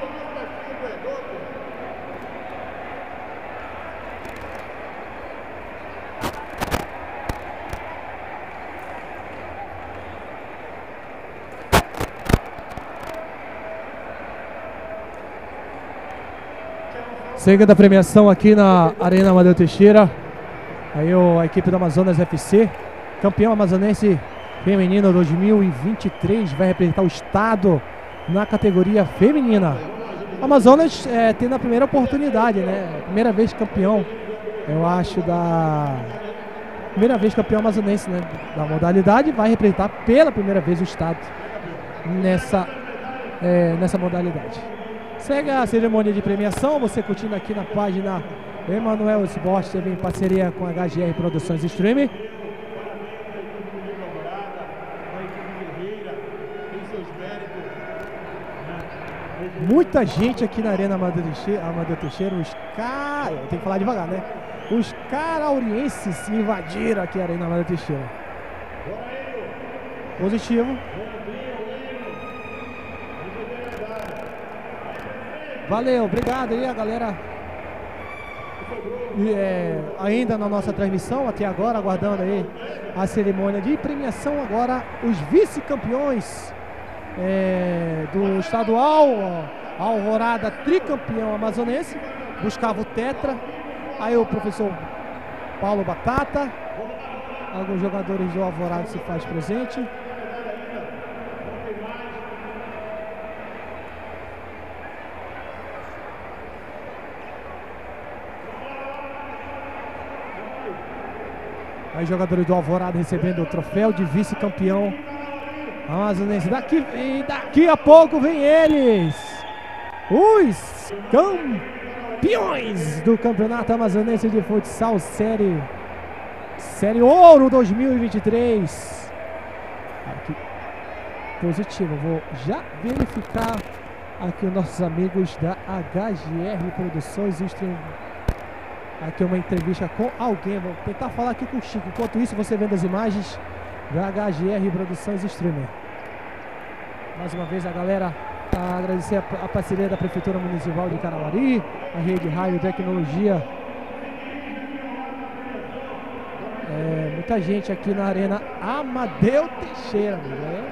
Seguindo a premiação aqui na Arena Amadeu Teixeira. Aí o, a equipe do Amazonas F C, campeão amazonense feminino dois mil e vinte e três, vai representar o estado na categoria feminina. Amazonas é, tendo a primeira oportunidade, né? Primeira vez campeão, eu acho, da... Primeira vez campeão amazonense, né? Da modalidade, vai representar pela primeira vez o estado nessa, é, nessa modalidade. Segue a cerimônia de premiação, você curtindo aqui na página Emanuel Esporte T V em parceria com a H G R Produções Streaming. Muita gente aqui na Arena Amadeu Teixeira, Amadeu Teixeira, os caras, tem que falar devagar, né? Os caraurienses invadiram aqui a Arena Amadeu Teixeira. Positivo. Valeu, obrigado aí a galera. E, é, ainda na nossa transmissão, até agora, aguardando aí a cerimônia de premiação. Agora, os vice-campeões é, do estadual, a Alvorada tricampeão amazonense, buscava o tetra. Aí o professor Paulo Batata, alguns jogadores do Alvorada se faz presente. Aí jogadores do Alvorada recebendo o troféu de vice-campeão amazonense. Daqui, e daqui a pouco vem eles, os campeões do Campeonato Amazonense de Futsal Série, série Ouro dois mil e vinte e três. Aqui, positivo, vou já verificar aqui os nossos amigos da H G R Produções Stream. Aqui uma entrevista com alguém, vou tentar falar aqui com o Chico. Enquanto isso, você vendo as imagens da H G R Produções Streamer. Mais uma vez a galera, a agradecer a, a parceria da Prefeitura Municipal de Carauari, a Rede Raio Tecnologia. É, muita gente aqui na Arena Amadeu Teixeira, né?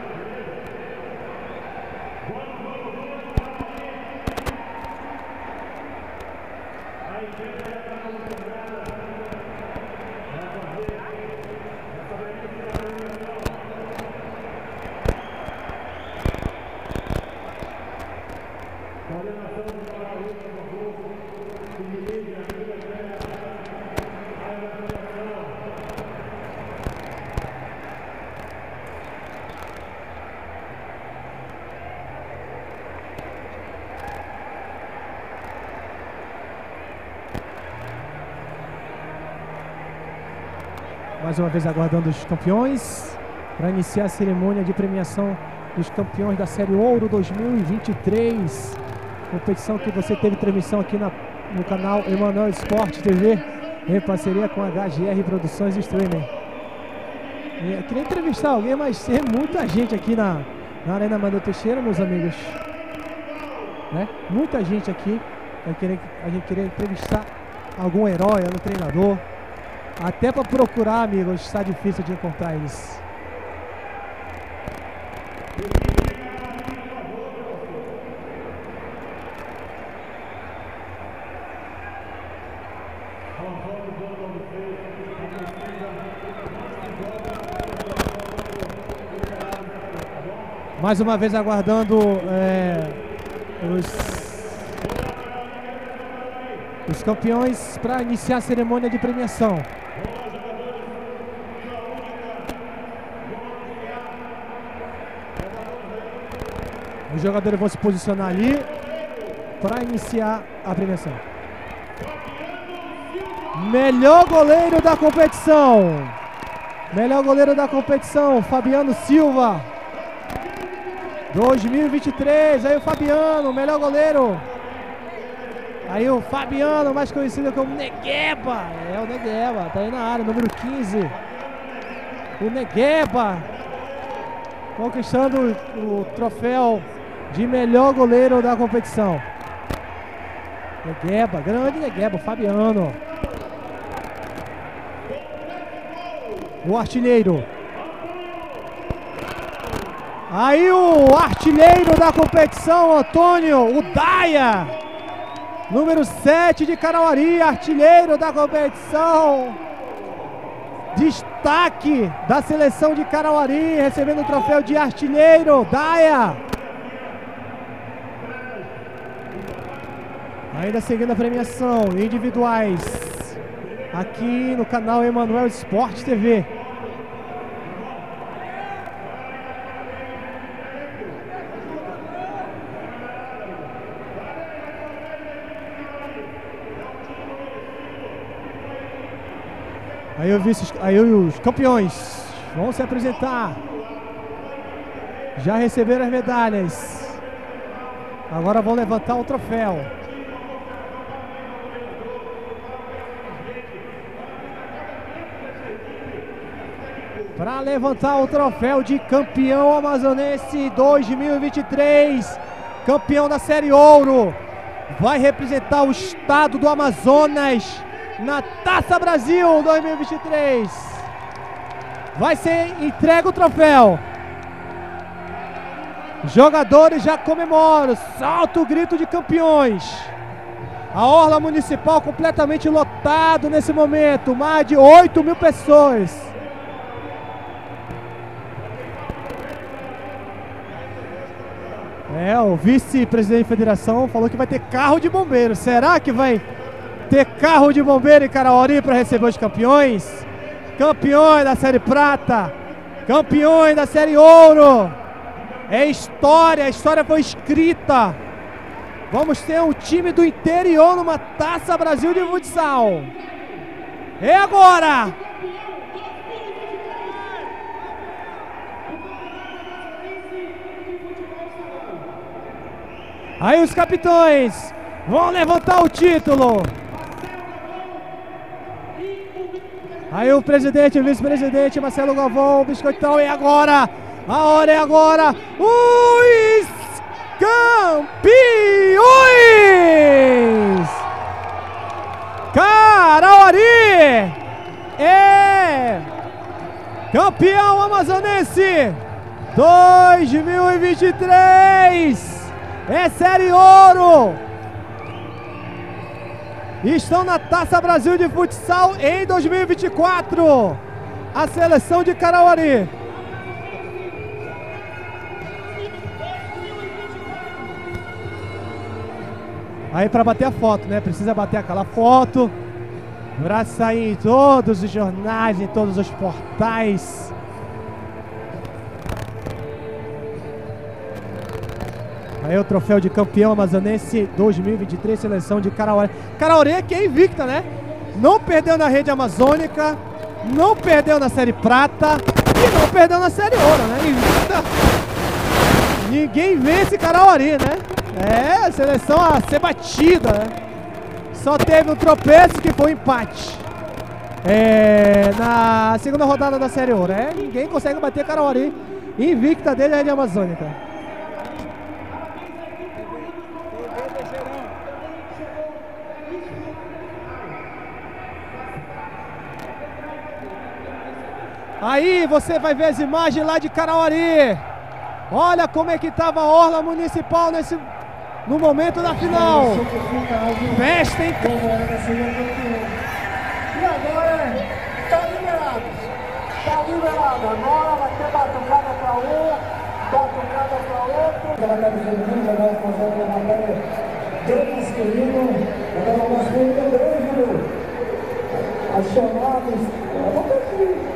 Mais uma vez aguardando os campeões para iniciar a cerimônia de premiação dos campeões da Série Ouro dois mil e vinte e três. Competição que você teve transmissão aqui na, no canal Emanuel Esporte T V, em parceria com a H G R Produções Streaming. E eu queria entrevistar alguém, mas tem muita gente aqui na, na Arena Amadeu Teixeira, meus amigos. Né? Muita gente aqui. Eu queria, a gente queria entrevistar algum herói, algum treinador. Até para procurar, amigos, está difícil de encontrar eles. Mais uma vez aguardando é, os... os campeões para iniciar a cerimônia de premiação. Os jogadores vão se posicionar ali para iniciar a premiação. Melhor goleiro da competição. Melhor goleiro da competição, Fabiano Silva. dois mil e vinte e três, aí o Fabiano, melhor goleiro. Aí o Fabiano, mais conhecido como Negueba. É o Negueba, tá aí na área, número quinze. O Negueba conquistando o troféu de melhor goleiro da competição. Negueba, grande Negueba, Fabiano. O artilheiro. Aí o artilheiro da competição, Antônio, o Daia. número sete de Carauari, artilheiro da competição. Destaque da seleção de Carauari, recebendo o troféu de artilheiro, Daia. Ainda seguindo a premiação, individuais, aqui no canal Emanuel Esporte T V. Aí, eu vi, aí os campeões vão se apresentar. Já receberam as medalhas. Agora vão levantar o troféu. Para levantar o troféu de campeão amazonense dois mil e vinte e três. Campeão da Série Ouro. Vai representar o estado do Amazonas na Taça Brasil dois mil e vinte e três. Vai ser entregue o troféu. Jogadores já comemoram. Salta o grito de campeões. A orla municipal completamente lotado nesse momento. Mais de oito mil pessoas. É, o vice-presidente da federação falou que vai ter carro de bombeiro. Será que vai ter carro de bombeiro em Carauari para receber os campeões? Campeões da Série Prata, campeões da Série Ouro. É história, a história foi escrita. Vamos ter um time do interior numa Taça Brasil de futsal. É agora! Aí os capitães vão levantar o título. Aí o presidente e o vice-presidente Marcelo Galvão, biscoitão, é agora. A hora é agora. Os campeões! Carauari é campeão amazonense dois mil e vinte e três. É Série Ouro. Estão na Taça Brasil de Futsal em dois mil e vinte e quatro. A seleção de Carauari. Aí para bater a foto, né? Precisa bater aquela foto para sair em todos os jornais, em todos os portais. Aí o troféu de campeão amazonense dois mil e vinte e três, seleção de Carauari. Carauari que é invicta, né? Não perdeu na rede amazônica, não perdeu na Série Prata e não perdeu na Série Ouro, né? Invicta. Ninguém vence Carauari, né? É, a seleção a ser batida, né? Só teve um tropeço que foi um empate. É, na segunda rodada da Série Ouro. É, ninguém consegue bater Carauari, invicta desde a rede amazônica. Aí você vai ver as imagens lá de Carauari. Olha como é que estava a orla municipal nesse, no momento da final. Festa, hein? E agora está liberado. Está liberado. Agora vai ter batucada para um, batucada para outro. Ela está defendendo, agora fazendo uma matéria bem masculino. Agora o masculino grande. As chamadas. Vamos aqui.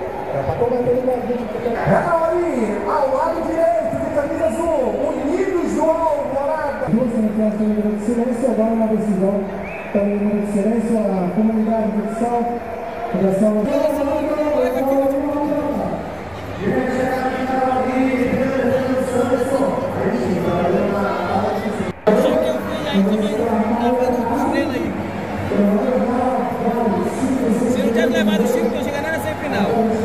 Carauari, ao lado direito de camisa azul, Unidos do Alvorada. Duas sentenças em minuto de silêncio, agora uma decisão para o minuto de silêncio, a comunidade de futsal, a Federação. Se não tivesse levado o Chico, não chegar na semifinal.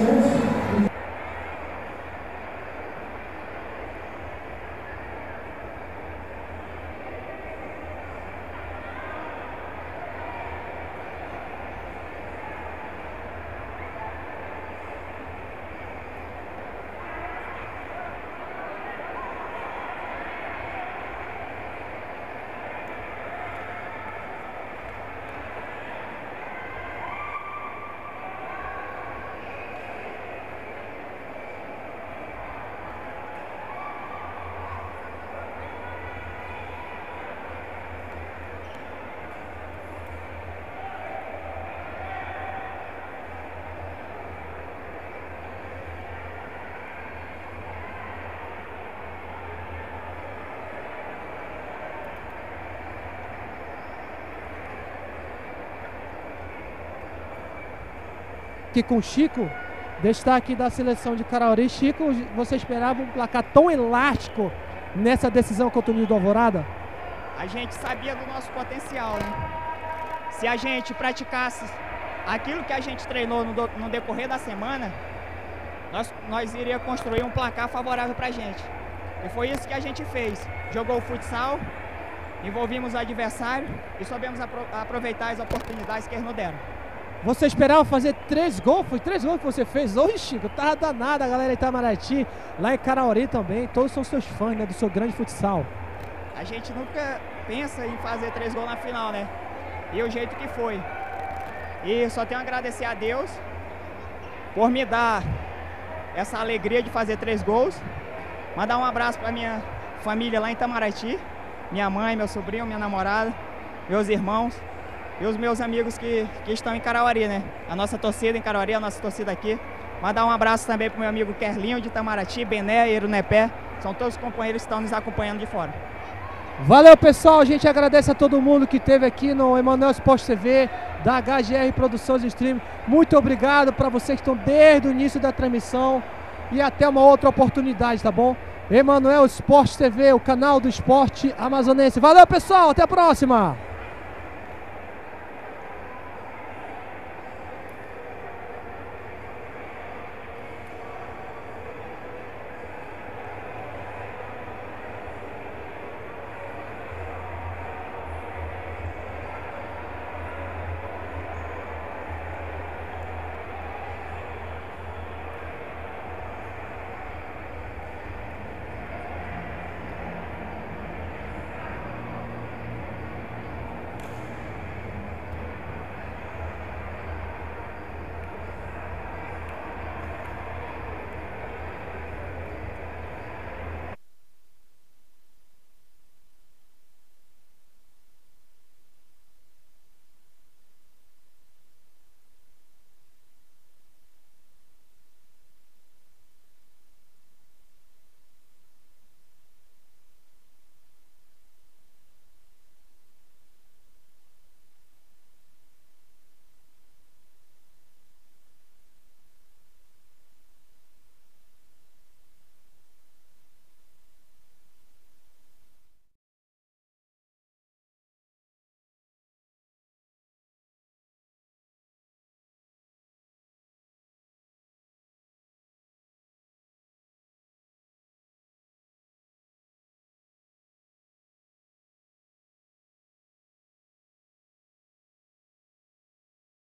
aqui com o Chico, destaque da seleção de Carauari. Chico, você esperava um placar tão elástico nessa decisão contra o União do Alvorada? A gente sabia do nosso potencial, né? Se a gente praticasse aquilo que a gente treinou no, do, no decorrer da semana, nós, nós iríamos construir um placar favorável pra gente. E foi isso que a gente fez. Jogou o futsal, envolvimos o adversário e soubemos apro aproveitar as oportunidades que eles nos deram. Você esperava fazer três gols? Foi três gols que você fez hoje, Chico? Tava danada a galera em Itamaraty, lá em Carauari também. Todos são seus fãs, né, do seu grande futsal. A gente nunca pensa em fazer três gols na final, né? E o jeito que foi. E só tenho a agradecer a Deus por me dar essa alegria de fazer três gols. Mandar um abraço para minha família lá em Itamaraty. Minha mãe, meu sobrinho, minha namorada, meus irmãos e os meus amigos que, que estão em Carauari, né? A nossa torcida em Carauari, a nossa torcida aqui. Mandar um abraço também para o meu amigo Kerlinho de Itamaraty, Bené, Erunepé. São todos os companheiros que estão nos acompanhando de fora. Valeu, pessoal. A gente agradece a todo mundo que esteve aqui no Emanuel Esporte T V, da H G R Produções e Stream. Muito obrigado para vocês que estão desde o início da transmissão. E até uma outra oportunidade, tá bom? Emanuel Esporte T V, o canal do esporte amazonense. Valeu, pessoal. Até a próxima.